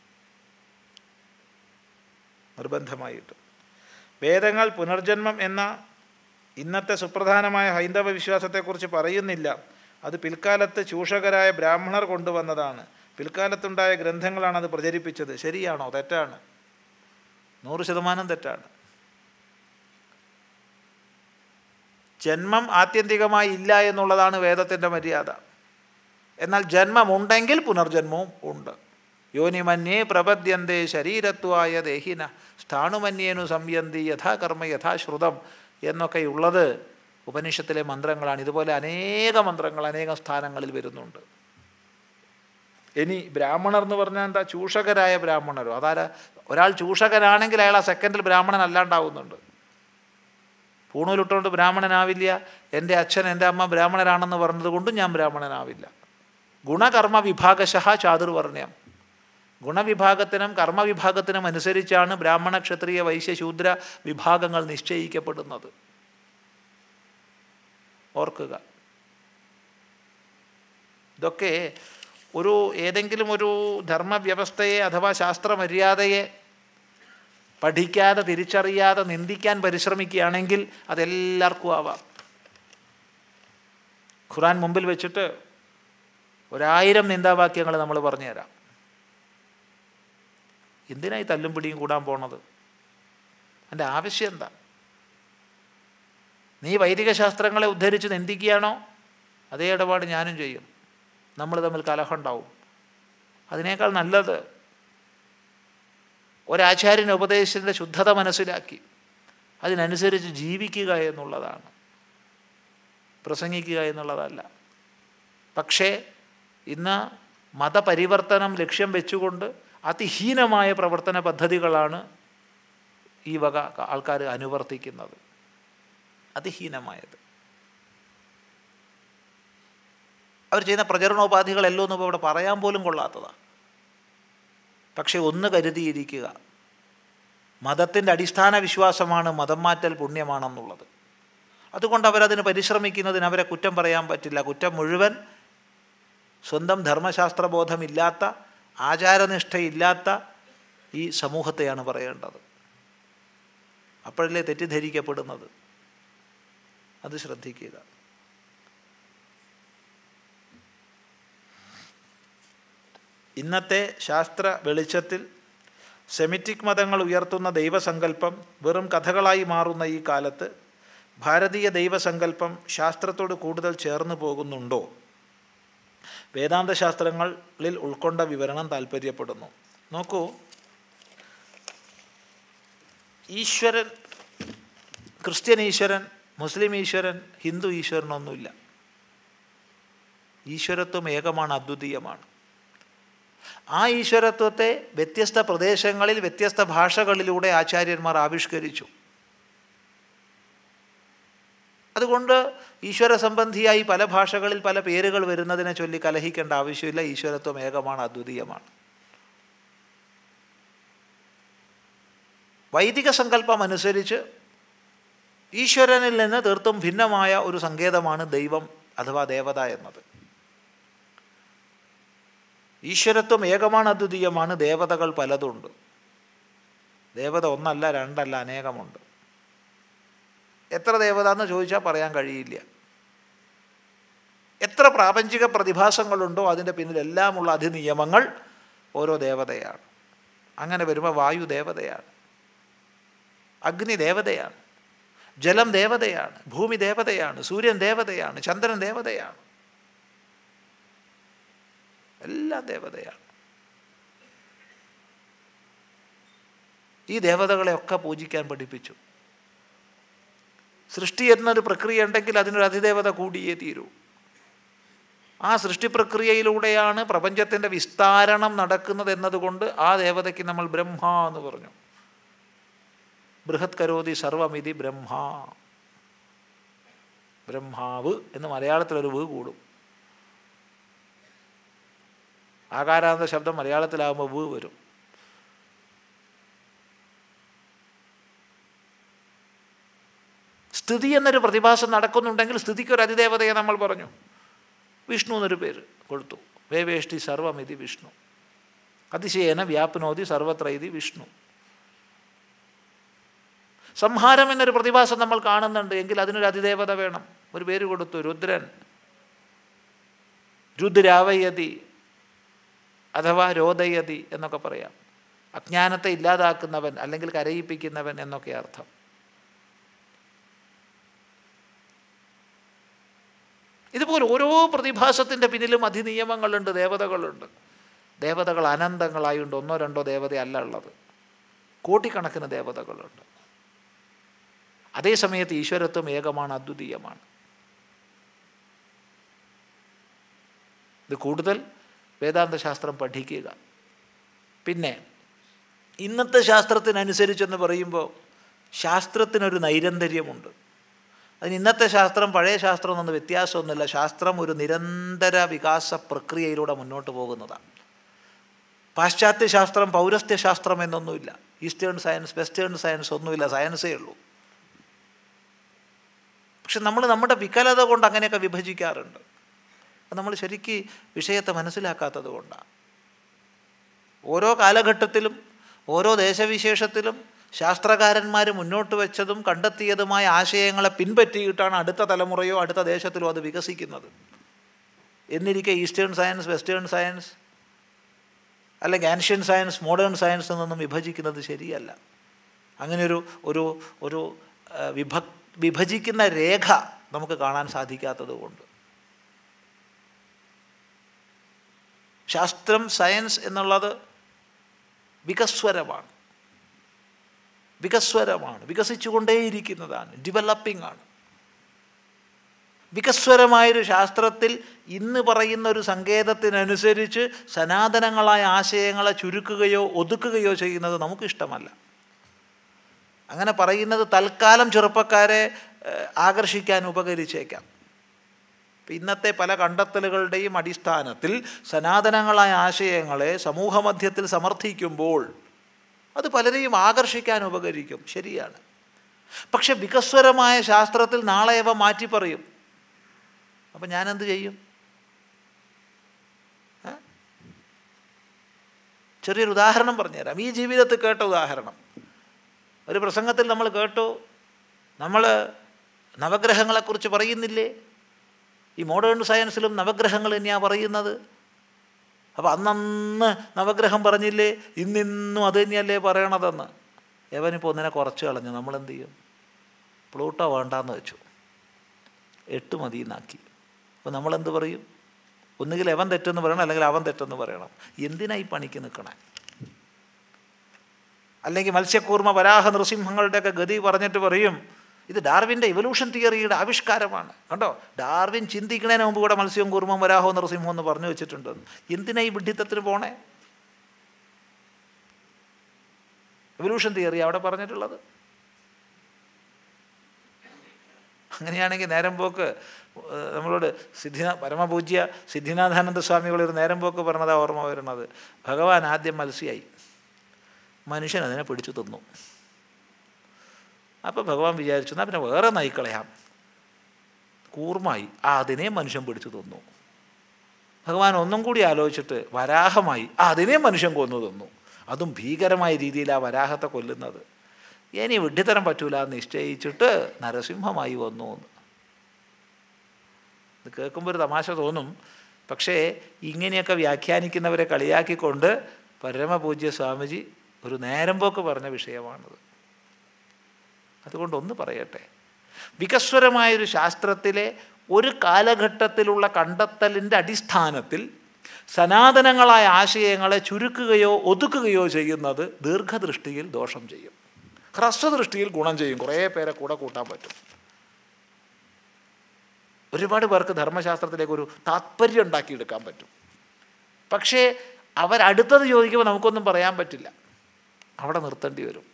നിർബന്ധമായിട്ട്. വേദങ്ങൾ പുനർജന്മം എന്ന ഇന്നത്തെ സുപ്രധാനമായ ഹൈന്ദവ വിശ്വാസത്തെക്കുറിച്ച് പറയുന്നില്ല. അത് പിൽക്കാലത്ത് ചൂഷകരായ ബ്രാഹ്മണർ കൊണ്ടുവന്നതാണ്. പിൽക്കാലത്തുണ്ടായ ഗ്രന്ഥങ്ങളാണ് അത് പ്രചരിപ്പിച്ചത്. ശരിയാണോ? തെറ്റാണ്. നൂറ് ശതമാനം തെറ്റാണ്. ജന്മം ആത്യന്തികമായി ഇല്ല എന്നുള്ളതാണ് വേദത്തിൻ്റെ മര്യാദ. എന്നാൽ ജന്മമുണ്ടെങ്കിൽ പുനർജന്മവും ഉണ്ട്. യോനിമന്യേ പ്രപദ്യന്തേ ശരീരത്വായ ദേഹിന സ്ഥാണുമന്യേനു സംയന്തി യഥാകർമ്മ യഥാശ്രുതം എന്നൊക്കെയുള്ളത് ഉപനിഷത്തിലെ മന്ത്രങ്ങളാണ്. ഇതുപോലെ അനേക മന്ത്രങ്ങൾ അനേകം സ്ഥാനങ്ങളിൽ വരുന്നുണ്ട്. ഇനി ബ്രാഹ്മണർ എന്ന് പറഞ്ഞാൽ എന്താ? ചൂഷകരായ ബ്രാഹ്മണരോ? അതാരാ? ഒരാൾ ചൂഷകനാണെങ്കിൽ അയാൾ ആ സെക്കൻഡിൽ ബ്രാഹ്മണൻ അല്ലാണ്ടാവുന്നുണ്ട്. പൂണൂലിട്ടുകൊണ്ട് ബ്രാഹ്മണനാവില്ല. എൻ്റെ അച്ഛൻ എൻ്റെ അമ്മ ബ്രാഹ്മണരാണെന്ന് പറഞ്ഞത് കൊണ്ടും ഞാൻ ബ്രാഹ്മണനാവില്ല. ഗുണകർമ്മ വിഭാഗശഃ ചാതുർവർണ്ണ്യം. ഗുണവിഭാഗത്തിനും കർമ്മവിഭാഗത്തിനും അനുസരിച്ചാണ് ബ്രാഹ്മണ ക്ഷത്രിയ വൈശ്യ ശൂദ്ര വിഭാഗങ്ങൾ നിശ്ചയിക്കപ്പെടുന്നത്. ഓർക്കുക. ഇതൊക്കെ ഒരു ഏതെങ്കിലും ഒരു ധർമ്മവ്യവസ്ഥയെ അഥവാ ശാസ്ത്രമര്യാദയെ പഠിക്കാതെ തിരിച്ചറിയാതെ നിന്ദിക്കാൻ പരിശ്രമിക്കുകയാണെങ്കിൽ അതെല്ലാവർക്കും ആവാം. ഖുർആൻ മുമ്പിൽ വെച്ചിട്ട് ഒരായിരം നിന്ദാവാക്യങ്ങൾ നമ്മൾ പറഞ്ഞു തരാം. എന്തിനായി തല്ലും പിടിയും കൂടാൻ പോണത്? അതിൻ്റെ ആവശ്യം എന്താ? നീ വൈദിക ശാസ്ത്രങ്ങളെ ഉദ്ധരിച്ച് നിന്ദിക്കുകയാണോ? അതേ ഇടപാട് ഞാനും ചെയ്യും. നമ്മൾ തമ്മിൽ കലഹം ഉണ്ടാവും. അതിനേക്കാൾ നല്ലത് ഒരാചാര്യൻ ഉപദേശത്തിൻ്റെ ശുദ്ധത മനസ്സിലാക്കി അതിനനുസരിച്ച് ജീവിക്കുക എന്നുള്ളതാണ്, പ്രസംഗിക്കുക എന്നുള്ളതല്ല. പക്ഷേ ഇന്ന് മതപരിവർത്തനം ലക്ഷ്യം വെച്ചുകൊണ്ട് അതിഹീനമായ പ്രവർത്തന പദ്ധതികളാണ് ഈ വക ആൾക്കാർ അനുവർത്തിക്കുന്നത്. അതിഹീനമായത്. അവർ ചെയ്യുന്ന പ്രചരണോപാധികളെല്ലാം ഒന്നും ഇപ്പോൾ ഇവിടെ പറയാൻ പോലും കൊള്ളാത്തതാണ്. പക്ഷെ ഒന്ന് കരുതിയിരിക്കുക, മതത്തിൻ്റെ അടിസ്ഥാന വിശ്വാസമാണ് മതം മാറ്റൽ പുണ്യമാണെന്നുള്ളത്. അതുകൊണ്ട് അവരതിന് പരിശ്രമിക്കുന്നതിന് അവരെ കുറ്റം പറയാൻ പറ്റില്ല. കുറ്റം മുഴുവൻ സ്വന്തം ധർമ്മശാസ്ത്രബോധമില്ലാത്ത ആചാരനിഷ്ഠയില്ലാത്ത ഈ സമൂഹത്തെയാണ് പറയേണ്ടത്. അപ്പോഴല്ലേ തെറ്റിദ്ധരിക്കപ്പെടുന്നത്. അത് ശ്രദ്ധിക്കുക. ഇന്നത്തെ ശാസ്ത്ര വെളിച്ചത്തിൽ സെമിറ്റിക് മതങ്ങൾ ഉയർത്തുന്ന ദൈവസങ്കല്പം വെറും കഥകളായി മാറുന്ന ഈ കാലത്ത് ഭാരതീയ ദൈവസങ്കല്പം ശാസ്ത്രത്തോട് കൂടുതൽ ചേർന്ന് പോകുന്നുണ്ടോ? വേദാന്ത ശാസ്ത്രങ്ങളിൽ ഉൾക്കൊണ്ട വിവരണം താല്പര്യപ്പെടുന്നു. നോക്കൂ, ഈശ്വരൻ, ക്രിസ്ത്യൻ ഈശ്വരൻ, മുസ്ലിം ഈശ്വരൻ, ഹിന്ദു ഈശ്വരനൊന്നുമില്ല. ഈശ്വരത്വം ഏകമാണ്, അദ്വിതീയമാണ്. ആ ഈശ്വരത്വത്തെ വ്യത്യസ്ത പ്രദേശങ്ങളിൽ വ്യത്യസ്ത ഭാഷകളിലൂടെ ആചാര്യന്മാർ ആവിഷ്കരിച്ചു. അതുകൊണ്ട് ഈശ്വര സംബന്ധിയായി പല ഭാഷകളിൽ പല പേരുകൾ വരുന്നതിനെ ചൊല്ലി കലഹിക്കേണ്ട ആവശ്യമില്ല. ഈശ്വരത്വം ഏകമാണ്, അദ്വിതീയമാണ്. വൈദിക സങ്കല്പം അനുസരിച്ച് ഈശ്വരനിൽ നിന്ന് തീർത്തും ഭിന്നമായ ഒരു സങ്കേതമാണ് ദൈവം അഥവാ ദേവത എന്നത്. ഈശ്വരത്വം ഏകമാണ്, അദ്വിതീയമാണ്. ദേവതകൾ പലതുണ്ട്. ദേവത ഒന്നല്ല, രണ്ടല്ല, അനേകമുണ്ട്. എത്ര ദേവത എന്ന് ചോദിച്ചാൽ പറയാൻ കഴിയില്ല. എത്ര പ്രാപഞ്ചിക പ്രതിഭാസങ്ങളുണ്ടോ അതിൻ്റെ പിന്നിലെല്ലാമുള്ള അധിനിയമങ്ങൾ ഓരോ ദേവതയാണ്. അങ്ങനെ വരുമ്പോൾ വായു ദേവതയാണ്, അഗ്നി ദേവതയാണ്, ജലം ദേവതയാണ്, ഭൂമി ദേവതയാണ്, സൂര്യൻ ദേവതയാണ്, ചന്ദ്രൻ ദേവതയാണ്, എല്ലാം ദേവതയാണ്. ഈ ദേവതകളെയൊക്കെ പൂജിക്കാൻ പഠിപ്പിച്ചു. സൃഷ്ടി എന്നൊരു പ്രക്രിയ ഉണ്ടെങ്കിൽ അതിനൊരു അതിദേവത കൂടിയേ തീരൂ. ആ സൃഷ്ടി പ്രക്രിയയിലൂടെയാണ് പ്രപഞ്ചത്തിൻ്റെ വിസ്താരണം നടക്കുന്നത് എന്നതുകൊണ്ട് ആ ദേവതയ്ക്ക് നമ്മൾ ബ്രഹ്മ എന്ന് പറഞ്ഞു. ബൃഹത് കരോതി സർവമിതി ബ്രഹ്മ. ബ്രഹ്മാവ് എന്ന് മലയാളത്തിലൊരു വ് കൂടും. ആകാരാന്ത ശബ്ദം മലയാളത്തിലാകുമ്പോൾ വ് വരും. സ്ഥിതി എന്നൊരു പ്രതിഭാസം നടക്കുന്നുണ്ടെങ്കിൽ സ്ഥിതിക്കൊരു അതിദേവതയെ നമ്മൾ പറഞ്ഞു. വിഷ്ണു എന്നൊരു പേര് കൊടുത്തു. വേവേഷ്ടി സർവമിതി വിഷ്ണു. അതിശയേന വ്യാപ്നോതി സർവത്ര ഇതി വിഷ്ണു. സംഹാരം എന്നൊരു പ്രതിഭാസം നമ്മൾ കാണുന്നുണ്ട് എങ്കിൽ അതിനൊരു അതിദേവത വേണം. ഒരു പേര് കൊടുത്തു, രുദ്രൻ. രുദ്രാവയതി അഥവാ രോദയതി എന്നൊക്കെ പറയാം. അജ്ഞാനത്തെ ഇല്ലാതാക്കുന്നവൻ അല്ലെങ്കിൽ കരയിപ്പിക്കുന്നവൻ എന്നൊക്കെ അർത്ഥം. ഇതുപോലെ ഓരോ പ്രതിഭാസത്തിൻ്റെ പിന്നിലും അധിനിയമങ്ങളുണ്ട്, ദേവതകളുണ്ട്. ദേവതകൾ അനന്തങ്ങളായുണ്ട്. ഒന്നോ രണ്ടോ ദേവതയല്ല ഉള്ളത്, കോടിക്കണക്കിന് ദേവതകളുണ്ട്. അതേസമയത്ത് ഈശ്വരത്വം ഏകമാണ്, അദ്വിതീയമാണ്. ഇത് കൂടുതൽ വേദാന്ത ശാസ്ത്രം പഠിക്കുക. പിന്നെ ഇന്നത്തെ ശാസ്ത്രത്തിനനുസരിച്ചെന്ന് പറയുമ്പോൾ ശാസ്ത്രത്തിനൊരു നൈരന്തര്യമുണ്ട്. അതിന് ഇന്നത്തെ ശാസ്ത്രം പഴയ ശാസ്ത്രം എന്നൊന്നും വ്യത്യാസമൊന്നുമില്ല. ശാസ്ത്രം ഒരു നിരന്തര വികാസ പ്രക്രിയയിലൂടെ മുന്നോട്ട് പോകുന്നതാണ്. പാശ്ചാത്യ ശാസ്ത്രം, പൗരസ്ത്യ ശാസ്ത്രം എന്നൊന്നുമില്ല. ഈസ്റ്റേൺ സയൻസ്, വെസ്റ്റേൺ സയൻസ് ഒന്നുമില്ല. സയൻസേ ഉള്ളൂ. പക്ഷെ നമ്മൾ നമ്മുടെ വികലത കൊണ്ട് അങ്ങനെയൊക്കെ വിഭജിക്കാറുണ്ട്. അത് നമ്മൾ ശരിക്ക് വിഷയത്തെ മനസ്സിലാക്കാത്തത് കൊണ്ടാണ്. ഓരോ കാലഘട്ടത്തിലും ഓരോ ദേശവിശേഷത്തിലും ശാസ്ത്രകാരന്മാർ മുന്നോട്ട് വെച്ചതും കണ്ടെത്തിയതുമായ ആശയങ്ങളെ പിൻപറ്റിയിട്ടാണ് അടുത്ത തലമുറയോ അടുത്ത ദേശത്തിലോ അത് വികസിക്കുന്നത്. എന്നിരിക്കെ ഈസ്റ്റേൺ സയൻസ്, വെസ്റ്റേൺ സയൻസ് അല്ലെങ്കിൽ ആൻഷ്യൻ സയൻസ്, മോഡേൺ സയൻസ് എന്നൊന്നും വിഭജിക്കുന്നത് ശരിയല്ല. അങ്ങനെയൊരു ഒരു ഒരു വിഭ വിഭജിക്കുന്ന രേഖ നമുക്ക് കാണാൻ സാധിക്കാത്തത് കൊണ്ട് ശാസ്ത്രം, സയൻസ് എന്നുള്ളത് വികസ്വരമാണ്. വികസ്വരമാണ് വികസിച്ചുകൊണ്ടേയിരിക്കുന്നതാണ്, ഡെവലപ്പിംഗ് ആണ്. വികസ്വരമായൊരു ശാസ്ത്രത്തിൽ ഇന്ന് പറയുന്ന ഒരു സങ്കേതത്തിനനുസരിച്ച് സനാതനങ്ങളായ ആശയങ്ങളെ ചുരുക്കുകയോ ഒതുക്കുകയോ ചെയ്യുന്നത് നമുക്കിഷ്ടമല്ല. അങ്ങനെ പറയുന്നത് തൽക്കാലം ചെറുപ്പക്കാരെ ആകർഷിക്കാൻ ഉപകരിച്ചേക്കാം. ഇന്നത്തെ പല കണ്ടെത്തലുകളുടെയും അടിസ്ഥാനത്തിൽ സനാതനങ്ങളായ ആശയങ്ങളെ സമൂഹമധ്യത്തിൽ സമർത്ഥിക്കുമ്പോൾ അത് പലരെയും ആകർഷിക്കാൻ ഉപകരിക്കും, ശരിയാണ്. പക്ഷെ വികസ്വരമായ ശാസ്ത്രത്തിൽ നാളെ അവ മാറ്റി പറയും. അപ്പം ഞാനെന്ത് ചെയ്യും? ചെറിയൊരു ഉദാഹരണം പറഞ്ഞുതരാം. ഈ ജീവിതത്തിൽ കേട്ട ഉദാഹരണം. ഒരു പ്രസംഗത്തിൽ നമ്മൾ കേട്ടു, നമ്മൾ നവഗ്രഹങ്ങളെക്കുറിച്ച് പറയുന്നില്ലേ? ഈ മോഡേൺ സയൻസിലും നവഗ്രഹങ്ങൾ തന്നെയാണ് പറയുന്നത്. അപ്പോൾ അന്നന്ന് നവഗ്രഹം പറഞ്ഞില്ലേ, ഇന്നിന്നും അത് തന്നെയല്ലേ പറയണതെന്ന്. എവനിപ്പോൾ ഒന്നിനെ കുറച്ച് കളഞ്ഞു. നമ്മളെന്ത് ചെയ്യും? പ്ലൂട്ടോ വേണ്ടാന്ന് വെച്ചു, എട്ട് മതിയെന്നാക്കി. അപ്പോൾ നമ്മളെന്ത് പറയും? ഒന്നുകിൽ അവൻ തെറ്റെന്ന് പറയണം, അല്ലെങ്കിൽ അവൻ തെറ്റെന്ന് പറയണം. എന്തിനാ ഈ പണിക്ക് നിൽക്കണേ? അല്ലെങ്കിൽ മത്സ്യക്കൂർമ്മ വരാഹ നൃസിംഹങ്ങളുടെയൊക്കെ ഗതി പറഞ്ഞിട്ട് പറയും ഇത് ഡാർവിൻ്റെ ഇവല്യൂഷൻ തിയറിയുടെ ആവിഷ്കാരമാണ്. കണ്ടോ, ഡാർവിൻ ചിന്തിക്കുന്നതിന് മുമ്പ് കൂടെ മത്സ്യവും കൂർമ്മം വരാഹോ നൃസിംഹം എന്ന് പറഞ്ഞു വെച്ചിട്ടുണ്ട്. എന്തിനാ ഈ വിഡ്ഢിത്തത്തിന് പോണേ? ഇവല്യൂഷൻ തിയറി അവിടെ പറഞ്ഞിട്ടുള്ളത്. അങ്ങനെയാണെങ്കിൽ നേരം പോക്ക് നമ്മളോട് സിദ്ധിനാ പരമപൂജ്യ സിദ്ധിനാഥാനന്ദ സ്വാമികളൊരു നേരം പോക്ക് പറഞ്ഞതാണ് ഓർമ്മ വരുന്നത്. ഭഗവാൻ ആദ്യം മത്സ്യമായി, മനുഷ്യൻ അതിനെ പിടിച്ചു തിന്നു. അപ്പോൾ ഭഗവാൻ വിചാരിച്ചു എന്നാൽ പിന്നെ വേറെ നയിക്കളയാം. കൂർമായി, ആ അതിനെ മനുഷ്യൻ പിടിച്ചു തിന്നു. ഭഗവാൻ ഒന്നും കൂടി ആലോചിച്ചിട്ട് വരാഹമായി, ആ അതിനെ മനുഷ്യൻ കൊന്നു തിന്നു. അതും ഭീകരമായ രീതിയിൽ ആ വരാഹത്തെ കൊല്ലുന്നത്. ഇനി വിഡ്ഢിത്തരം പറ്റൂല എന്ന് നിശ്ചയിച്ചിട്ട് നരസിംഹമായി വന്നു എന്ന്. ഇത് കേൾക്കുമ്പോൾ ഒരു തമാശ തോന്നും. പക്ഷേ ഇങ്ങനെയൊക്കെ വ്യാഖ്യാനിക്കുന്നവരെ കളിയാക്കിക്കൊണ്ട് പരമപൂജ്യ സ്വാമിജി ഒരു നേരം പോക്ക് പറഞ്ഞ വിഷയമാണത്. അതുകൊണ്ട് ഒന്ന് പറയട്ടെ, വികസ്വരമായൊരു ശാസ്ത്രത്തിലെ ഒരു കാലഘട്ടത്തിലുള്ള കണ്ടെത്തലിൻ്റെ അടിസ്ഥാനത്തിൽ സനാതനങ്ങളായ ആശയങ്ങളെ ചുരുക്കുകയോ ഒതുക്കുകയോ ചെയ്യുന്നത് ദീർഘദൃഷ്ടിയിൽ ദോഷം ചെയ്യും, ഹ്രസ്വദൃഷ്ടിയിൽ ഗുണം ചെയ്യും. കുറേ പേരെ കൂടെ കൂട്ടാൻ പറ്റും. ഒരുപാട് പേർക്ക് ധർമ്മശാസ്ത്രത്തിലേക്ക് ഒരു താത്പര്യം ഉണ്ടാക്കിയെടുക്കാൻ പറ്റും. പക്ഷേ അവരടുത്തത് ചോദിക്കുമ്പോൾ നമുക്കൊന്നും പറയാൻ പറ്റില്ല, അവിടെ നിർത്തേണ്ടി വരും.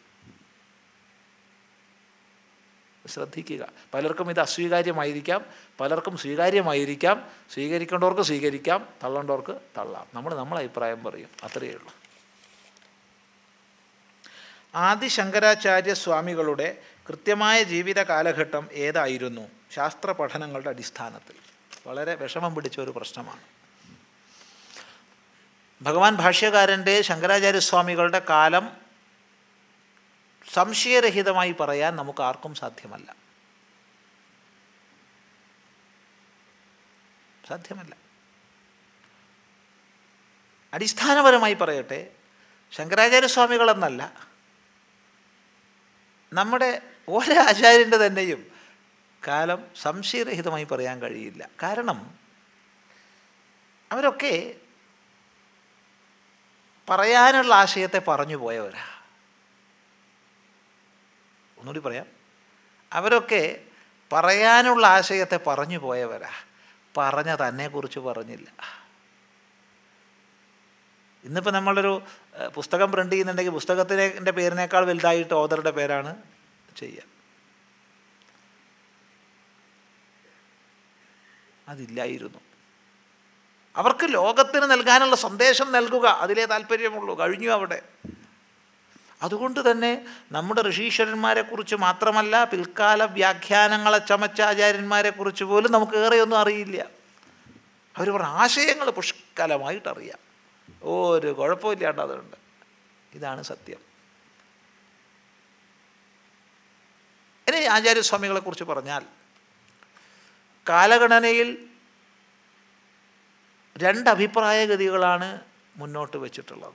ശ്രദ്ധിക്കുക. പലർക്കും ഇത് അസ്വീകാര്യമായിരിക്കാം, പലർക്കും സ്വീകാര്യമായിരിക്കാം. സ്വീകരിക്കേണ്ടവർക്ക് സ്വീകരിക്കാം, തള്ളേണ്ടവർക്ക് തള്ളാം. നമ്മൾ നമ്മളെ അഭിപ്രായം പറയും, അത്രയേ ഉള്ളൂ. ആദി ശങ്കരാചാര്യ സ്വാമികളുടെ കൃത്യമായ ജീവിത കാലഘട്ടം ഏതായിരുന്നു? ശാസ്ത്ര പഠനങ്ങളുടെ അടിസ്ഥാനത്തിൽ വളരെ വിഷമം പിടിച്ച ഒരു പ്രശ്നമാണ്. ഭഗവാൻ ഭാഷ്യകാരൻ്റെ ശങ്കരാചാര്യസ്വാമികളുടെ കാലം സംശയരഹിതമായി പറയാൻ നമുക്ക് ആർക്കും സാധ്യമല്ല. സാധ്യമല്ല. അടിസ്ഥാനപരമായി പറയട്ടെ, ശങ്കരാചാര്യസ്വാമികളെന്നല്ല, നമ്മുടെ ഒരാചാര്യൻ്റെ തന്നെയും കാലം സംശയരഹിതമായി പറയാൻ കഴിയില്ല. കാരണം അവരൊക്കെ പറയാനുള്ള ആശയത്തെ പറഞ്ഞു പോയവരാ. ഒന്നുകൂടി പറയാം, അവരൊക്കെ പറയാനുള്ള ആശയത്തെ പറഞ്ഞു പോയവരാ, പറഞ്ഞ തന്നെക്കുറിച്ച് പറഞ്ഞില്ല. ഇന്നിപ്പോൾ നമ്മളൊരു പുസ്തകം പ്രിൻ്റ് ചെയ്യുന്നുണ്ടെങ്കിൽ പുസ്തകത്തിൻ്റെ പേരിനേക്കാൾ വലുതായിട്ട് ഓതറുടെ പേരാണ് ചെയ്യുക. അതില്ലായിരുന്നു. അവർക്ക് ലോകത്തിന് നൽകാനുള്ള സന്ദേശം നൽകുക, അതിലേ താല്പര്യമുള്ളൂ. കഴിഞ്ഞു അവിടെ. അതുകൊണ്ട് തന്നെ നമ്മുടെ ഋഷീശ്വരന്മാരെക്കുറിച്ച് മാത്രമല്ല, പിൽക്കാല വ്യാഖ്യാനങ്ങളെ ചമച്ച ആചാര്യന്മാരെക്കുറിച്ച് പോലും നമുക്ക് ഏറെയൊന്നും അറിയില്ല. അവർ പറഞ്ഞ ആശയങ്ങൾ പുഷ്കലമായിട്ടറിയാം, ഒരു കുഴപ്പമില്ലാണ്ട് അതുണ്ട്. ഇതാണ് സത്യം. ഇനി ആചാര്യസ്വാമികളെക്കുറിച്ച് പറഞ്ഞാൽ, കാലഗണനയിൽ രണ്ട് അഭിപ്രായഗതികളാണ് മുന്നോട്ട് വച്ചിട്ടുള്ളത്.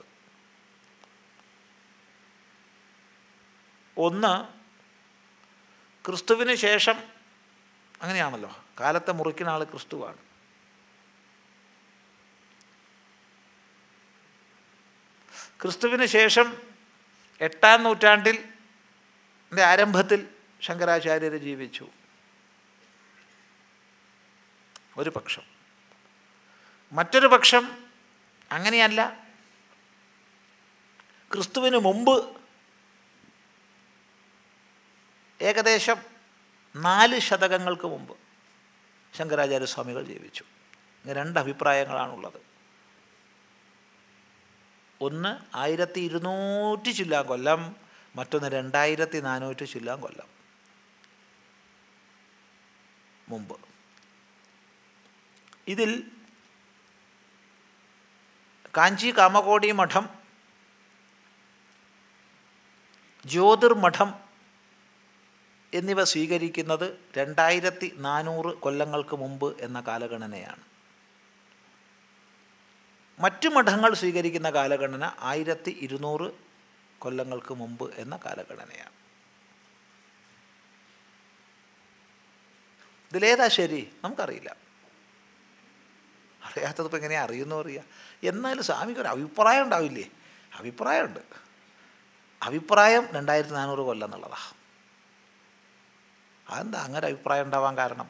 ഒന്ന്, ക്രിസ്തുവിന് ശേഷം, അങ്ങനെയാണല്ലോ, കാലത്തെ മുറിക്കുന്ന ആൾ ക്രിസ്തുവാണ്. ക്രിസ്തുവിന് ശേഷം എട്ടാം നൂറ്റാണ്ടിൽ ആരംഭത്തിൽ ശങ്കരാചാര്യർ ജീവിച്ചു. ഒരു പക്ഷം. മറ്റൊരു പക്ഷം അങ്ങനെയല്ല, ക്രിസ്തുവിന് മുമ്പ് ഏകദേശം നാല് ശതകങ്ങൾക്ക് മുമ്പ് ശങ്കരാചാര്യസ്വാമികൾ ജീവിച്ചു. രണ്ട് അഭിപ്രായങ്ങളാണുള്ളത്. ഒന്ന് ആയിരത്തി ഇരുന്നൂറ്റി ചില്ലാൻ കൊല്ലം, മറ്റൊന്ന് രണ്ടായിരത്തി നാനൂറ്റി ചില്ലാൻ കൊല്ലം മുമ്പ്. ഇതിൽ കാഞ്ചി കാമകോടി മഠം, ജ്യോതിർമഠം എന്നിവ സ്വീകരിക്കുന്നത് രണ്ടായിരത്തി നാനൂറ് കൊല്ലങ്ങൾക്ക് മുമ്പ് എന്ന കാലഗണനയാണ്. മറ്റു മഠങ്ങൾ സ്വീകരിക്കുന്ന കാലഗണന ആയിരത്തി ഇരുന്നൂറ് കൊല്ലങ്ങൾക്ക് മുമ്പ് എന്ന കാലഗണനയാണ്. ഇതിലേതാ ശരി നമുക്കറിയില്ല. അറിയാത്തതിപ്പോൾ എങ്ങനെയാണ് അറിയുന്നു അറിയുക. എന്നാലും സ്വാമിക്ക് ഒരു അഭിപ്രായം ഉണ്ടാവില്ലേ? അഭിപ്രായമുണ്ട്. അഭിപ്രായം രണ്ടായിരത്തി നാനൂറ് കൊല്ലം എന്നുള്ളതാണ്. അതെന്താ അങ്ങനെ അഭിപ്രായം ഉണ്ടാവാൻ കാരണം?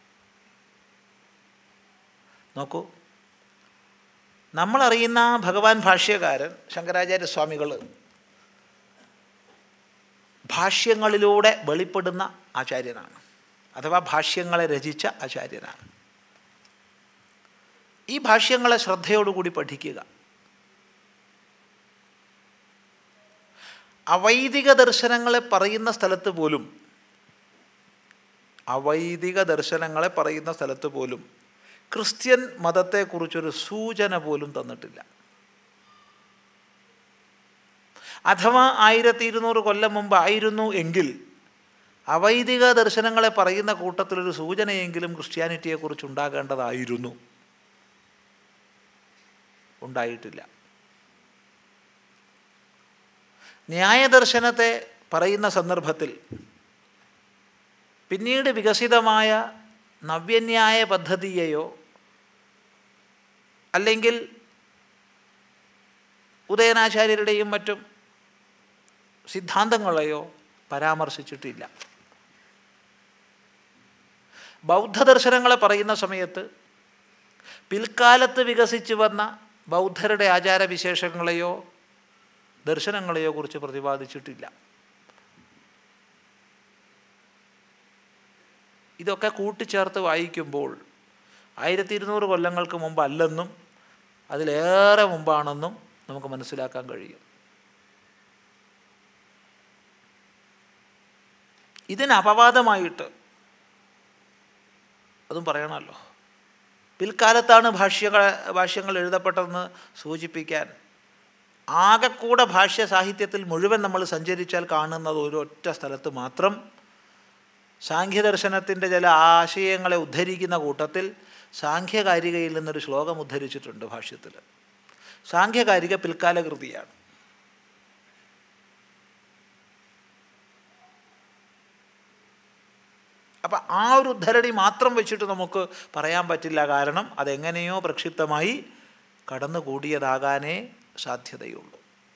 നോക്കൂ, നമ്മളറിയുന്ന ഭഗവാൻ ഭാഷ്യകാരൻ ശങ്കരാചാര്യ സ്വാമികൾ ഭാഷ്യങ്ങളിലൂടെ വെളിപ്പെടുന്ന ആചാര്യനാണ്, അഥവാ ഭാഷ്യങ്ങളെ രചിച്ച ആചാര്യനാണ്. ഈ ഭാഷ്യങ്ങളെ ശ്രദ്ധയോടുകൂടി പഠിക്കുക. അവൈദിക ദർശനങ്ങളെ പറയുന്ന സ്ഥലത്ത് പോലും അവൈദിക ദർശനങ്ങളെ പറയുന്ന സ്ഥലത്ത് പോലും ക്രിസ്ത്യൻ മതത്തെക്കുറിച്ചൊരു സൂചന പോലും തന്നിട്ടില്ല. അഥവാ ആയിരത്തി ഇരുന്നൂറ് കൊല്ലം മുമ്പ് ആയിരുന്നു എങ്കിൽ അവൈദിക ദർശനങ്ങളെ പറയുന്ന കൂട്ടത്തിലൊരു സൂചനയെങ്കിലും ക്രിസ്ത്യാനിറ്റിയെക്കുറിച്ച് ഉണ്ടാകേണ്ടതായിരുന്നു. ഉണ്ടായിട്ടില്ല. ന്യായദർശനത്തെ പറയുന്ന സന്ദർഭത്തിൽ പിന്നീട് വികസിതമായ നവ്യന്യായ പദ്ധതിയെയോ അല്ലെങ്കിൽ ഉദയനാചാര്യരുടെയും മറ്റും സിദ്ധാന്തങ്ങളെയോ പരാമർശിച്ചിട്ടില്ല. ബൗദ്ധദർശനങ്ങളെ പറയുന്ന സമയത്ത് പിൽക്കാലത്ത് വികസിച്ചു വന്ന ബൗദ്ധരുടെ ആചാരവിശേഷങ്ങളെയോ ദർശനങ്ങളെയോ കുറിച്ച് പ്രതിപാദിച്ചിട്ടില്ല. ഇതൊക്കെ കൂട്ടിച്ചേർത്ത് വായിക്കുമ്പോൾ ആയിരത്തി ഇരുന്നൂറ് കൊല്ലങ്ങൾക്ക് മുമ്പ് അല്ലെന്നും അതിലേറെ മുമ്പാണെന്നും നമുക്ക് മനസ്സിലാക്കാൻ കഴിയും. ഇതിന് അപവാദമായിട്ട് അതും പറയണമല്ലോ, പിൽക്കാലത്താണ് ഭാഷ്യങ്ങൾ ഭാഷ്യങ്ങൾ എഴുതപ്പെട്ടതെന്ന് സൂചിപ്പിക്കാൻ ആകെക്കൂടെ ഭാഷ്യ സാഹിത്യത്തിൽ മുഴുവൻ നമ്മൾ സഞ്ചരിച്ചാൽ കാണുന്നത് ഒരൊറ്റ സ്ഥലത്ത് മാത്രം സാഖ്യദർശനത്തിൻ്റെ ചില ആശയങ്ങളെ ഉദ്ധരിക്കുന്ന കൂട്ടത്തിൽ സാഖ്യകാരികയിൽ നിന്നൊരു ശ്ലോകം ഉദ്ധരിച്ചിട്ടുണ്ട് ഭാഷ്യത്തിൽ. സാഖ്യകാരിക പിൽക്കാല കൃതിയാണ്. അപ്പം ആ ഒരു ഉദ്ധരണി മാത്രം വെച്ചിട്ട് നമുക്ക് പറയാൻ പറ്റില്ല. കാരണം അതെങ്ങനെയോ പ്രക്ഷിപ്തമായി കടന്നുകൂടിയതാകാനേ സാധ്യതയുള്ളൂ.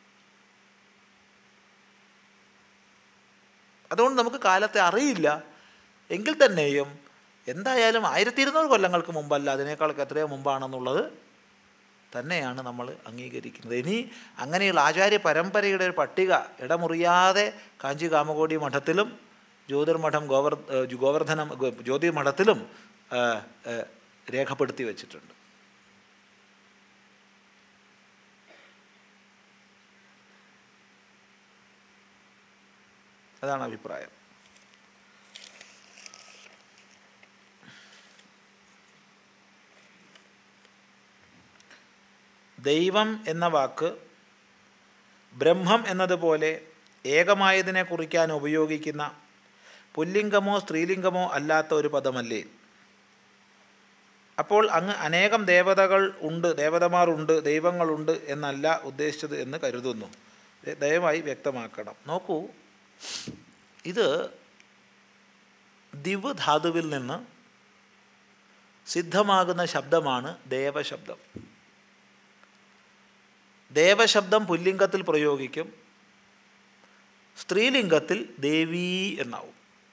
അതുകൊണ്ട് നമുക്ക് കാലത്തെ അറിയില്ല. എങ്കിൽ തന്നെയും എന്തായാലും ആയിരത്തി ഇരുന്നൂറ് കൊല്ലങ്ങൾക്ക് മുമ്പല്ല, അതിനേക്കാളൊക്കെ എത്രയോ മുമ്പാണെന്നുള്ളത് തന്നെയാണ് നമ്മൾ അംഗീകരിക്കുന്നത്. ഇനി അങ്ങനെയുള്ള ആചാര്യ പരമ്പരയുടെ ഒരു പട്ടിക ഇടമുറിയാതെ കാഞ്ചി കാമകോടി മഠത്തിലും ജ്യോതിർമഠം ഗോവർ ഗോവർദ്ധനം ജ്യോതിർമഠത്തിലും രേഖപ്പെടുത്തി വച്ചിട്ടുണ്ട്. അതാണ് അഭിപ്രായം. ദൈവം എന്ന വാക്ക് ബ്രഹ്മം എന്നതുപോലെ ഏകമായതിനെ കുറിക്കാൻ ഉപയോഗിക്കുന്ന പുല്ലിംഗമോ സ്ത്രീലിംഗമോ അല്ലാത്ത ഒരു പദമല്ലേ? അപ്പോൾ അങ്ങ് അനേകം ദേവതകൾ ഉണ്ട്, ദേവതമാരുണ്ട്, ദൈവങ്ങളുണ്ട് എന്നല്ല ഉദ്ദേശിച്ചത് എന്ന് കരുതുന്നു. ദയവായി വ്യക്തമാക്കണം. നോക്കൂ, ഇത് ദിവ് ധാതുവിൽ നിന്ന് സിദ്ധമാകുന്ന ശബ്ദമാണ് ദേവശബ്ദം. ദേവശബ്ദം പുല്ലിംഗത്തിൽ പ്രയോഗിക്കും, സ്ത്രീലിംഗത്തിൽ ദേവി എന്നാവും.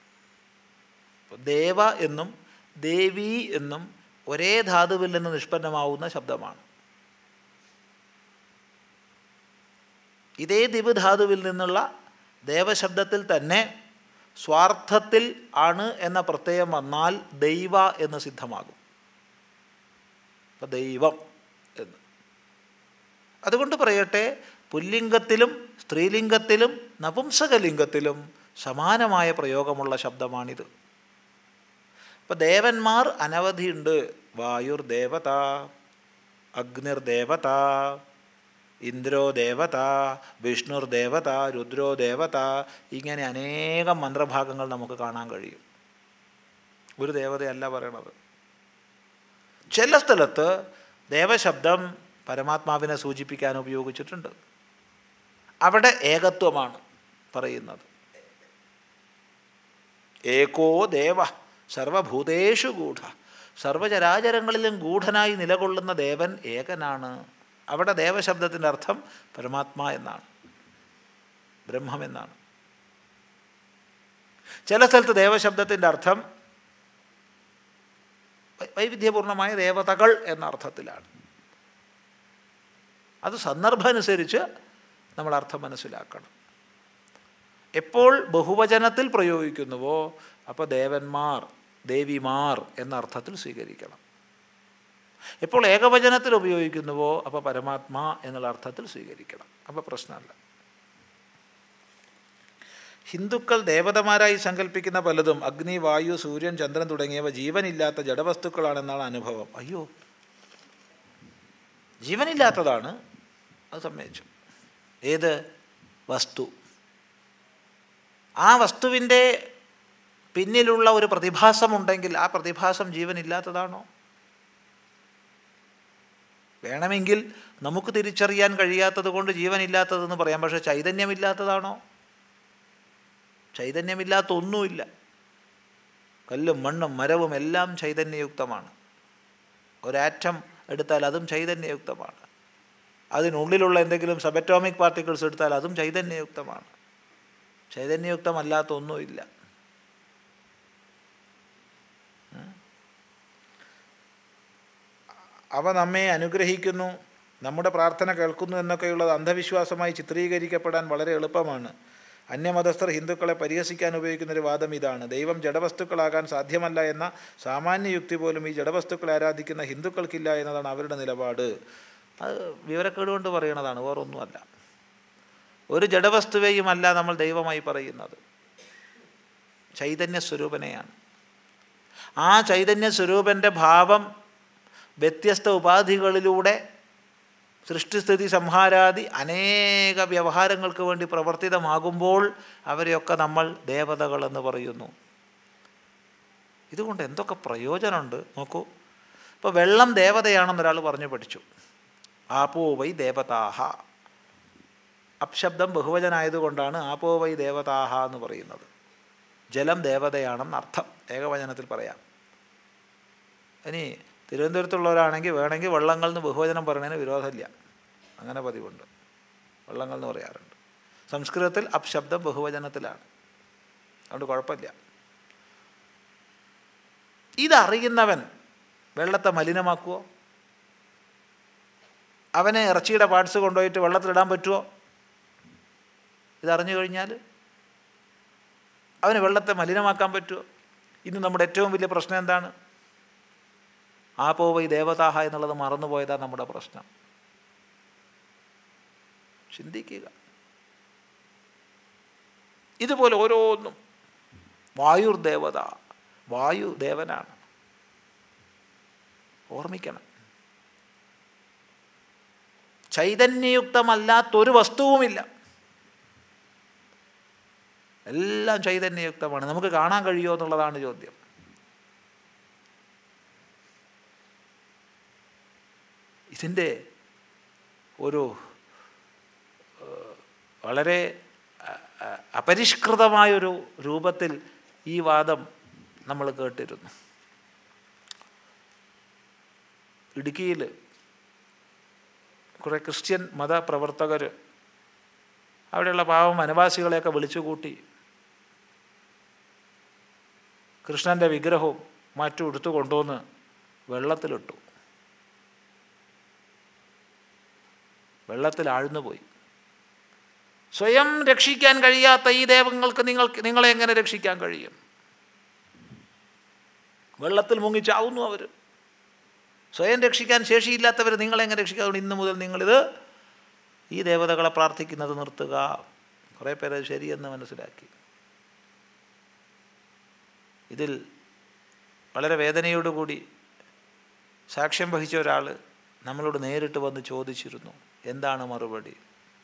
ദേവ എന്നും ദേവി എന്നും ഒരേ ധാതുവിൽ നിന്ന് നിഷ്പന്നമാവുന്ന ശബ്ദമാണ്. ഇതേ ദിവ് ധാതുവിൽ നിന്നുള്ള ദേവശബ്ദത്തിൽ തന്നെ സ്വാർത്ഥത്തിൽ ആണ് എന്ന പ്രത്യയം വന്നാൽ ദൈവ എന്ന് സിദ്ധമാകും. അപ്പം ദൈവം എന്ന്. അതുകൊണ്ട് പറയട്ടെ, പുല്ലിംഗത്തിലും സ്ത്രീലിംഗത്തിലും നപുംസകലിംഗത്തിലും സമാനമായ പ്രയോഗമുള്ള ശബ്ദമാണിത്. അപ്പം ദേവന്മാർ അനവധിയുണ്ട്. വായുർ ദേവത, അഗ്നിർ ദേവത, ഇന്ദ്രോ ദേവത, വിഷ്ണുർ ദേവത, രുദ്രോ ദേവത, ഇങ്ങനെ അനേകം മന്ത്രഭാഗങ്ങൾ നമുക്ക് കാണാൻ കഴിയും. ഒരു ദേവതയല്ല പറയണത്. ചില സ്ഥലത്ത് ദേവശബ്ദം പരമാത്മാവിനെ സൂചിപ്പിക്കാൻ ഉപയോഗിച്ചിട്ടുണ്ട്. അവിടെ ഏകത്വമാണ് പറയുന്നത്. ഏകോ ദേവ സർവഭൂതേഷു ഗൂഢ, സർവചരാചരങ്ങളിലും ഗൂഢനായി നിലകൊള്ളുന്ന ദേവൻ ഏകനാണ്. അവിടെ ദേവശബ്ദത്തിൻ്റെ അർത്ഥം പരമാത്മാ എന്നാണ്, ബ്രഹ്മം എന്നാണ്. ചില സ്ഥലത്ത് ദേവശബ്ദത്തിൻ്റെ അർത്ഥം വൈവിധ്യപൂർണമായ ദേവതകൾ എന്ന അർത്ഥത്തിലാണ്. അത് സന്ദർഭം അനുസരിച്ച് നമ്മൾ അർത്ഥം മനസ്സിലാക്കണം. എപ്പോൾ ബഹുവചനത്തിൽ പ്രയോഗിക്കുന്നുവോ അപ്പോൾ ദേവന്മാർ, ദേവിമാർ എന്ന അർത്ഥത്തിൽ സ്വീകരിക്കണം. എപ്പോൾ ഏകവചനത്തിൽ ഉപയോഗിക്കുന്നുവോ അപ്പോൾ പരമാത്മാ എന്നുള്ള അർത്ഥത്തിൽ സ്വീകരിക്കണം. അപ്പോൾ പ്രശ്നമല്ല. ഹിന്ദുക്കൾ ദേവതമാരായി സങ്കല്പിക്കുന്ന പലതും അഗ്നി, വായു, സൂര്യൻ, ചന്ദ്രൻ തുടങ്ങിയവ ജീവനില്ലാത്ത ജഡവസ്തുക്കളാണെന്നാണ് അനുഭവം. അയ്യോ, ജീവനില്ലാത്തതാണ്, അത് സമ്മതിച്ചു. ഏത് വസ്തു? ആ വസ്തുവിൻ്റെ പിന്നിലുള്ള ഒരു പ്രതിഭാസമുണ്ടെങ്കിൽ ആ പ്രതിഭാസം ജീവനില്ലാത്തതാണോ? വേണമെങ്കിൽ നമുക്ക് തിരിച്ചറിയാൻ കഴിയാത്തത് കൊണ്ട് ജീവനില്ലാത്തതെന്ന് പറയാം. പക്ഷേ ചൈതന്യമില്ലാത്തതാണോ? ചൈതന്യമില്ലാത്ത ഒന്നുമില്ല. കല്ലും മണ്ണും മരവും എല്ലാം ചൈതന്യയുക്തമാണ്. ഒരാറ്റം എടുത്താൽ അതും ചൈതന്യയുക്തമാണ്. അതിനുള്ളിലുള്ള എന്തെങ്കിലും സബറ്റോമിക് പാർട്ടിക്കിൾസ് എടുത്താൽ അതും ചൈതന്യയുക്തമാണ്. ചൈതന്യയുക്തമല്ലാത്ത ഒന്നുമില്ല. അവ നമ്മെ അനുഗ്രഹിക്കുന്നു, നമ്മുടെ പ്രാർത്ഥന കേൾക്കുന്നു എന്നൊക്കെയുള്ളത് അന്ധവിശ്വാസമായി ചിത്രീകരിക്കപ്പെടാൻ വളരെ എളുപ്പമാണ്. അന്യമതസ്ഥർ ഹിന്ദുക്കളെ പരിഹസിക്കാൻ ഉപയോഗിക്കുന്നൊരു വാദം ഇതാണ്: ദൈവം ജഡവസ്തുക്കളാകാൻ സാധ്യമല്ല എന്ന സാമാന്യ യുക്തി പോലും ഈ ജഡവസ്തുക്കളെ ആരാധിക്കുന്ന ഹിന്ദുക്കൾക്കില്ല എന്നതാണ് അവരുടെ നിലപാട്. അത് വിവരക്കേട് കൊണ്ട് പറയണതാണ്, വേറൊന്നുമല്ല. ഒരു ജഡവസ്തുവേയുമല്ല നമ്മൾ ദൈവമായി പറയുന്നത്, ചൈതന്യ സ്വരൂപനെയാണ്. ആ ചൈതന്യ സ്വരൂപൻ്റെ ഭാവം വ്യത്യസ്ത ഉപാധികളിലൂടെ സൃഷ്ടിസ്ഥിതി സംഹാരാദി അനേക വ്യവഹാരങ്ങൾക്ക് വേണ്ടി പ്രവർത്തിതമാകുമ്പോൾ അവരെയൊക്കെ നമ്മൾ ദേവതകളെന്ന് പറയുന്നു. ഇതുകൊണ്ട് എന്തൊക്കെ പ്രയോജനമുണ്ട് നോക്കൂ. ഇപ്പോൾ വെള്ളം ദേവതയാണെന്നൊരാൾ പറഞ്ഞു പഠിച്ചു. ആപോ വൈ ദേവതാഹ. അപ്ശബ്ദം ബഹുവചനായതുകൊണ്ടാണ് ആപോ വൈ ദേവതാഹ എന്ന് പറയുന്നത്. ജലം ദേവതയാണെന്നർത്ഥം ഏകവചനത്തിൽ പറയാം. ഇനി തിരുവനന്തപുരത്തുള്ളവരാണെങ്കിൽ വേണമെങ്കിൽ വെള്ളങ്ങൾ എന്ന് ബഹുവചനം പറയുന്നതിന് വിരോധമില്ല, അങ്ങനെ പതിവുണ്ട്, വെള്ളങ്ങൾ എന്ന് പറയാറുണ്ട്. സംസ്കൃതത്തിൽ അപ്ശബ്ദം ബഹുവചനത്തിലാണ്, അതുകൊണ്ട് കുഴപ്പമില്ല. ഇതറിയുന്നവൻ വെള്ളത്തെ മലിനമാക്കുമോ? അവന് ഇറച്ചിയുടെ പാർട്സ് കൊണ്ടുപോയിട്ട് വെള്ളത്തിലിടാൻ പറ്റുമോ? ഇതറിഞ്ഞു കഴിഞ്ഞാൽ അവന് വെള്ളത്തെ മലിനമാക്കാൻ പറ്റുമോ? ഇന്ന് നമ്മുടെ ഏറ്റവും വലിയ പ്രശ്നം എന്താണ്? ആപോ വൈ ദേവതാഹ എന്നുള്ളത് മറന്നുപോയതാണ് നമ്മുടെ പ്രശ്നം. ചിന്തിക്കുക. ഇതുപോലെ ഓരോന്നും. വായുർ ദേവത, വായു ദേവനാണ്, ഓർമ്മിക്കണം. ചൈതന്യയുക്തമല്ലാത്തൊരു വസ്തുവുമില്ല, എല്ലാം ചൈതന്യയുക്തമാണ്. നമുക്ക് കാണാൻ കഴിയുമോ എന്നുള്ളതാണ് ചോദ്യം. ഇതിൻ്റെ ഒരു വളരെ അപരിഷ്കൃതമായൊരു രൂപത്തിൽ ഈ വാദം നമ്മൾ കേട്ടിരുന്നു. ഇടുക്കിയിൽ കുറേ ക്രിസ്ത്യൻ മതപ്രവർത്തകർ അവിടെയുള്ള പാവം വനവാസികളെയൊക്കെ വിളിച്ചുകൂട്ടി കൃഷ്ണൻ്റെ വിഗ്രഹവും മറ്റും എടുത്തു കൊണ്ടുവന്ന് വെള്ളത്തിലിട്ടു. വെള്ളത്തിൽ ആഴ്ന്നുപോയി. സ്വയം രക്ഷിക്കാൻ കഴിയാത്ത ഈ ദൈവങ്ങൾക്ക് നിങ്ങൾക്ക് നിങ്ങളെ എങ്ങനെ രക്ഷിക്കാൻ കഴിയും? വെള്ളത്തിൽ മുങ്ങിച്ചാവുന്നു അവർ. സ്വയം രക്ഷിക്കാൻ ശേഷിയില്ലാത്തവർ നിങ്ങളെങ്ങനെ രക്ഷിക്കാതെ? ഇന്ന് മുതൽ നിങ്ങളിത് ഈ ദേവതകളെ പ്രാർത്ഥിക്കുന്നത് നിർത്തുക. കുറേ പേര് അത് ശരിയെന്ന് മനസ്സിലാക്കി. ഇതിൽ വളരെ വേദനയോടുകൂടി സാക്ഷ്യം വഹിച്ച ഒരാൾ നമ്മളോട് നേരിട്ട് വന്ന് ചോദിച്ചിരുന്നു, എന്താണ് മറുപടി?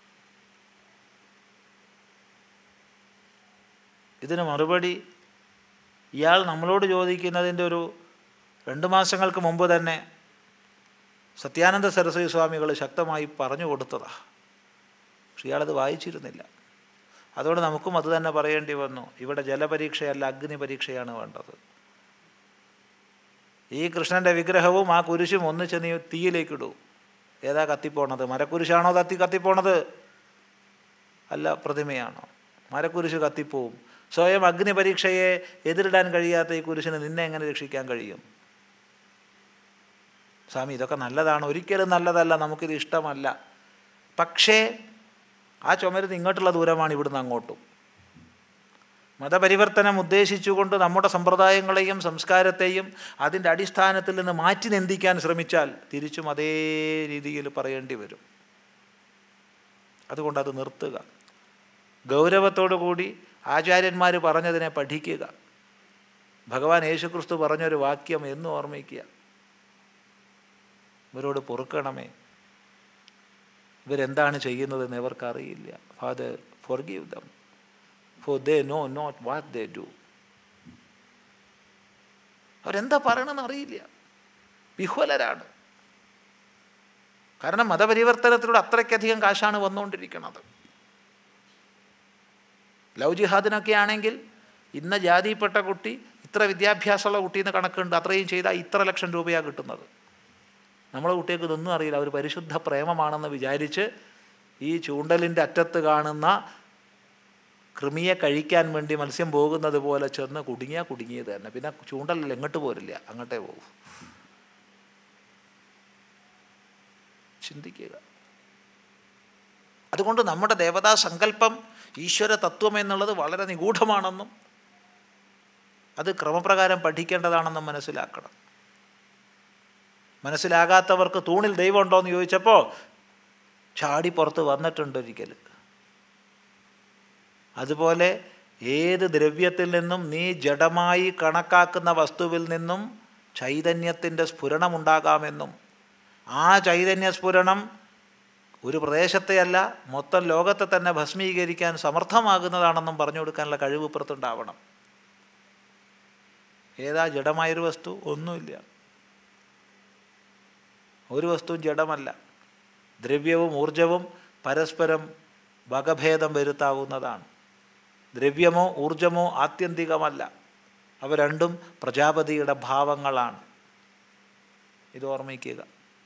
ഇതിന് മറുപടി ഇയാൾ നമ്മളോട് ചോദിക്കുന്നതിൻ്റെ ഒരു രണ്ട് മാസങ്ങൾക്ക് മുമ്പ് തന്നെ സത്യാനന്ദ സരസ്വതി സ്വാമികൾ ശക്തമായി പറഞ്ഞു കൊടുത്തതാണ്. പക്ഷെ ഇയാളത് വായിച്ചിരുന്നില്ല. അതുകൊണ്ട് നമുക്കും അത് തന്നെ പറയേണ്ടി വന്നു. ഇവിടെ ജലപരീക്ഷയല്ല, അഗ്നി പരീക്ഷയാണ് വേണ്ടത്. ഈ കൃഷ്ണൻ്റെ വിഗ്രഹവും ആ കുരിശും ഒന്നിച്ച് നീ തീയിലേക്കിടൂ. ഏതാ കത്തിപ്പോണത്? മരക്കുരിശാണോ കത്തി കത്തിപ്പോണത്? അല്ല, പ്രതിമയാണോ? മരക്കുരിശ് കത്തിപ്പോവും. സ്വയം അഗ്നി പരീക്ഷയെ എതിരിടാൻ കഴിയാത്ത ഈ കുരിശിന് നിന്നെ എങ്ങനെ രക്ഷിക്കാൻ കഴിയും? സ്വാമി, ഇതൊക്കെ നല്ലതാണ്. ഒരിക്കലും നല്ലതല്ല, നമുക്കിത് ഇഷ്ടമല്ല. പക്ഷേ ആ ചുമരുന്ന് ഇങ്ങോട്ടുള്ള ദൂരമാണ് ഇവിടുന്ന് അങ്ങോട്ടും. മതപരിവർത്തനം ഉദ്ദേശിച്ചുകൊണ്ട് നമ്മുടെ സമ്പ്രദായങ്ങളെയും സംസ്കാരത്തെയും അതിൻ്റെ അടിസ്ഥാനത്തിൽ നിന്ന് മാറ്റി നിന്ദിക്കാൻ ശ്രമിച്ചാൽ തിരിച്ചും അതേ രീതിയിൽ പറയേണ്ടി വരും. അതുകൊണ്ട് അത് നിർത്തുക. ഗൗരവത്തോടു കൂടി ആചാര്യന്മാർ പറഞ്ഞതിനെ പഠിക്കുക. ഭഗവാൻ യേശുക്രിസ്തു പറഞ്ഞൊരു വാക്യം എന്നും ഓർമ്മിക്കുക. ഇവരോട് പൊറുക്കണമേ, ഇവരെന്താണ് ചെയ്യുന്നതെന്ന് ഇവർക്കറിയില്ല. Father, forgive them, for they know not what they do. അവരെന്താ പറയണമെന്ന് അറിയില്ല, വിഹ്വലരാണ്. കാരണം മതപരിവർത്തനത്തിലൂടെ അത്രയ്ക്കധികം കാശാണ് വന്നുകൊണ്ടിരിക്കുന്നത്. ലവ് ജിഹാദിനൊക്കെ ആണെങ്കിൽ ഇന്ന ജാതിയിൽപ്പെട്ട കുട്ടി ഇത്ര വിദ്യാഭ്യാസമുള്ള കുട്ടീന്ന് കണക്കുണ്ട്, അത്രയും ചെയ്താൽ ഇത്ര ലക്ഷം രൂപയാണ് കിട്ടുന്നത്. നമ്മളെ കുട്ടികൾക്ക് ഇതൊന്നും അറിയില്ല. അവർ പരിശുദ്ധ പ്രേമമാണെന്ന് വിചാരിച്ച് ഈ ചൂണ്ടലിൻ്റെ അറ്റത്ത് കാണുന്ന കൃമിയെ കഴിക്കാൻ വേണ്ടി മത്സ്യം പോകുന്നത് പോലെ ചെന്ന് കുടുങ്ങിയാൽ കുടുങ്ങിയത് തന്നെ. പിന്നെ ചൂണ്ടലിൽ എങ്ങോട്ട് പോരില്ല, അങ്ങോട്ടേ പോകും. ചിന്തിക്കുക. അതുകൊണ്ട് നമ്മുടെ ദേവതാ സങ്കല്പം, ഈശ്വര തത്വം എന്നുള്ളത് വളരെ നിഗൂഢമാണെന്നും അത് ക്രമപ്രകാരം പഠിക്കേണ്ടതാണെന്നും മനസ്സിലാക്കണം. മനസ്സിലാകാത്തവർക്ക് തൂണിൽ ദൈവം ഉണ്ടോ എന്ന് ചോദിച്ചപ്പോൾ ചാടി പുറത്ത് വന്നിട്ടുണ്ട് ഒരിക്കൽ. അതുപോലെ ഏത് ദ്രവ്യത്തിൽ നിന്നും നീ ജഡമായി കണക്കാക്കുന്ന വസ്തുവിൽ നിന്നും ചൈതന്യത്തിൻ്റെ സ്ഫുരണമുണ്ടാകാമെന്നും ആ ചൈതന്യ സ്ഫുരണം ഒരു പ്രദേശത്തെയല്ല മൊത്തം ലോകത്തെ തന്നെ ഭസ്മീകരിക്കാൻ സമർത്ഥമാകുന്നതാണെന്നും പറഞ്ഞു കൊടുക്കാനുള്ള കഴിവ് പുറത്തുണ്ടാവണം. ഏതാ ജഡമായൊരു വസ്തു? ഒന്നുമില്ല. ഒരു വസ്തുവും ജഡമല്ല. ദ്രവ്യവും ഊർജവും പരസ്പരം വകഭേദം വരുത്താവുന്നതാണ്. ദ്രവ്യമോ ഊർജമോ ആത്യന്തികമല്ല. അവ രണ്ടും പ്രജാപതിയുടെ ഭാവങ്ങളാണ്. ഇത് ഓർമ്മിക്കുക.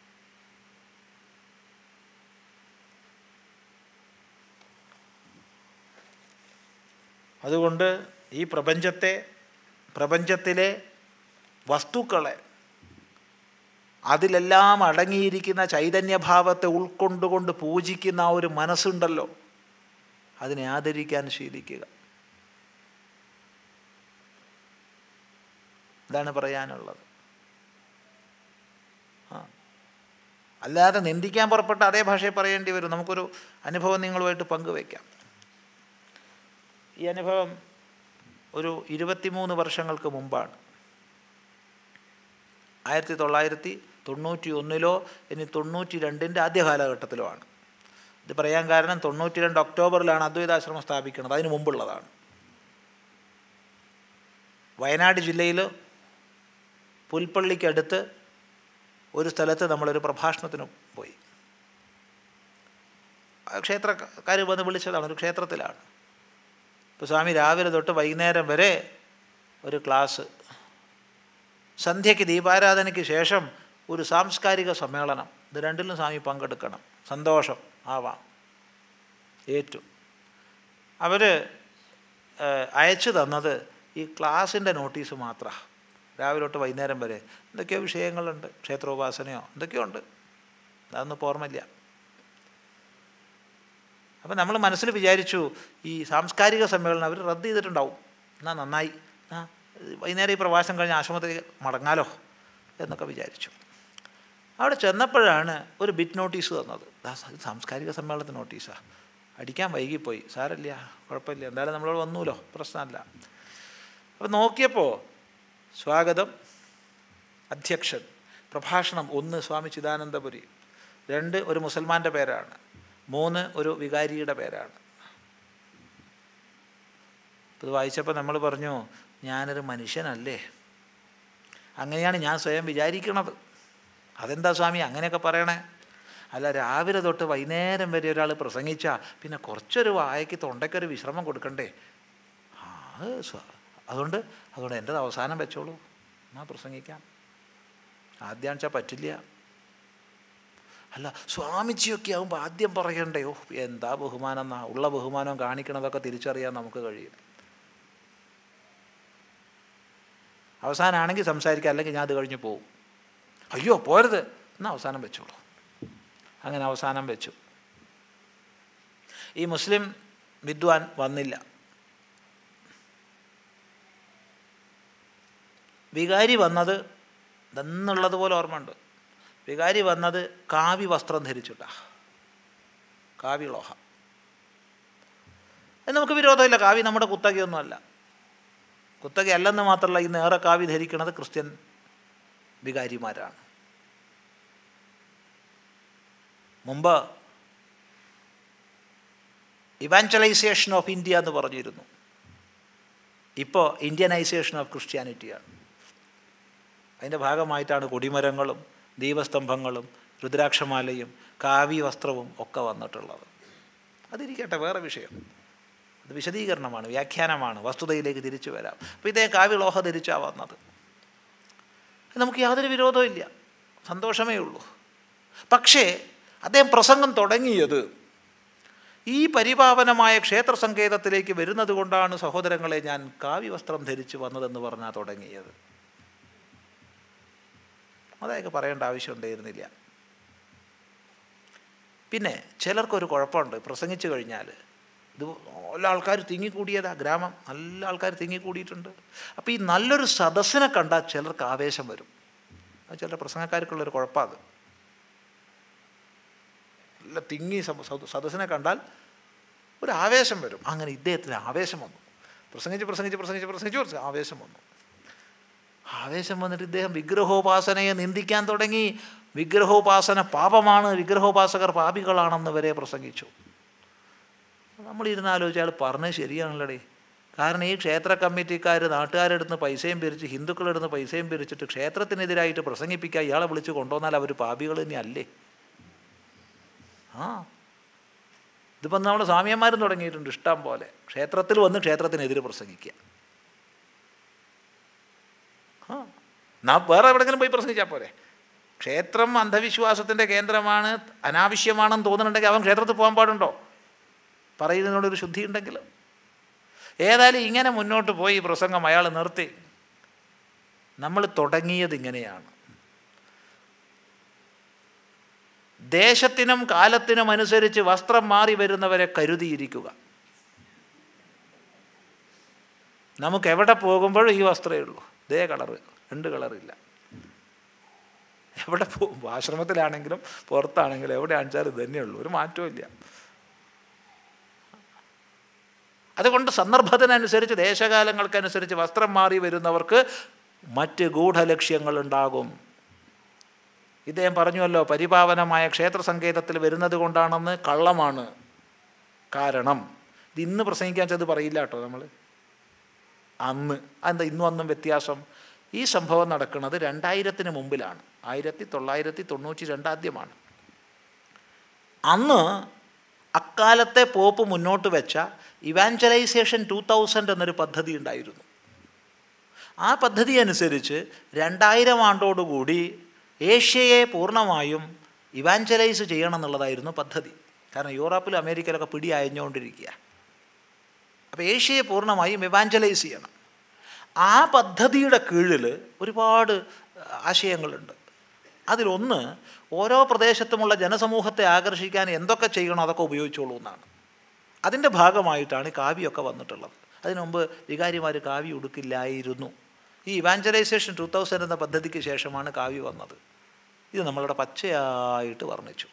അതുകൊണ്ട് ഈ പ്രപഞ്ചത്തെ, പ്രപഞ്ചത്തിലെ വസ്തുക്കളെ, അതിലെല്ലാം അടങ്ങിയിരിക്കുന്ന ചൈതന്യഭാവത്തെ ഉൾക്കൊണ്ടുകൊണ്ട് പൂജിക്കുന്ന ആ ഒരു മനസ്സുണ്ടല്ലോ, അതിനെ ആദരിക്കാൻ ശീലിക്കുക. ഇതാണ് പറയാനുള്ളത്. ആ അല്ലാതെ നിന്ദിക്കാൻ പുറപ്പെട്ട അതേ ഭാഷയിൽ പറയേണ്ടി വരും. നമുക്കൊരു അനുഭവം നിങ്ങളുമായിട്ട് പങ്കുവയ്ക്കാം. ഈ അനുഭവം ഒരു ഇരുപത്തിമൂന്ന് വർഷങ്ങൾക്ക് മുമ്പാണ്. ആയിരത്തി തൊള്ളായിരത്തി തൊണ്ണൂറ്റി ഒന്നിലോ ഇനി തൊണ്ണൂറ്റി രണ്ടിൻ്റെ ആദ്യ കാലഘട്ടത്തിലോ ആണ്. ഇത് പറയാൻ കാരണം തൊണ്ണൂറ്റി രണ്ട് ഒക്ടോബറിലാണ് അദ്വൈതാശ്രമം സ്ഥാപിക്കുന്നത്. അതിന് മുമ്പുള്ളതാണ്. വയനാട് ജില്ലയിൽ പുൽപ്പള്ളിക്കടുത്ത് ഒരു സ്ഥലത്ത് നമ്മളൊരു പ്രഭാഷണത്തിന് പോയി. ക്ഷേത്രക്കാർ വന്ന് വിളിച്ചതാണ്. ഒരു ക്ഷേത്രത്തിലാണ്. ഇപ്പോൾ സ്വാമി രാവിലെ തൊട്ട് വൈകുന്നേരം വരെ ഒരു ക്ലാസ്, സന്ധ്യയ്ക്ക് ദീപാരാധനയ്ക്ക് ശേഷം ഒരു സാംസ്കാരിക സമ്മേളനം. ഇത് രണ്ടിലും സ്വാമി പങ്കെടുക്കണം. സന്തോഷം ആവാം, ഏറ്റു. അവർ അയച്ചു തന്നത് ഈ ക്ലാസിൻ്റെ നോട്ടീസ് മാത്രമാണ്. രാവിലെ തൊട്ട് വൈകുന്നേരം വരെ എന്തൊക്കെയോ വിഷയങ്ങളുണ്ട്, ക്ഷേത്രോപാസനയോ എന്തൊക്കെയോ ഉണ്ട്, അതൊന്നും ഇപ്പോൾ ഓർമ്മയില്ല. അപ്പം നമ്മൾ മനസ്സിൽ വിചാരിച്ചു ഈ സാംസ്കാരിക സമ്മേളനം അവർ റദ്ദ് ചെയ്തിട്ടുണ്ടാവും. എന്നാൽ നന്നായി, ആ വൈകുന്നേരം ഈ പ്രവാസം കഴിഞ്ഞ് ആശ്രമത്തിൽ മടങ്ങാലോ എന്നൊക്കെ വിചാരിച്ചു. അവിടെ ചെന്നപ്പോഴാണ് ഒരു ബിറ്റ് നോട്ടീസ് തന്നത്. സാംസ്കാരിക സമ്മേളനത്തിന് നോട്ടീസാണ്. അടിക്കാൻ വൈകിപ്പോയി. സാരമില്ല, കുഴപ്പമില്ല, എന്തായാലും നമ്മളോട് വന്നൂല്ലോ, പ്രശ്നമല്ല. അപ്പം നോക്കിയപ്പോൾ സ്വാഗതം, അധ്യക്ഷൻ, പ്രഭാഷണം ഒന്ന് സ്വാമി ചിദാനന്ദ പുരി, രണ്ട് ഒരു മുസൽമാൻ്റെ പേരാണ്, മൂന്ന് ഒരു വികാരിയുടെ പേരാണ്. ഇത് വായിച്ചപ്പോൾ നമ്മൾ പറഞ്ഞു, ഞാനൊരു മനുഷ്യനല്ലേ, അങ്ങനെയാണ് ഞാൻ സ്വയം വിചാരിക്കണത്. അതെന്താ സ്വാമി അങ്ങനെയൊക്കെ പറയണേ? അല്ല, രാവിലെ തൊട്ട് വൈകുന്നേരം വരെ ഒരാൾ പ്രസംഗിച്ചാൽ പിന്നെ കുറച്ചൊരു വായയ്ക്ക് തൊണ്ടയ്ക്കൊരു വിശ്രമം കൊടുക്കണ്ടേ? ആ അതുകൊണ്ട് അതുകൊണ്ട് എൻ്റെത് അവസാനം വെച്ചോളൂ, എന്നാൽ പ്രസംഗിക്കാം. ആദ്യം വെച്ചാൽ പറ്റില്ല. അല്ല സ്വാമിജിയൊക്കെ ആകുമ്പോൾ ആദ്യം പറയണ്ടേ? ഓ എന്താ ബഹുമാനം എന്നാ, ഉള്ള ബഹുമാനം കാണിക്കണതൊക്കെ തിരിച്ചറിയാൻ നമുക്ക് കഴിയും. അവസാനമാണെങ്കിൽ സംസാരിക്കുക, അല്ലെങ്കിൽ ഞാൻ അത് കഴിഞ്ഞ് പോവും. അയ്യോ പോരുത് എന്നാൽ അവസാനം വെച്ചോളൂ. അങ്ങനെ അവസാനം വെച്ചു. ഈ മുസ്ലിം വിദ്വാൻ വന്നില്ല. വികാരി വന്നത് ഇതെന്നുള്ളതുപോലെ ഓർമ്മയുണ്ട്. വികാരി വന്നത് കാവി വസ്ത്രം ധരിച്ചിട്ടാ, കാവി ലോഹ. അത് നമുക്ക് വിരോധമില്ല, കാവി നമ്മുടെ കുത്തകയൊന്നുമല്ല. കുത്തക അല്ലെന്ന് മാത്രമല്ല, ഇന്ന് ഏറെ കാവി ധരിക്കുന്നത് ക്രിസ്ത്യൻ വികാരിമാരാണ്. മുമ്പ് ഇവാഞ്ചലൈസേഷൻ ഓഫ് ഇന്ത്യ എന്ന് പറഞ്ഞിരുന്നു. ഇപ്പോൾ ഇന്ത്യനൈസേഷൻ ഓഫ് ക്രിസ്ത്യാനിറ്റിയാണ്. അതിൻ്റെ ഭാഗമായിട്ടാണ് കൊടിമരങ്ങളും ദീപസ്തംഭങ്ങളും രുദ്രാക്ഷമാലയും കാവി വസ്ത്രവും ഒക്കെ വന്നിട്ടുള്ളത്. അതിരിക്കട്ടെ, വേറെ വിഷയം. അത് വിശദീകരണമാണ്, വ്യാഖ്യാനമാണ്, വസ്തുതയിലേക്ക് തിരിച്ചു വരാം. അപ്പോൾ ഇതേ കാവി ലോഹ ധരിച്ചാണ് വന്നത്. നമുക്ക് യാതൊരു വിരോധവും ഇല്ല, സന്തോഷമേ ഉള്ളൂ. പക്ഷേ അദ്ദേഹം പ്രസംഗം തുടങ്ങിയത് ഈ പരിപാവനമായ ക്ഷേത്ര സങ്കേതത്തിലേക്ക് വരുന്നത് കൊണ്ടാണ് സഹോദരങ്ങളെ ഞാൻ കാവി വസ്ത്രം ധരിച്ച് വന്നതെന്ന് പറഞ്ഞാൽ തുടങ്ങിയത്. അതൊക്കെ പറയേണ്ട ആവശ്യം ഉണ്ടായിരുന്നില്ല. പിന്നെ ചിലർക്കൊരു കുഴപ്പമുണ്ട്, പ്രസംഗിച്ചു കഴിഞ്ഞാൽ ഇത് നല്ല ആൾക്കാർ തിങ്ങിക്കൂടിയതാ, ഗ്രാമം നല്ല ആൾക്കാർ തിങ്ങിക്കൂടിയിട്ടുണ്ട്. അപ്പോൾ ഈ നല്ലൊരു സദസ്സിനെ കണ്ടാൽ ചിലർക്ക് ആവേശം വരും. അത് ചില പ്രസംഗക്കാർക്കുള്ളൊരു കുഴപ്പമാണ്. നല്ല തിങ്ങി സദസ്സിനെ കണ്ടാൽ ഒരു ആവേശം വരും. അങ്ങനെ ഇദ്ദേഹത്തിന് ആവേശം വന്നു. പ്രസംഗിച്ച് പ്രസംഗിച്ച് പ്രസംഗിച്ച് പ്രസംഗിച്ച് ആവേശം വന്നു. ആവേശം വന്നിട്ട് ഇദ്ദേഹം വിഗ്രഹോപാസനയെ നിന്ദിക്കാൻ തുടങ്ങി. വിഗ്രഹോപാസന പാപമാണ്, വിഗ്രഹോപാസകർ പാപികളാണെന്ന് വരെ പ്രസംഗിച്ചു. നമ്മളിരുന്ന് ആലോചിച്ച് അയാൾ പറഞ്ഞത് ശരിയാണല്ലേ. കാരണം ഈ ക്ഷേത്ര കമ്മിറ്റിക്കാർ നാട്ടുകാരെടുത്ത് പൈസയും പിരിച്ച്, ഹിന്ദുക്കളെടുത്ത് പൈസയും പിരിച്ചിട്ട് ക്ഷേത്രത്തിനെതിരായിട്ട് പ്രസംഗിപ്പിക്കുക, ഇയാളെ വിളിച്ച് കൊണ്ടുവന്നാൽ അവർ പാപികൾ തന്നെ അല്ലേ? ആ ഇതിപ്പം നമ്മുടെ സ്വാമിയന്മാരും തുടങ്ങിയിട്ടുണ്ട് ഇഷ്ടം പോലെ. ക്ഷേത്രത്തിൽ വന്ന് ക്ഷേത്രത്തിനെതിരെ പ്രസംഗിക്കുക. ആ നാ വേറെ എവിടെയെങ്കിലും പോയി പ്രസംഗിച്ചാൽ പോരെ. ക്ഷേത്രം അന്ധവിശ്വാസത്തിൻ്റെ കേന്ദ്രമാണ്, അനാവശ്യമാണെന്ന് തോന്നുന്നുണ്ടെങ്കിൽ അവൻ ക്ഷേത്രത്തിൽ പോകാൻ പാടുണ്ടോ? പറയുന്നതിനോടൊരു ശുദ്ധി ഉണ്ടെങ്കിൽ. ഏതായാലും ഇങ്ങനെ മുന്നോട്ട് പോയി പ്രസംഗം അയാൾ നിർത്തി. നമ്മൾ തുടങ്ങിയത് ഇങ്ങനെയാണ്. ദേശത്തിനും കാലത്തിനും അനുസരിച്ച് വസ്ത്രം മാറി വരുന്നവരെ കരുതിയിരിക്കുക. നമുക്ക് എവിടെ പോകുമ്പോഴും ഈ വസ്ത്രമേ ഉള്ളൂ, ഇതേ കളറ്, രണ്ട് കളറില്ല. എവിടെ പോകും, ആശ്രമത്തിലാണെങ്കിലും പുറത്താണെങ്കിലും എവിടെ ആണെച്ചാലും ഇത് തന്നെയുള്ളൂ, ഒരു മാറ്റവും ഇല്ല. അതുകൊണ്ട് സന്ദർഭത്തിനനുസരിച്ച് ദേശകാലങ്ങൾക്കനുസരിച്ച് വസ്ത്രം മാറി വരുന്നവർക്ക് മറ്റ് ഗൂഢലക്ഷ്യങ്ങളുണ്ടാകും. ഇദ്ദേഹം പറഞ്ഞുവല്ലോ, പരിപാവനമായ ക്ഷേത്ര സങ്കേതത്തിൽ വരുന്നത് കൊണ്ടാണെന്ന്. കള്ളമാണ്. കാരണം ഇത് ഇന്ന് പ്രസംഗിക്കാൻ ചെത് പറയില്ല കേട്ടോ നമ്മൾ. അന്ന് അതെന്താ ഇന്നും അന്നും വ്യത്യാസം? ഈ സംഭവം നടക്കുന്നത് രണ്ടായിരത്തിന് മുമ്പിലാണ്, ആയിരത്തി തൊള്ളായിരത്തി തൊണ്ണൂറ്റി രണ്ടാദ്യമാണ്. അന്ന് അക്കാലത്തെ പോപ്പ് മുന്നോട്ട് വെച്ച ഇവാഞ്ചലൈസേഷൻ ടു തൗസൻഡ് എന്നൊരു പദ്ധതി ഉണ്ടായിരുന്നു. ആ പദ്ധതി അനുസരിച്ച് രണ്ടായിരം ആണ്ടോടുകൂടി ഏഷ്യയെ പൂർണ്ണമായും ഇവാഞ്ചലൈസ് ചെയ്യണം എന്നുള്ളതായിരുന്നു പദ്ധതി. കാരണം യൂറോപ്പിലും അമേരിക്കയിലൊക്കെ പിടി അയഞ്ഞുകൊണ്ടിരിക്കുക. അപ്പോൾ ഏഷ്യയെ പൂർണ്ണമായും ഇവാഞ്ചലൈസ് ചെയ്യണം. ആ പദ്ധതിയുടെ കീഴിൽ ഒരുപാട് ആശയങ്ങളുണ്ട്. അതിലൊന്ന്, ഓരോ പ്രദേശത്തുമുള്ള ജനസമൂഹത്തെ ആകർഷിക്കാൻ എന്തൊക്കെ ചെയ്യണോ അതൊക്കെ ഉപയോഗിച്ചോളൂ എന്നാണ്. അതിൻ്റെ ഭാഗമായിട്ടാണ് കാവ്യമൊക്കെ വന്നിട്ടുള്ളത്. അതിനു മുമ്പ് വികാരിമാർ കാവ്യ ഉടുക്കില്ലായിരുന്നു. ഈ ഇവാഞ്ചലൈസേഷൻ ടു തൗസൻഡ് എന്ന പദ്ധതിക്ക് ശേഷമാണ് കാവ്യ വന്നത്. ഇത് നമ്മളുടെ പച്ചയായിട്ട് വർണ്ണിച്ചു.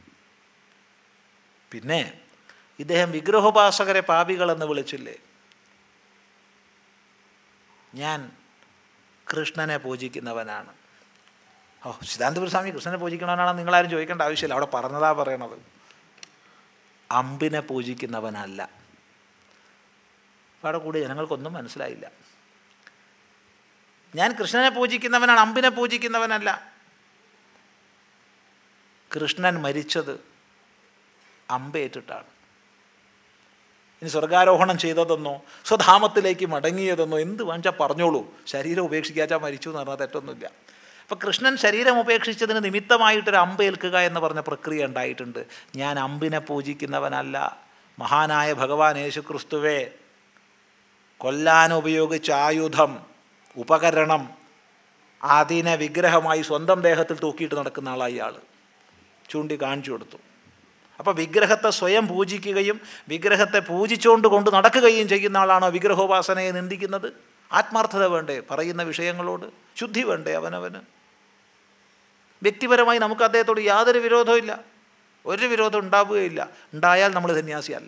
പിന്നെ ഇദ്ദേഹം വിഗ്രഹോപാസകരെ പാപികളെന്ന് വിളിച്ചില്ലേ? ഞാൻ കൃഷ്ണനെ പൂജിക്കുന്നവനാണ്. ഓ, ചിദാനന്ദപുരി സ്വാമി കൃഷ്ണനെ പൂജിക്കണവനാണെന്ന് നിങ്ങളാരും ചോദിക്കേണ്ട ആവശ്യമില്ല, അവിടെ പറഞ്ഞതാ പറയണത്. അമ്പിനെ പൂജിക്കുന്നവനല്ല. അവിടെ കൂടി ജനങ്ങൾക്കൊന്നും മനസ്സിലായില്ല. ഞാൻ കൃഷ്ണനെ പൂജിക്കുന്നവനാണ്, അമ്പിനെ പൂജിക്കുന്നവനല്ല. കൃഷ്ണൻ മരിച്ചത് അമ്പേറ്റിട്ടാണ്. ഇനി സ്വർഗാരോഹണം ചെയ്തതെന്നോ സ്വധാമത്തിലേക്ക് മടങ്ങിയതെന്നോ എന്ത് വാങ്ങിച്ചാൽ പറഞ്ഞോളൂ. ശരീരം ഉപേക്ഷിക്കാച്ചാൽ മരിച്ചു എന്ന് പറഞ്ഞാൽ തെറ്റൊന്നുമില്ല. അപ്പോൾ കൃഷ്ണൻ ശരീരം ഉപേക്ഷിച്ചതിന് നിമിത്തമായിട്ടൊരു അമ്പ് ഏൽക്കുക എന്ന് പറഞ്ഞ പ്രക്രിയ ഉണ്ടായിട്ടുണ്ട്. ഞാൻ അമ്പിനെ പൂജിക്കുന്നവനല്ല, മഹാനായ ഭഗവാൻ യേശു ക്രിസ്തുവേ കൊല്ലാൻ ഉപയോഗിച്ച ആയുധം, ഉപകരണം, അതിനെ വിഗ്രഹമായി സ്വന്തം ദേഹത്തിൽ തൂക്കിയിട്ട് നടക്കുന്ന ആളായി ആൾ ചൂണ്ടി കാണിച്ചു കൊടുത്തു. അപ്പോൾ വിഗ്രഹത്തെ സ്വയം പൂജിക്കുകയും വിഗ്രഹത്തെ പൂജിച്ചുകൊണ്ട് കൊണ്ട് നടക്കുകയും ചെയ്യുന്ന ആളാണോ വിഗ്രഹോപാസനയെ നിന്ദിക്കുന്നത്? ആത്മാർത്ഥത വേണ്ടേ പറയുന്ന വിഷയങ്ങളോട്? ശുദ്ധി വേണ്ടേ അവനവന്? വ്യക്തിപരമായി നമുക്ക് അദ്ദേഹത്തോട് യാതൊരു വിരോധവും ഇല്ല, ഒരു വിരോധം ഉണ്ടാവുകയില്ല. ഉണ്ടായാൽ നമ്മൾ സന്യാസിയല്ല.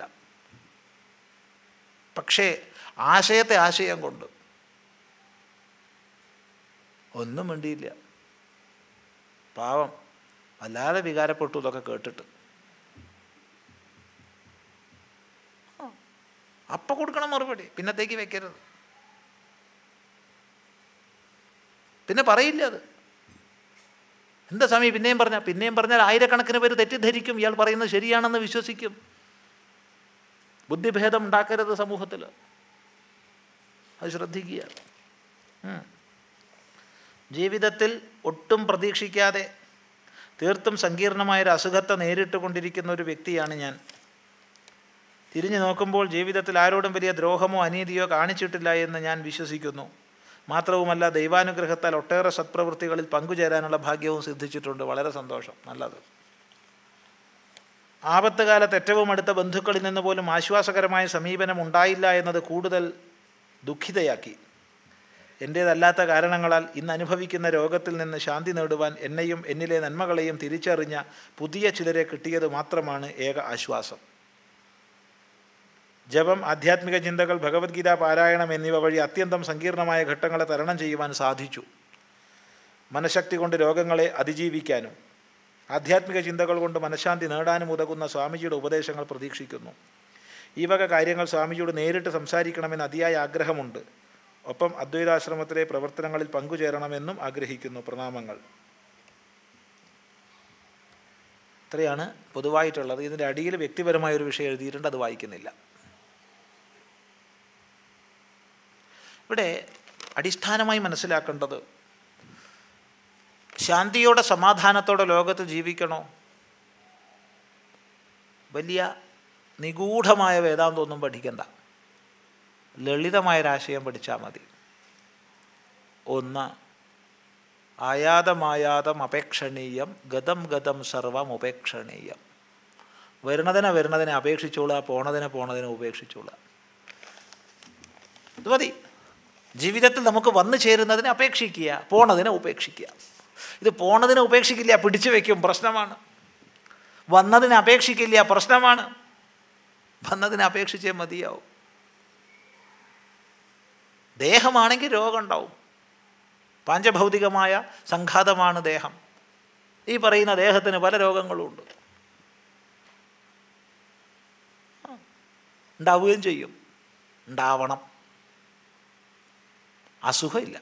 പക്ഷേ ആശയത്തെ ആശയം കൊണ്ട് ഒന്നും വേണ്ടിയില്ല. പാവം വല്ലാതെ വികാരപ്പെട്ടു ഇതൊക്കെ കേട്ടിട്ട്. അപ്പം കൊടുക്കണം മറുപടി, പിന്നത്തേക്ക് വെക്കരുത്. പിന്നെ പറയില്ല അത്. എന്താ സ്വാമി പിന്നെയും പറഞ്ഞാൽ? പിന്നെയും പറഞ്ഞാൽ ആയിരക്കണക്കിന് പേര് തെറ്റിദ്ധരിക്കും, ഇയാൾ പറയുന്നത് ശരിയാണെന്ന് വിശ്വസിക്കും. ബുദ്ധിഭേദം ഉണ്ടാക്കരുത് സമൂഹത്തിൽ, അത് ശ്രദ്ധിക്കുക. ജീവിതത്തിൽ ഒട്ടും പ്രതീക്ഷിക്കാതെ തീർത്തും സങ്കീർണമായൊരു അസുഖത്തെ നേരിട്ട് കൊണ്ടിരിക്കുന്ന ഒരു വ്യക്തിയാണ് ഞാൻ. തിരിഞ്ഞു നോക്കുമ്പോൾ ജീവിതത്തിൽ ആരോടും വലിയ ദ്രോഹമോ അനീതിയോ കാണിച്ചിട്ടില്ല എന്ന് ഞാൻ വിശ്വസിക്കുന്നു. മാത്രവുമല്ല ദൈവാനുഗ്രഹത്താൽ ഒട്ടേറെ സത്പ്രവൃത്തികളിൽ പങ്കുചേരാനുള്ള ഭാഗ്യവും സിദ്ധിച്ചിട്ടുണ്ട്. വളരെ സന്തോഷം, നല്ലത്. ആപത്ത് കാലത്ത് ഏറ്റവും അടുത്ത ബന്ധുക്കളിൽ നിന്ന് പോലും ആശ്വാസകരമായ സമീപനം ഉണ്ടായില്ല എന്നത് കൂടുതൽ ദുഃഖിതയാക്കി. എൻ്റേതല്ലാത്ത കാരണങ്ങളാൽ ഇന്ന് അനുഭവിക്കുന്ന രോഗത്തിൽ നിന്ന് ശാന്തി നേടുവാൻ എന്നെയും എന്നിലെ നന്മകളെയും തിരിച്ചറിഞ്ഞ പുതിയ ചിലരെ കിട്ടിയത് മാത്രമാണ് ഏക ആശ്വാസം. ജപം, ആധ്യാത്മിക ചിന്തകൾ, ഭഗവത്ഗീത പാരായണം എന്നിവ വഴി അത്യന്തം സങ്കീർണമായ ഘട്ടങ്ങളെ തരണം ചെയ്യുവാൻ സാധിച്ചു. മനഃശക്തി കൊണ്ട് രോഗങ്ങളെ അതിജീവിക്കാനും ആധ്യാത്മിക ചിന്തകൾ കൊണ്ട് മനഃശാന്തി നേടാനും ഉതകുന്ന സ്വാമിജിയുടെ ഉപദേശങ്ങൾ പ്രതീക്ഷിക്കുന്നു. ഈ വക കാര്യങ്ങൾ സ്വാമിജിയോട് നേരിട്ട് സംസാരിക്കണമെന്ന് അതിയായ ആഗ്രഹമുണ്ട്. ഒപ്പം അദ്വൈതാശ്രമത്തിലെ പ്രവർത്തനങ്ങളിൽ പങ്കുചേരണമെന്നും ആഗ്രഹിക്കുന്നു. പ്രണാമങ്ങൾ. ഇത്രയാണ് പൊതുവായിട്ടുള്ളത്. ഇതിൻ്റെ അടിയിൽ വ്യക്തിപരമായൊരു വിഷയം എഴുതിയിട്ടുണ്ട്, അത് വായിക്കുന്നില്ല. ഇവിടെ അടിസ്ഥാനമായി മനസ്സിലാക്കേണ്ടത്, ശാന്തിയോടെ സമാധാനത്തോടെ ലോകത്ത് ജീവിക്കണോ? വലിയ നിഗൂഢമായ വേദാന്തമൊന്നും പഠിക്കണ്ട, ലളിതമായൊരാശയം പഠിച്ചാൽ മതി. ഒന്ന്, ആയാതമായാതം അപേക്ഷണീയം, ഗതം ഗതം സർവം ഉപേക്ഷണീയം. വരുന്നതിനെ വരുന്നതിനെ അപേക്ഷിച്ചോളുക, പോണതിനെ പോണതിനെ ഉപേക്ഷിച്ചോളുക. ഇത് മതി. ജീവിതത്തിൽ നമുക്ക് വന്നു ചേരുന്നതിനെ അപേക്ഷിക്കുക, പോണതിനെ ഉപേക്ഷിക്കുക. ഇത് പോണതിനെ ഉപേക്ഷിക്കില്ല, പിടിച്ചു വയ്ക്കും, പ്രശ്നമാണ്. വന്നതിനെ അപേക്ഷിക്കില്ല, പ്രശ്നമാണ്. വന്നതിനെ അപേക്ഷിച്ചേ മതിയാവും. ദേഹമാണെങ്കിൽ രോഗം ഉണ്ടാവും. പാഞ്ചഭൗതികമായ സംഘാതമാണ് ദേഹം. ഈ പറയുന്ന ദേഹത്തിന് പല രോഗങ്ങളുമുണ്ട്, ഉണ്ടാവുകയും ചെയ്യും, ഉണ്ടാവണം. അസുഖമില്ല,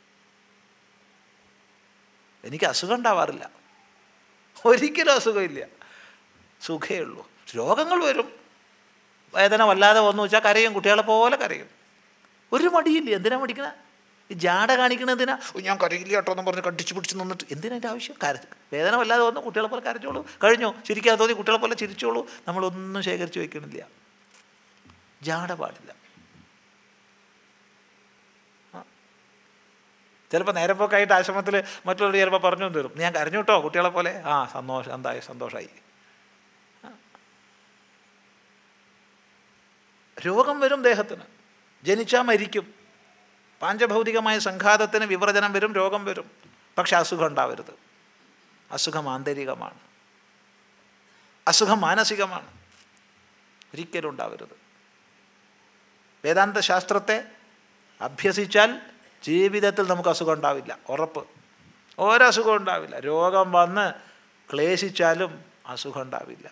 എനിക്ക് അസുഖം ഉണ്ടാവാറില്ല, ഒരിക്കലും അസുഖമില്ല, സുഖമേ ഉള്ളൂ. രോഗങ്ങൾ വരും, വേദന വല്ലാതെ വന്നു വെച്ചാൽ കരയും, കുട്ടികളെ പോലെ കരയും. ഒരു മടിയില്ല. എന്തിനാ മടിക്കണ? ഈ ജാട കാണിക്കണ എന്തിനാ? ഞാൻ കരയില്ല കേട്ടോ എന്നും പറഞ്ഞ് കടിച്ചു പിടിച്ച് നിന്നിട്ട് എന്തിനാ എൻ്റെ ആവശ്യം? കര വേദന വല്ലാതെ വന്നു കുട്ടികളെ പോലെ കരച്ചോളൂ, കഴിഞ്ഞു. ചിരിക്കാൻ തോന്നി കുട്ടികളെ പോലെ ചിരിച്ചോളൂ. നമ്മളൊന്നും ശേഖരിച്ച് വയ്ക്കണില്ല, ജാട പാടില്ല. ചിലപ്പോൾ നേരപ്പോക്കായിട്ട് ആശ്രമത്തിൽ മറ്റുള്ളവർ ചിലപ്പോൾ പറഞ്ഞു തരും, ഞാൻ കരഞ്ഞു കേട്ടോ കുട്ടികളെ പോലെ. ആ സന്തോഷം, എന്തായി, സന്തോഷമായി. രോഗം വരും ദേഹത്തിന്, ജനിച്ചാൽ മരിക്കും. പാഞ്ചഭൗതികമായ സംഘാതത്തിന് വിവർജനം വരും, രോഗം വരും. പക്ഷെ അസുഖം ഉണ്ടാവരുത്. അസുഖം ആന്തരികമാണ്, അസുഖം മാനസികമാണ്, ഒരിക്കലും ഉണ്ടാവരുത്. വേദാന്ത ശാസ്ത്രത്തെ അഭ്യസിച്ചാൽ ജീവിതത്തിൽ നമുക്ക് അസുഖം ഉണ്ടാവില്ല, ഉറപ്പ്. ഒരസുഖം ഉണ്ടാവില്ല. രോഗം വന്ന് ക്ലേശിച്ചാലും അസുഖം ഉണ്ടാവില്ല,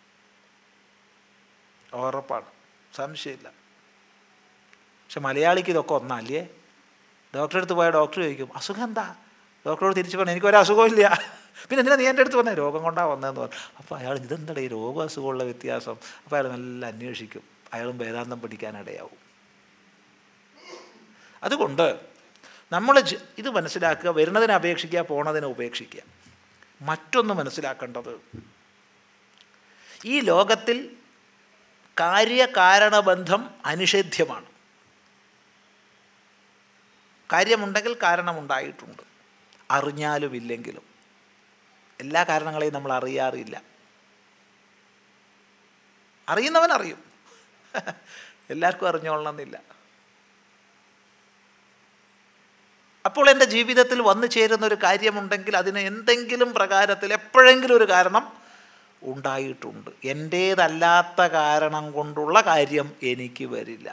ഉറപ്പാണ്, സംശയമില്ല. പക്ഷെ മലയാളിക്ക് ഇതൊക്കെ ഒന്നല്ലേ. ഡോക്ടറെ അടുത്ത് പോയാൽ ഡോക്ടർ ചോദിക്കും അസുഖം എന്താ? ഡോക്ടറോട് തിരിച്ചു പറഞ്ഞു എനിക്കൊരസുഖമില്ല. പിന്നെ എന്തിനാ നീ എൻ്റെ അടുത്ത് വന്നേ? രോഗം കൊണ്ടാണ് വന്നതെന്ന് പറഞ്ഞു. അപ്പോൾ അയാൾ ഇതെന്താ ഈ രോഗ അസുഖമുള്ള വ്യത്യാസം? അപ്പോൾ അയാൾ നല്ല അന്വേഷിക്കും, അയാളും വേദാന്തം പഠിക്കാനിടയാവും. അതുകൊണ്ട് നമ്മൾ ഇത് മനസ്സിലാക്കുക, വരുന്നതിനെ അപേക്ഷിക്കുക, പോണതിനെ ഉപേക്ഷിക്കുക. മറ്റൊന്ന് മനസ്സിലാക്കേണ്ടത്, ഈ ലോകത്തിൽ കാര്യകാരണബന്ധം അനിഷേധ്യമാണ്. കാര്യമുണ്ടെങ്കിൽ കാരണമുണ്ടായിട്ടുണ്ട്, അറിഞ്ഞാലും ഇല്ലെങ്കിലും. എല്ലാ കാരണങ്ങളെയും നമ്മൾ അറിയാറില്ല. അറിയുന്നവൻ അറിയും, എല്ലാവർക്കും അറിഞ്ഞോളണമെന്നില്ല. അപ്പോൾ എൻ്റെ ജീവിതത്തിൽ വന്നു ചേരുന്നൊരു കാര്യമുണ്ടെങ്കിൽ അതിന് എന്തെങ്കിലും പ്രകാരത്തിൽ എപ്പോഴെങ്കിലും ഒരു കാരണം ഉണ്ടായിട്ടുണ്ട്. എൻ്റേതല്ലാത്ത കാരണം കൊണ്ടുള്ള കാര്യം എനിക്ക് വരില്ല.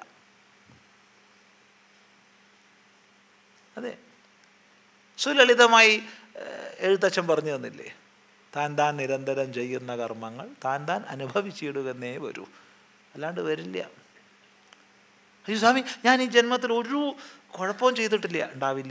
അതെ, സുലളിതമായി എഴുത്തച്ഛൻ പറഞ്ഞു തന്നില്ലേ, താൻ താൻ നിരന്തരം ചെയ്യുന്ന കർമ്മങ്ങൾ താൻ താൻ അനുഭവിച്ചിടുകന്നേ വരൂ, അല്ലാണ്ട് വരില്ല. അയ്യോ സ്വാമി, ഞാൻ ഈ ജന്മത്തിൽ ഒരു കുഴപ്പവും ചെയ്തിട്ടില്ല. ഉണ്ടാവില്ല.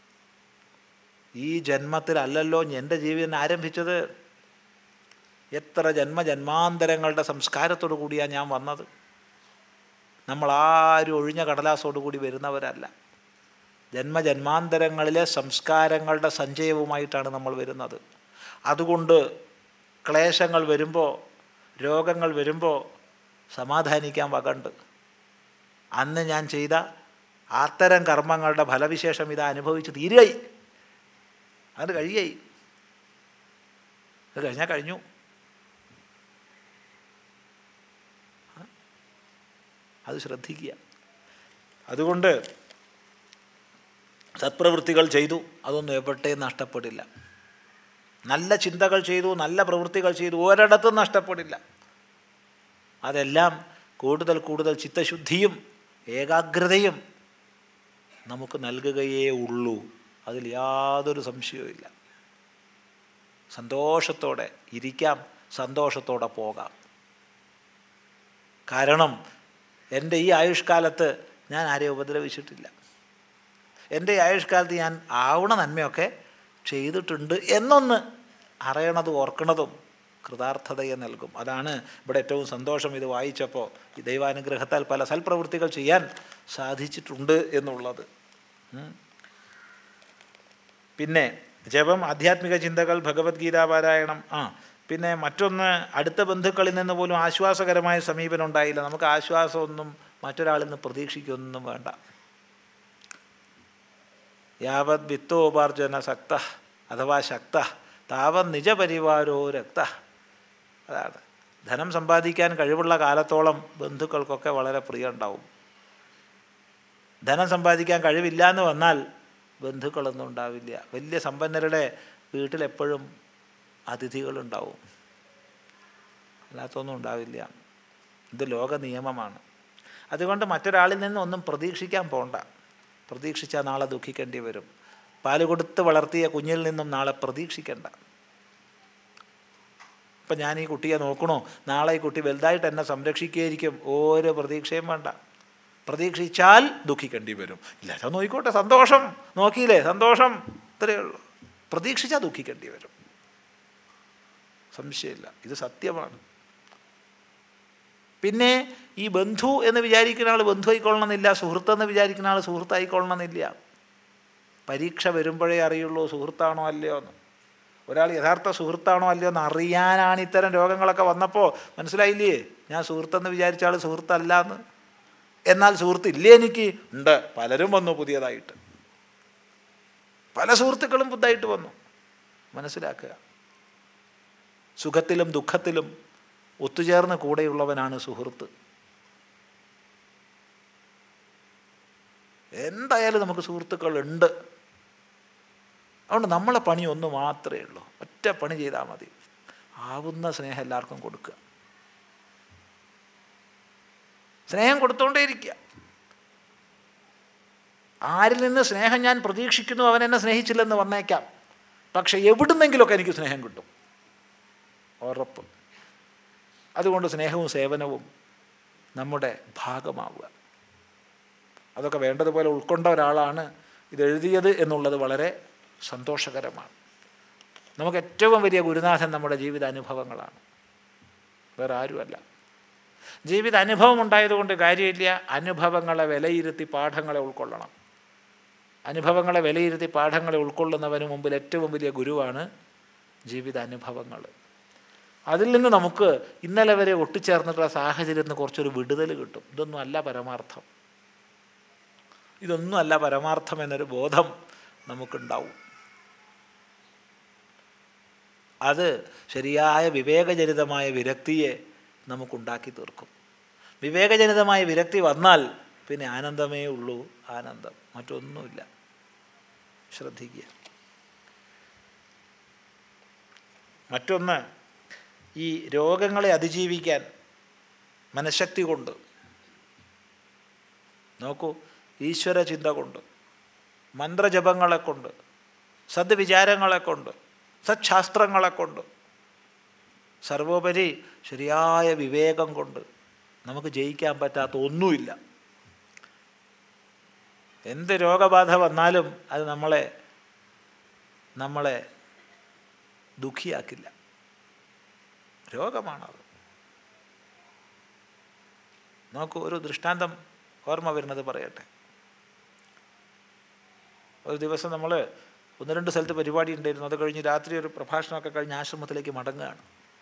ഈ ജന്മത്തിലല്ലല്ലോ എൻ്റെ ജീവിതം ആരംഭിച്ചത്. എത്ര ജന്മജന്മാന്തരങ്ങളുടെ സംസ്കാരത്തോടു കൂടിയാണ് ഞാൻ വന്നത്. നമ്മളാരും ഒഴിഞ്ഞ കടലാസോടു കൂടി വരുന്നവരല്ല. ജന്മജന്മാന്തരങ്ങളിലെ സംസ്കാരങ്ങളുടെ സഞ്ചയവുമായിട്ടാണ് നമ്മൾ വരുന്നത്. അതുകൊണ്ട് ക്ലേശങ്ങൾ വരുമ്പോൾ, രോഗങ്ങൾ വരുമ്പോൾ സമാധാനിക്കാൻ വകണ്ട്. അന്ന് ഞാൻ ചെയ്ത അത്തരം കർമ്മങ്ങളുടെ ഫലവിശേഷം ഇതാ അനുഭവിച്ച് തീരുകയായി. അത് കഴിയായി. അത് കഴിഞ്ഞാൽ കഴിഞ്ഞു. അത് ശ്രദ്ധിക്കുക. അതുകൊണ്ട് സത്പ്രവൃത്തികൾ ചെയ്തു, അതൊന്നും എവിടെയും നഷ്ടപ്പെടില്ല. നല്ല ചിന്തകൾ ചെയ്തു, നല്ല പ്രവൃത്തികൾ ചെയ്തു, ഒരിടത്തും നഷ്ടപ്പെടില്ല. അതെല്ലാം കൂടുതൽ കൂടുതൽ ചിത്തശുദ്ധിയും ഏകാഗ്രതയും നമുക്ക് നൽകുകയേ ഉള്ളൂ. അതിൽ യാതൊരു സംശയവുമില്ല. സന്തോഷത്തോടെ ഇരിക്കാം, സന്തോഷത്തോടെ പോകാം. കാരണം എൻ്റെ ഈ ആയുഷ്കാലത്ത് ഞാൻ ആരെയും ഉപദ്രവിച്ചിട്ടില്ല. എൻ്റെ ഈ ആയുഷ്കാലത്ത് ഞാൻ ആവണ നന്മയൊക്കെ ചെയ്തിട്ടുണ്ട് എന്നൊന്ന് അറിയണതും ഓർക്കണതും കൃതാർത്ഥതയെ നൽകും. അതാണ് ഇവിടെ ഏറ്റവും സന്തോഷം. ഇത് വായിച്ചപ്പോൾ ഈ ദൈവാനുഗ്രഹത്താൽ പല സൽപ്രവൃത്തികൾ ചെയ്യാൻ സാധിച്ചിട്ടുണ്ട് എന്നുള്ളത്. പിന്നെ ജപം, ആധ്യാത്മിക ചിന്തകൾ, ഭഗവത്ഗീതാ പാരായണം. ആ പിന്നെ മറ്റൊന്ന്, അടുത്ത ബന്ധുക്കളിൽ നിന്ന് പോലും ആശ്വാസകരമായ സമീപനം ഉണ്ടായില്ല. നമുക്ക് ആശ്വാസമൊന്നും മറ്റൊരാളിൽ നിന്ന് പ്രതീക്ഷിക്കൊന്നും വേണ്ട. യാവത് വിത്തോപാർജന സക്ത അഥവാ ശക്ത താവത് നിജപരിവാരോ രക്ത. അതാണ്, ധനം സമ്പാദിക്കാൻ കഴിവുള്ള കാലത്തോളം ബന്ധുക്കൾക്കൊക്കെ വളരെ പ്രിയം ഉണ്ടാവും. ധനം സമ്പാദിക്കാൻ കഴിവില്ല എന്ന് വന്നാൽ ബന്ധുക്കളൊന്നും ഉണ്ടാവില്ല. വലിയ സമ്പന്നരുടെ വീട്ടിലെപ്പോഴും അതിഥികളുണ്ടാവും, അല്ലാത്തൊന്നും ഉണ്ടാവില്ല. ഇത് ലോക നിയമമാണ്. അതുകൊണ്ട് മറ്റൊരാളിൽ നിന്ന് ഒന്നും പ്രതീക്ഷിക്കാൻ പോണ്ട. പ്രതീക്ഷിച്ചാൽ നാളെ ദുഃഖിക്കേണ്ടി വരും. പാല് കൊടുത്ത് വളർത്തിയ കുഞ്ഞിൽ നിന്നും നാളെ പ്രതീക്ഷിക്കേണ്ട. ഇപ്പം ഞാൻ ഈ കുട്ടിയെ നോക്കണോ, നാളെ ഈ കുട്ടി വലുതായിട്ട് എന്നെ സംരക്ഷിക്കുകയായിരിക്കും, ഓരോ പ്രതീക്ഷയും വേണ്ട. പ്രതീക്ഷിച്ചാൽ ദുഃഖിക്കേണ്ടി വരും. ഇല്ല അത് നോക്കിക്കോട്ടെ, സന്തോഷം, നോക്കിയില്ലേ സന്തോഷം, ഇത്രയേ ഉള്ളൂ. പ്രതീക്ഷിച്ചാൽ ദുഃഖിക്കേണ്ടി വരും, സംശയമില്ല. ഇത് സത്യമാണ്. പിന്നെ ഈ ബന്ധു എന്ന് വിചാരിക്കുന്ന ആൾ ബന്ധു ആയിക്കൊള്ളണമെന്നില്ല, സുഹൃത്തെന്ന് വിചാരിക്കുന്ന ആൾ സുഹൃത്തായിക്കൊള്ളണമെന്നില്ല. പരീക്ഷ വരുമ്പോഴേ അറിയുള്ളൂ സുഹൃത്താണോ അല്ലയോ എന്ന്. ഒരാൾ യഥാർത്ഥ സുഹൃത്താണോ അല്ലയോ എന്ന് അറിയാനാണ് ഇത്തരം രോഗങ്ങളൊക്കെ വന്നപ്പോൾ മനസ്സിലായില്ലേ, ഞാൻ സുഹൃത്തെന്ന് വിചാരിച്ച ആൾ സുഹൃത്തല്ല എന്ന്. എന്നാൽ സുഹൃത്തില്ലേ എനിക്ക്? ഉണ്ട്, പലരും വന്നു പുതിയതായിട്ട്, പല സുഹൃത്തുക്കളും പുതുതായിട്ട് വന്നു. മനസ്സിലാക്കുക, സുഖത്തിലും ദുഃഖത്തിലും ഒത്തുചേർന്ന് കൂടെയുള്ളവനാണ് സുഹൃത്ത്. എന്തായാലും നമുക്ക് സുഹൃത്തുക്കളുണ്ട്. അതുകൊണ്ട് നമ്മളെ പണി ഒന്ന് മാത്രമേ ഉള്ളൂ, ഒറ്റ പണി ചെയ്താൽ മതി. ആവുന്ന സ്നേഹം എല്ലാവർക്കും കൊടുക്കുക, സ്നേഹം കൊടുത്തോണ്ടേയിരിക്കുക. ആരിൽ നിന്ന് സ്നേഹം ഞാൻ പ്രതീക്ഷിക്കുന്നു അവൻ എന്നെ സ്നേഹിച്ചില്ലെന്ന് വന്നേക്കാം, പക്ഷെ എവിടുന്നെങ്കിലുമൊക്കെ എനിക്ക് സ്നേഹം കിട്ടും, ഉറപ്പ്. അതുകൊണ്ട് സ്നേഹവും സേവനവും നമ്മുടെ ഭാഗമാവുക. അതൊക്കെ വേണ്ടതുപോലെ ഉൾക്കൊണ്ട ഒരാളാണ് ഇതെഴുതിയത് എന്നുള്ളത് വളരെ സന്തോഷകരമാണ്. നമുക്ക് ഏറ്റവും വലിയ ഗുരുനാഥൻ നമ്മുടെ ജീവിതാനുഭവങ്ങളാണ്, വേറെ ആരുമല്ല. ജീവിത അനുഭവം ഉണ്ടായതുകൊണ്ട് കാര്യമില്ല, അനുഭവങ്ങളെ വിലയിരുത്തി പാഠങ്ങളെ ഉൾക്കൊള്ളണം. അനുഭവങ്ങളെ വിലയിരുത്തി പാഠങ്ങളെ ഉൾക്കൊള്ളുന്നവന് മുമ്പിൽ ഏറ്റവും വലിയ ഗുരുവാണ് ജീവിതാനുഭവങ്ങൾ. അതിൽ നിന്ന് നമുക്ക് ഇന്നലെ വരെ ഒട്ടിച്ചേർന്നിട്ടുള്ള സാഹചര്യത്തിൽ നിന്ന് കുറച്ചൊരു വിടുതൽ കിട്ടും. ഇതൊന്നും അല്ല പരമാർത്ഥം, ഇതൊന്നും അല്ല പരമാർത്ഥം എന്നൊരു ബോധം നമുക്കുണ്ടാവും. അത് ശരിയായ വിവേകജനിതമായ വിരക്തിയെ നമുക്കുണ്ടാക്കി തീർക്കും. വിവേകജനിതമായ വിരക്തി വന്നാൽ പിന്നെ ആനന്ദമേ ഉള്ളൂ, ആനന്ദം, മറ്റൊന്നുമില്ല. ശ്രദ്ധിക്കുക. മറ്റൊന്ന്, ഈ രോഗങ്ങളെ അതിജീവിക്കാൻ മനഃശക്തി കൊണ്ട്, നോക്കൂ, ഈശ്വര ചിന്ത കൊണ്ട്, മന്ത്രജപങ്ങളെ കൊണ്ട്, സദ്വിചാരങ്ങളെ കൊണ്ട്, സത്ശാസ്ത്രങ്ങളെ കൊണ്ട്, സർവോപരി ശരിയായ വിവേകം കൊണ്ട് നമുക്ക് ജയിക്കാൻ പറ്റാത്ത ഒന്നുമില്ല. എന്ത് രോഗബാധ വന്നാലും അത് നമ്മളെ നമ്മളെ ദുഃഖിയാക്കില്ല. രോഗമാണത്. നോക്കൂ, ഒരു ദൃഷ്ടാന്തം ഓർമ്മ വരുന്നത് പറയട്ടെ. ഒരു ദിവസം നമ്മൾ ഒന്ന് രണ്ട് സ്ഥലത്ത് പരിപാടി ഉണ്ടായിരുന്നു. അത് കഴിഞ്ഞ് രാത്രി ഒരു പ്രഭാഷണമൊക്കെ കഴിഞ്ഞ് ആശ്രമത്തിലേക്ക് മടങ്ങുകയാണ്.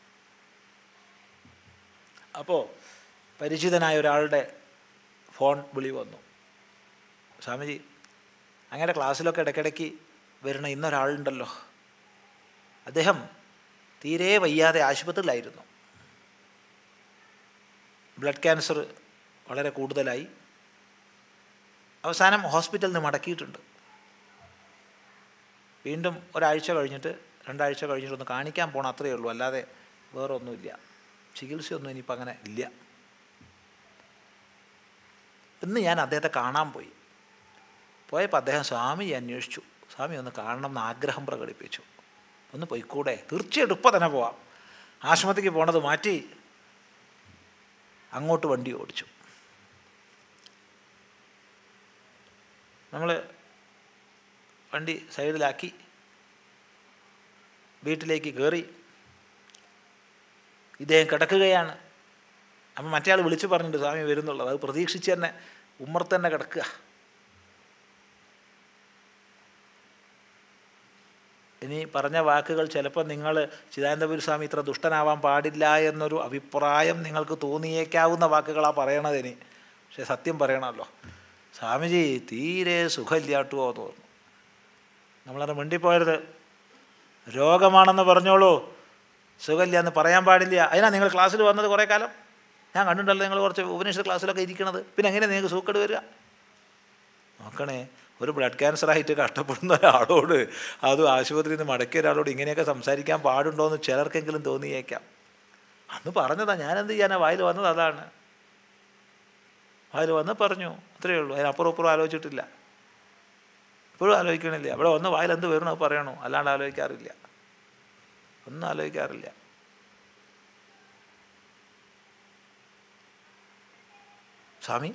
അപ്പോൾ പരിചിതനായ ഒരാളുടെ ഫോൺ വിളി വന്നു. സ്വാമിജി, അങ്ങനെ ക്ലാസ്സിലൊക്കെ ഇടയ്ക്കിടയ്ക്ക് വരുന്ന ഇന്നൊരാളുണ്ടല്ലോ, അദ്ദേഹം തീരെ വയ്യാതെ ആശുപത്രിയിലായിരുന്നു. ബ്ലഡ് ക്യാൻസർ വളരെ കൂടുതലായി. അവസാനം ഹോസ്പിറ്റലിൽ നിന്ന് മടക്കിയിട്ടുണ്ട്. വീണ്ടും ഒരാഴ്ച കഴിഞ്ഞിട്ട് രണ്ടാഴ്ച കഴിഞ്ഞിട്ടൊന്ന് കാണിക്കാൻ പോകണം, അത്രയേ ഉള്ളൂ. അല്ലാതെ വേറെ ഒന്നുമില്ല, ചികിത്സയൊന്നും ഇനിയിപ്പോൾ അങ്ങനെ ഇല്ല. ഇന്ന് ഞാൻ അദ്ദേഹത്തെ കാണാൻ പോയി. പോയപ്പോൾ അദ്ദേഹം സ്വാമി അന്വേഷിച്ചു. സ്വാമി ഒന്ന് കാണണം എന്ന് ആഗ്രഹം പ്രകടിപ്പിച്ചു. ഒന്ന് പോയിക്കൂടെ? തീർച്ചയായിട്ടും ഇപ്പോൾ തന്നെ പോവാം. ആശ്രമത്തിലേക്ക് പോണത് മാറ്റി അങ്ങോട്ട് വണ്ടി ഓടിച്ചു. നമ്മൾ വണ്ടി സൈഡിലാക്കി വീട്ടിലേക്ക് കയറി. ഇദ്ദേഹം കിടക്കുകയാണ്. അപ്പം മറ്റേ ആൾ വിളിച്ചു പറഞ്ഞിട്ടുണ്ട് സ്വാമി വരുന്നുള്ളത്. അത് പ്രതീക്ഷിച്ച് തന്നെ ഉമ്മർത്ത് തന്നെ കിടക്കുക. ഇനി പറഞ്ഞ വാക്കുകൾ ചിലപ്പോൾ നിങ്ങൾ ചിദാനന്ദപുരി സ്വാമി ഇത്ര ദുഷ്ടനാവാൻ പാടില്ല എന്നൊരു അഭിപ്രായം നിങ്ങൾക്ക് തോന്നിയേക്കാവുന്ന വാക്കുകളാണ് പറയണതിന്. പക്ഷെ സത്യം പറയണമല്ലോ. സ്വാമിജി തീരെ സുഖമില്ലാട്ടുമോ എന്ന് പറഞ്ഞു. നമ്മളത് മിണ്ടിപ്പോയത്. രോഗമാണെന്ന് പറഞ്ഞോളൂ, സുഖമില്ല എന്ന് പറയാൻ പാടില്ല. അതിനാ നിങ്ങൾ ക്ലാസ്സിൽ വന്നത് കുറേ കാലം? ഞാൻ കണ്ടിട്ടുണ്ടല്ലോ നിങ്ങൾ കുറച്ച് ഉപനിഷത്ത് ക്ലാസ്സിലൊക്കെ ഇരിക്കണത്. പിന്നെ എങ്ങനെ നിങ്ങൾക്ക് സൂക്കേട് വരിക? നോക്കണേ, ഒരു ബ്ലഡ് ക്യാൻസറായിട്ട് കഷ്ടപ്പെടുന്ന ഒരാളോട്, അതും ആശുപത്രിയിൽ നിന്ന് മടക്കിയ ഒരാളോട് ഇങ്ങനെയൊക്കെ സംസാരിക്കാൻ പാടുണ്ടോ എന്ന് ചിലർക്കെങ്കിലും തോന്നിയേക്കാം. അന്ന് പറഞ്ഞതാ, ഞാനെന്ത് ചെയ്യാനാ, വായിൽ വന്നത് അതാണ്. വായിൽ വന്ന് പറഞ്ഞു, അത്രയേ ഉള്ളൂ. അതിനപ്പുറം അപ്പുറം ആലോചിച്ചിട്ടില്ല. ഇപ്പോഴും ആലോചിക്കണില്ല. അവിടെ വന്ന് വായിൽ എന്ത് വരണം അത് പറയണോ, അല്ലാണ്ട് ആലോചിക്കാറില്ല, ഒന്നും ആലോചിക്കാറില്ല. സ്വാമി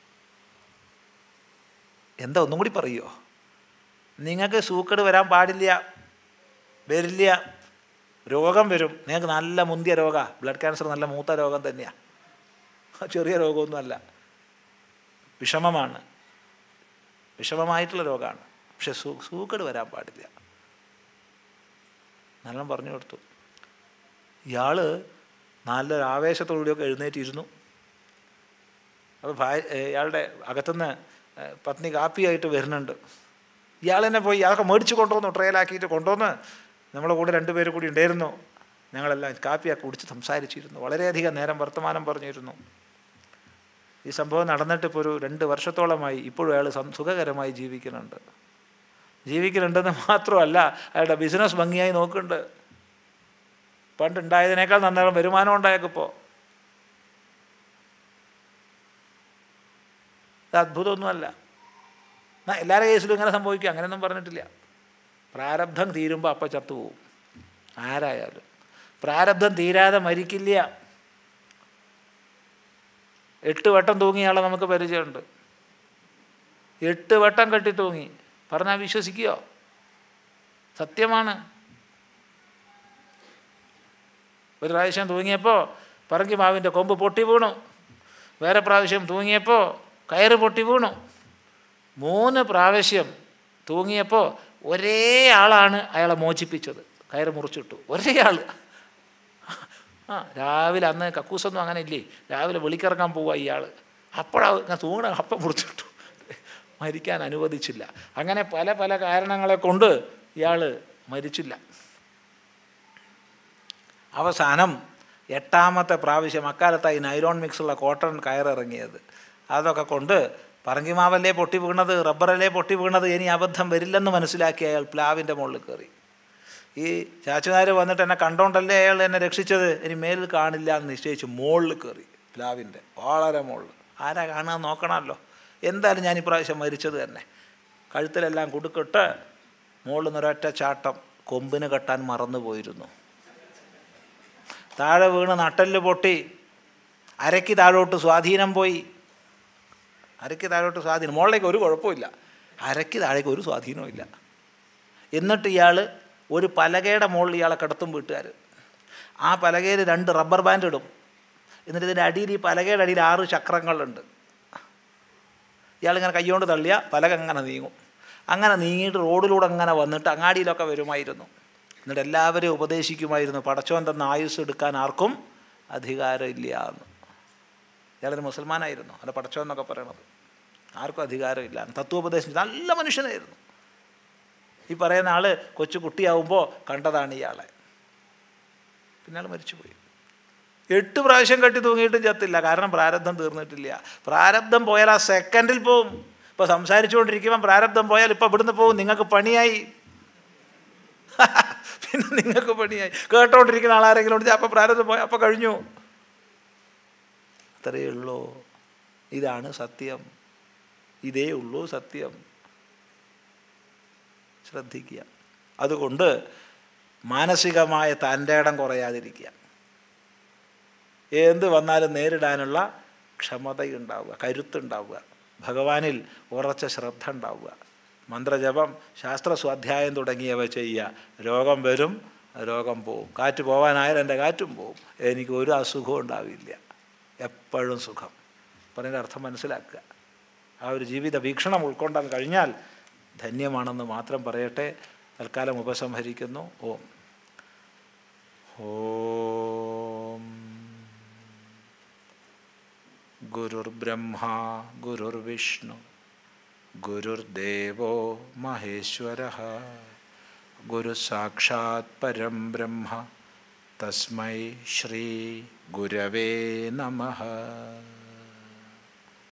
എന്താ ഒന്നും കൂടി പറയുമോ? നിങ്ങൾക്ക് സൂക്കേട് വരാൻ പാടില്ല, വരില്ല, രോഗം വരും. നിങ്ങൾക്ക് നല്ല മുന്തിയ രോഗമാണ്. ബ്ലഡ് ക്യാൻസർ നല്ല മൂത്ത രോഗം തന്നെയാണ്, ചെറിയ രോഗമൊന്നുമല്ല. വിഷമമാണ്, വിഷമമായിട്ടുള്ള രോഗമാണ്. പക്ഷെ സൂ സൂക്കേട് വരാൻ പാടില്ല. നല്ലോണം പറഞ്ഞു കൊടുത്തു. ഇയാൾ നല്ലൊരു ആവേശത്തോടുകൂടിയൊക്കെ എഴുന്നേറ്റിരുന്നു. അപ്പോൾ ഭാര്യ, ഇയാളുടെ അകത്തുനിന്ന് പത്നി കാപ്പിയായിട്ട് വരുന്നുണ്ട്. ഇയാൾ തന്നെ പോയി അതൊക്കെ മേടിച്ച് കൊണ്ടുവന്നു, ട്രെയിലാക്കിയിട്ട് കൊണ്ടുവന്ന് നമ്മളെ കൂടെ രണ്ടുപേരും കൂടി ഉണ്ടായിരുന്നു. ഞങ്ങളെല്ലാം കാപ്പിയൊക്കെ കുടിച്ച് സംസാരിച്ചിരുന്നു. വളരെയധികം നേരം വർത്തമാനം പറഞ്ഞിരുന്നു. ഈ സംഭവം നടന്നിട്ട് ഇപ്പോൾ ഒരു രണ്ട് വർഷത്തോളമായി. ഇപ്പോഴും അയാൾ സുഖകരമായി ജീവിക്കുന്നുണ്ട്. ജീവിക്കുന്നുണ്ടെന്ന് മാത്രമല്ല, അയാളുടെ ബിസിനസ് ഭംഗിയായി നോക്കുന്നുണ്ട്. പണ്ടുണ്ടായതിനേക്കാൾ നന്നായി വരുമാനം ഉണ്ടായേക്കിപ്പോൾ. ഇത് അത്ഭുതമൊന്നുമല്ല. എല്ലാവരുടെ കേസിലും ഇങ്ങനെ സംഭവിക്കും, അങ്ങനെയൊന്നും പറഞ്ഞിട്ടില്ല. പ്രാരബ്ധം തീരുമ്പോൾ അപ്പം ചത്തുപോകും ആരായാലും. പ്രാരബ്ധം തീരാതെ മരിക്കില്ല. എട്ട് വട്ടം തൂങ്ങിയാളെ നമുക്ക് പരിചയമുണ്ട്. എട്ട് വട്ടം കെട്ടി തൂങ്ങി. പറഞ്ഞാൽ വിശ്വസിക്കുകയോ? സത്യമാണ്. ഒരു പ്രാവശ്യം തൂങ്ങിയപ്പോൾ പറങ്കി മാവിൻ്റെ കൊമ്പ് പൊട്ടി വീണു. വേറെ പ്രാവശ്യം തൂങ്ങിയപ്പോൾ കയറ് പൊട്ടി വീണു. മൂന്ന് പ്രാവശ്യം തൂങ്ങിയപ്പോൾ ഒരേ ആളാണ് അയാളെ മോചിപ്പിച്ചത്. കയറ് മുറിച്ചിട്ടു ഒരേ ആൾ. ആ രാവിലെ അന്ന് കക്കൂസൊന്നും അങ്ങനെ ഇല്ലേ, രാവിലെ വെളിക്കിറങ്ങാൻ പോവുക ഇയാൾ. അപ്പോഴാണ് ഞാൻ തൂങ്ങണ അപ്പം മുറിച്ചിട്ടു, മരിക്കാൻ അനുവദിച്ചില്ല. അങ്ങനെ പല പല കാരണങ്ങളെ കൊണ്ട് ഇയാൾ മരിച്ചില്ല. അവസാനം എട്ടാമത്തെ പ്രാവശ്യം അക്കാലത്തായി നൈലോൺ മിക്സുള്ള കോട്ടൺ കയറിറങ്ങിയത്. അതൊക്കെ കൊണ്ട് പറങ്കിമാവല്ലേ പൊട്ടി വീണത്, റബ്ബറല്ലേ പൊട്ടി വീണത്, ഇനി അബദ്ധം വരില്ലെന്ന് മനസ്സിലാക്കി അയാൾ പ്ലാവിൻ്റെ മുകളിൽ കയറി. ഈ ചാച്ചുനാർ വന്നിട്ട് എന്നെ കണ്ടോണ്ടല്ലേ അയാൾ എന്നെ രക്ഷിച്ചത്, ഇനി മേലിൽ കാണില്ല എന്ന് നിശ്ചയിച്ച് മുകളിൽ കയറി, പ്ലാവിൻ്റെ വളരെ മുകളിൽ. ആരാ കാണുക നോക്കണമല്ലോ. എന്തായാലും ഞാൻ ഇപ്രാവശ്യം മരിച്ചത് തന്നെ. കഴുത്തിലെല്ലാം കുടുക്കിട്ട് മുകളിൽ നിന്നൊരൊറ്റ ചാട്ടം. കൊമ്പിന് കെട്ടാൻ മറന്നു പോയിരുന്നു. താഴെ വീണ് നട്ടെല്ല് പൊട്ടി, അരയ്ക്ക് താഴോട്ട് സ്വാധീനം പോയി. അരയ്ക്ക് താഴോട്ട് സ്വാധീനം, മുകളിലേക്ക് ഒരു കുഴപ്പമില്ല, അരയ്ക്ക് താഴേക്ക് ഒരു സ്വാധീനവും ഇല്ല. എന്നിട്ട് ഇയാൾ ഒരു പലകയുടെ മുകളിൽ ഇയാളെ കിടത്തും വീട്ടുകാർ. ആ പലകയിൽ രണ്ട് റബ്ബർ ബാൻഡ് ഇടും. എന്നിട്ട് ഇതിൻ്റെ അടിയിൽ, ഈ പലകയുടെ അടിയിൽ ആറ് ചക്രങ്ങളുണ്ട്. ഇയാളിങ്ങനെ കൈകൊണ്ട് തള്ളിയ പലക അങ്ങനെ നീങ്ങും. അങ്ങനെ നീങ്ങിയിട്ട് റോഡിലൂടെ അങ്ങനെ വന്നിട്ട് അങ്ങാടിയിലൊക്കെ വരുമായിരുന്നു. എന്നിട്ട് എല്ലാവരെയും ഉപദേശിക്കുമായിരുന്നു, പടച്ചോൻ തന്ന ആയുസ് എടുക്കാൻ ആർക്കും അധികാരമില്ല എന്ന്. ഇയാളൊരു മുസൽമാനായിരുന്നു, അല്ല പടച്ചോൻ എന്നൊക്കെ പറയണത്. ആർക്കും അധികാരമില്ല. തത്വോപദേശം നല്ല മനുഷ്യനായിരുന്നു. ഈ പറയുന്ന ആൾ കൊച്ചു കുട്ടിയാവുമ്പോൾ കണ്ടതാണ് ഇയാളെ. പിന്നെ ആൾ മരിച്ചുപോയി. എട്ട് പ്രാവശ്യം കെട്ടി തൂങ്ങിയിട്ടും ചത്തില്ല. കാരണം പ്രാരബ്ധം തീർന്നിട്ടില്ല. പ്രാരബ്ധം പോയാൽ ആ സെക്കൻഡിൽ പോവും. ഇപ്പോൾ സംസാരിച്ചുകൊണ്ടിരിക്കുമ്പം പ്രാരബ്ധം പോയാൽ ഇപ്പം ഇവിടുന്ന് പോവും, നിങ്ങൾക്ക് പണിയായി. പിന്നെ നിങ്ങൾക്ക് പണിയായി. കേട്ടോണ്ടിരിക്കുന്ന ആളാരെങ്കിലും ഉണ്ട്, അപ്പം പ്രാരബ്ധം പോയാൽ അപ്പം കഴിഞ്ഞു. അത്രയേ ഉള്ളൂ. ഇതാണ് സത്യം. ഇതേ ഉള്ളൂ സത്യം. ശ്രദ്ധിക്കുക. അതുകൊണ്ട് മാനസികമായ തൻ്റെ ഇടം കുറയാതിരിക്കുക. എന്ത് വന്നാലും നേരിടാനുള്ള ക്ഷമതയുണ്ടാവുക, കരുത്തുണ്ടാവുക, ഭഗവാനിൽ ഉറച്ച ശ്രദ്ധ ഉണ്ടാവുക, മന്ത്രജപം, ശാസ്ത്ര സ്വാധ്യായം തുടങ്ങിയവ ചെയ്യുക. രോഗം വരും, രോഗം പോവും. കാറ്റ് പോകാനായാലും എൻ്റെ കാറ്റും പോവും. എനിക്ക് ഒരു അസുഖവും ഉണ്ടാവില്ല, എപ്പോഴും സുഖം. പറഞ്ഞതിൻ്റെ അർത്ഥം മനസ്സിലാക്കുക. ആ ഒരു ജീവിത വീക്ഷണം ഉൾക്കൊണ്ടാൻ കഴിഞ്ഞാൽ ധന്യമാണെന്ന് മാത്രം പറയട്ടെ. തൽക്കാലം ഉപസംഹരിക്കുന്നു. ഓം ഓം ഗുരുർബ്രഹ്മ ഗുരുർവിഷ്ണു ഗുരുർദേവോ മഹേശ്വരഃ ഗുരുസാക്ഷാത് പരം ബ്രഹ്മ തസ്മൈ ശ്രീ ഗുരവേ നമഃ.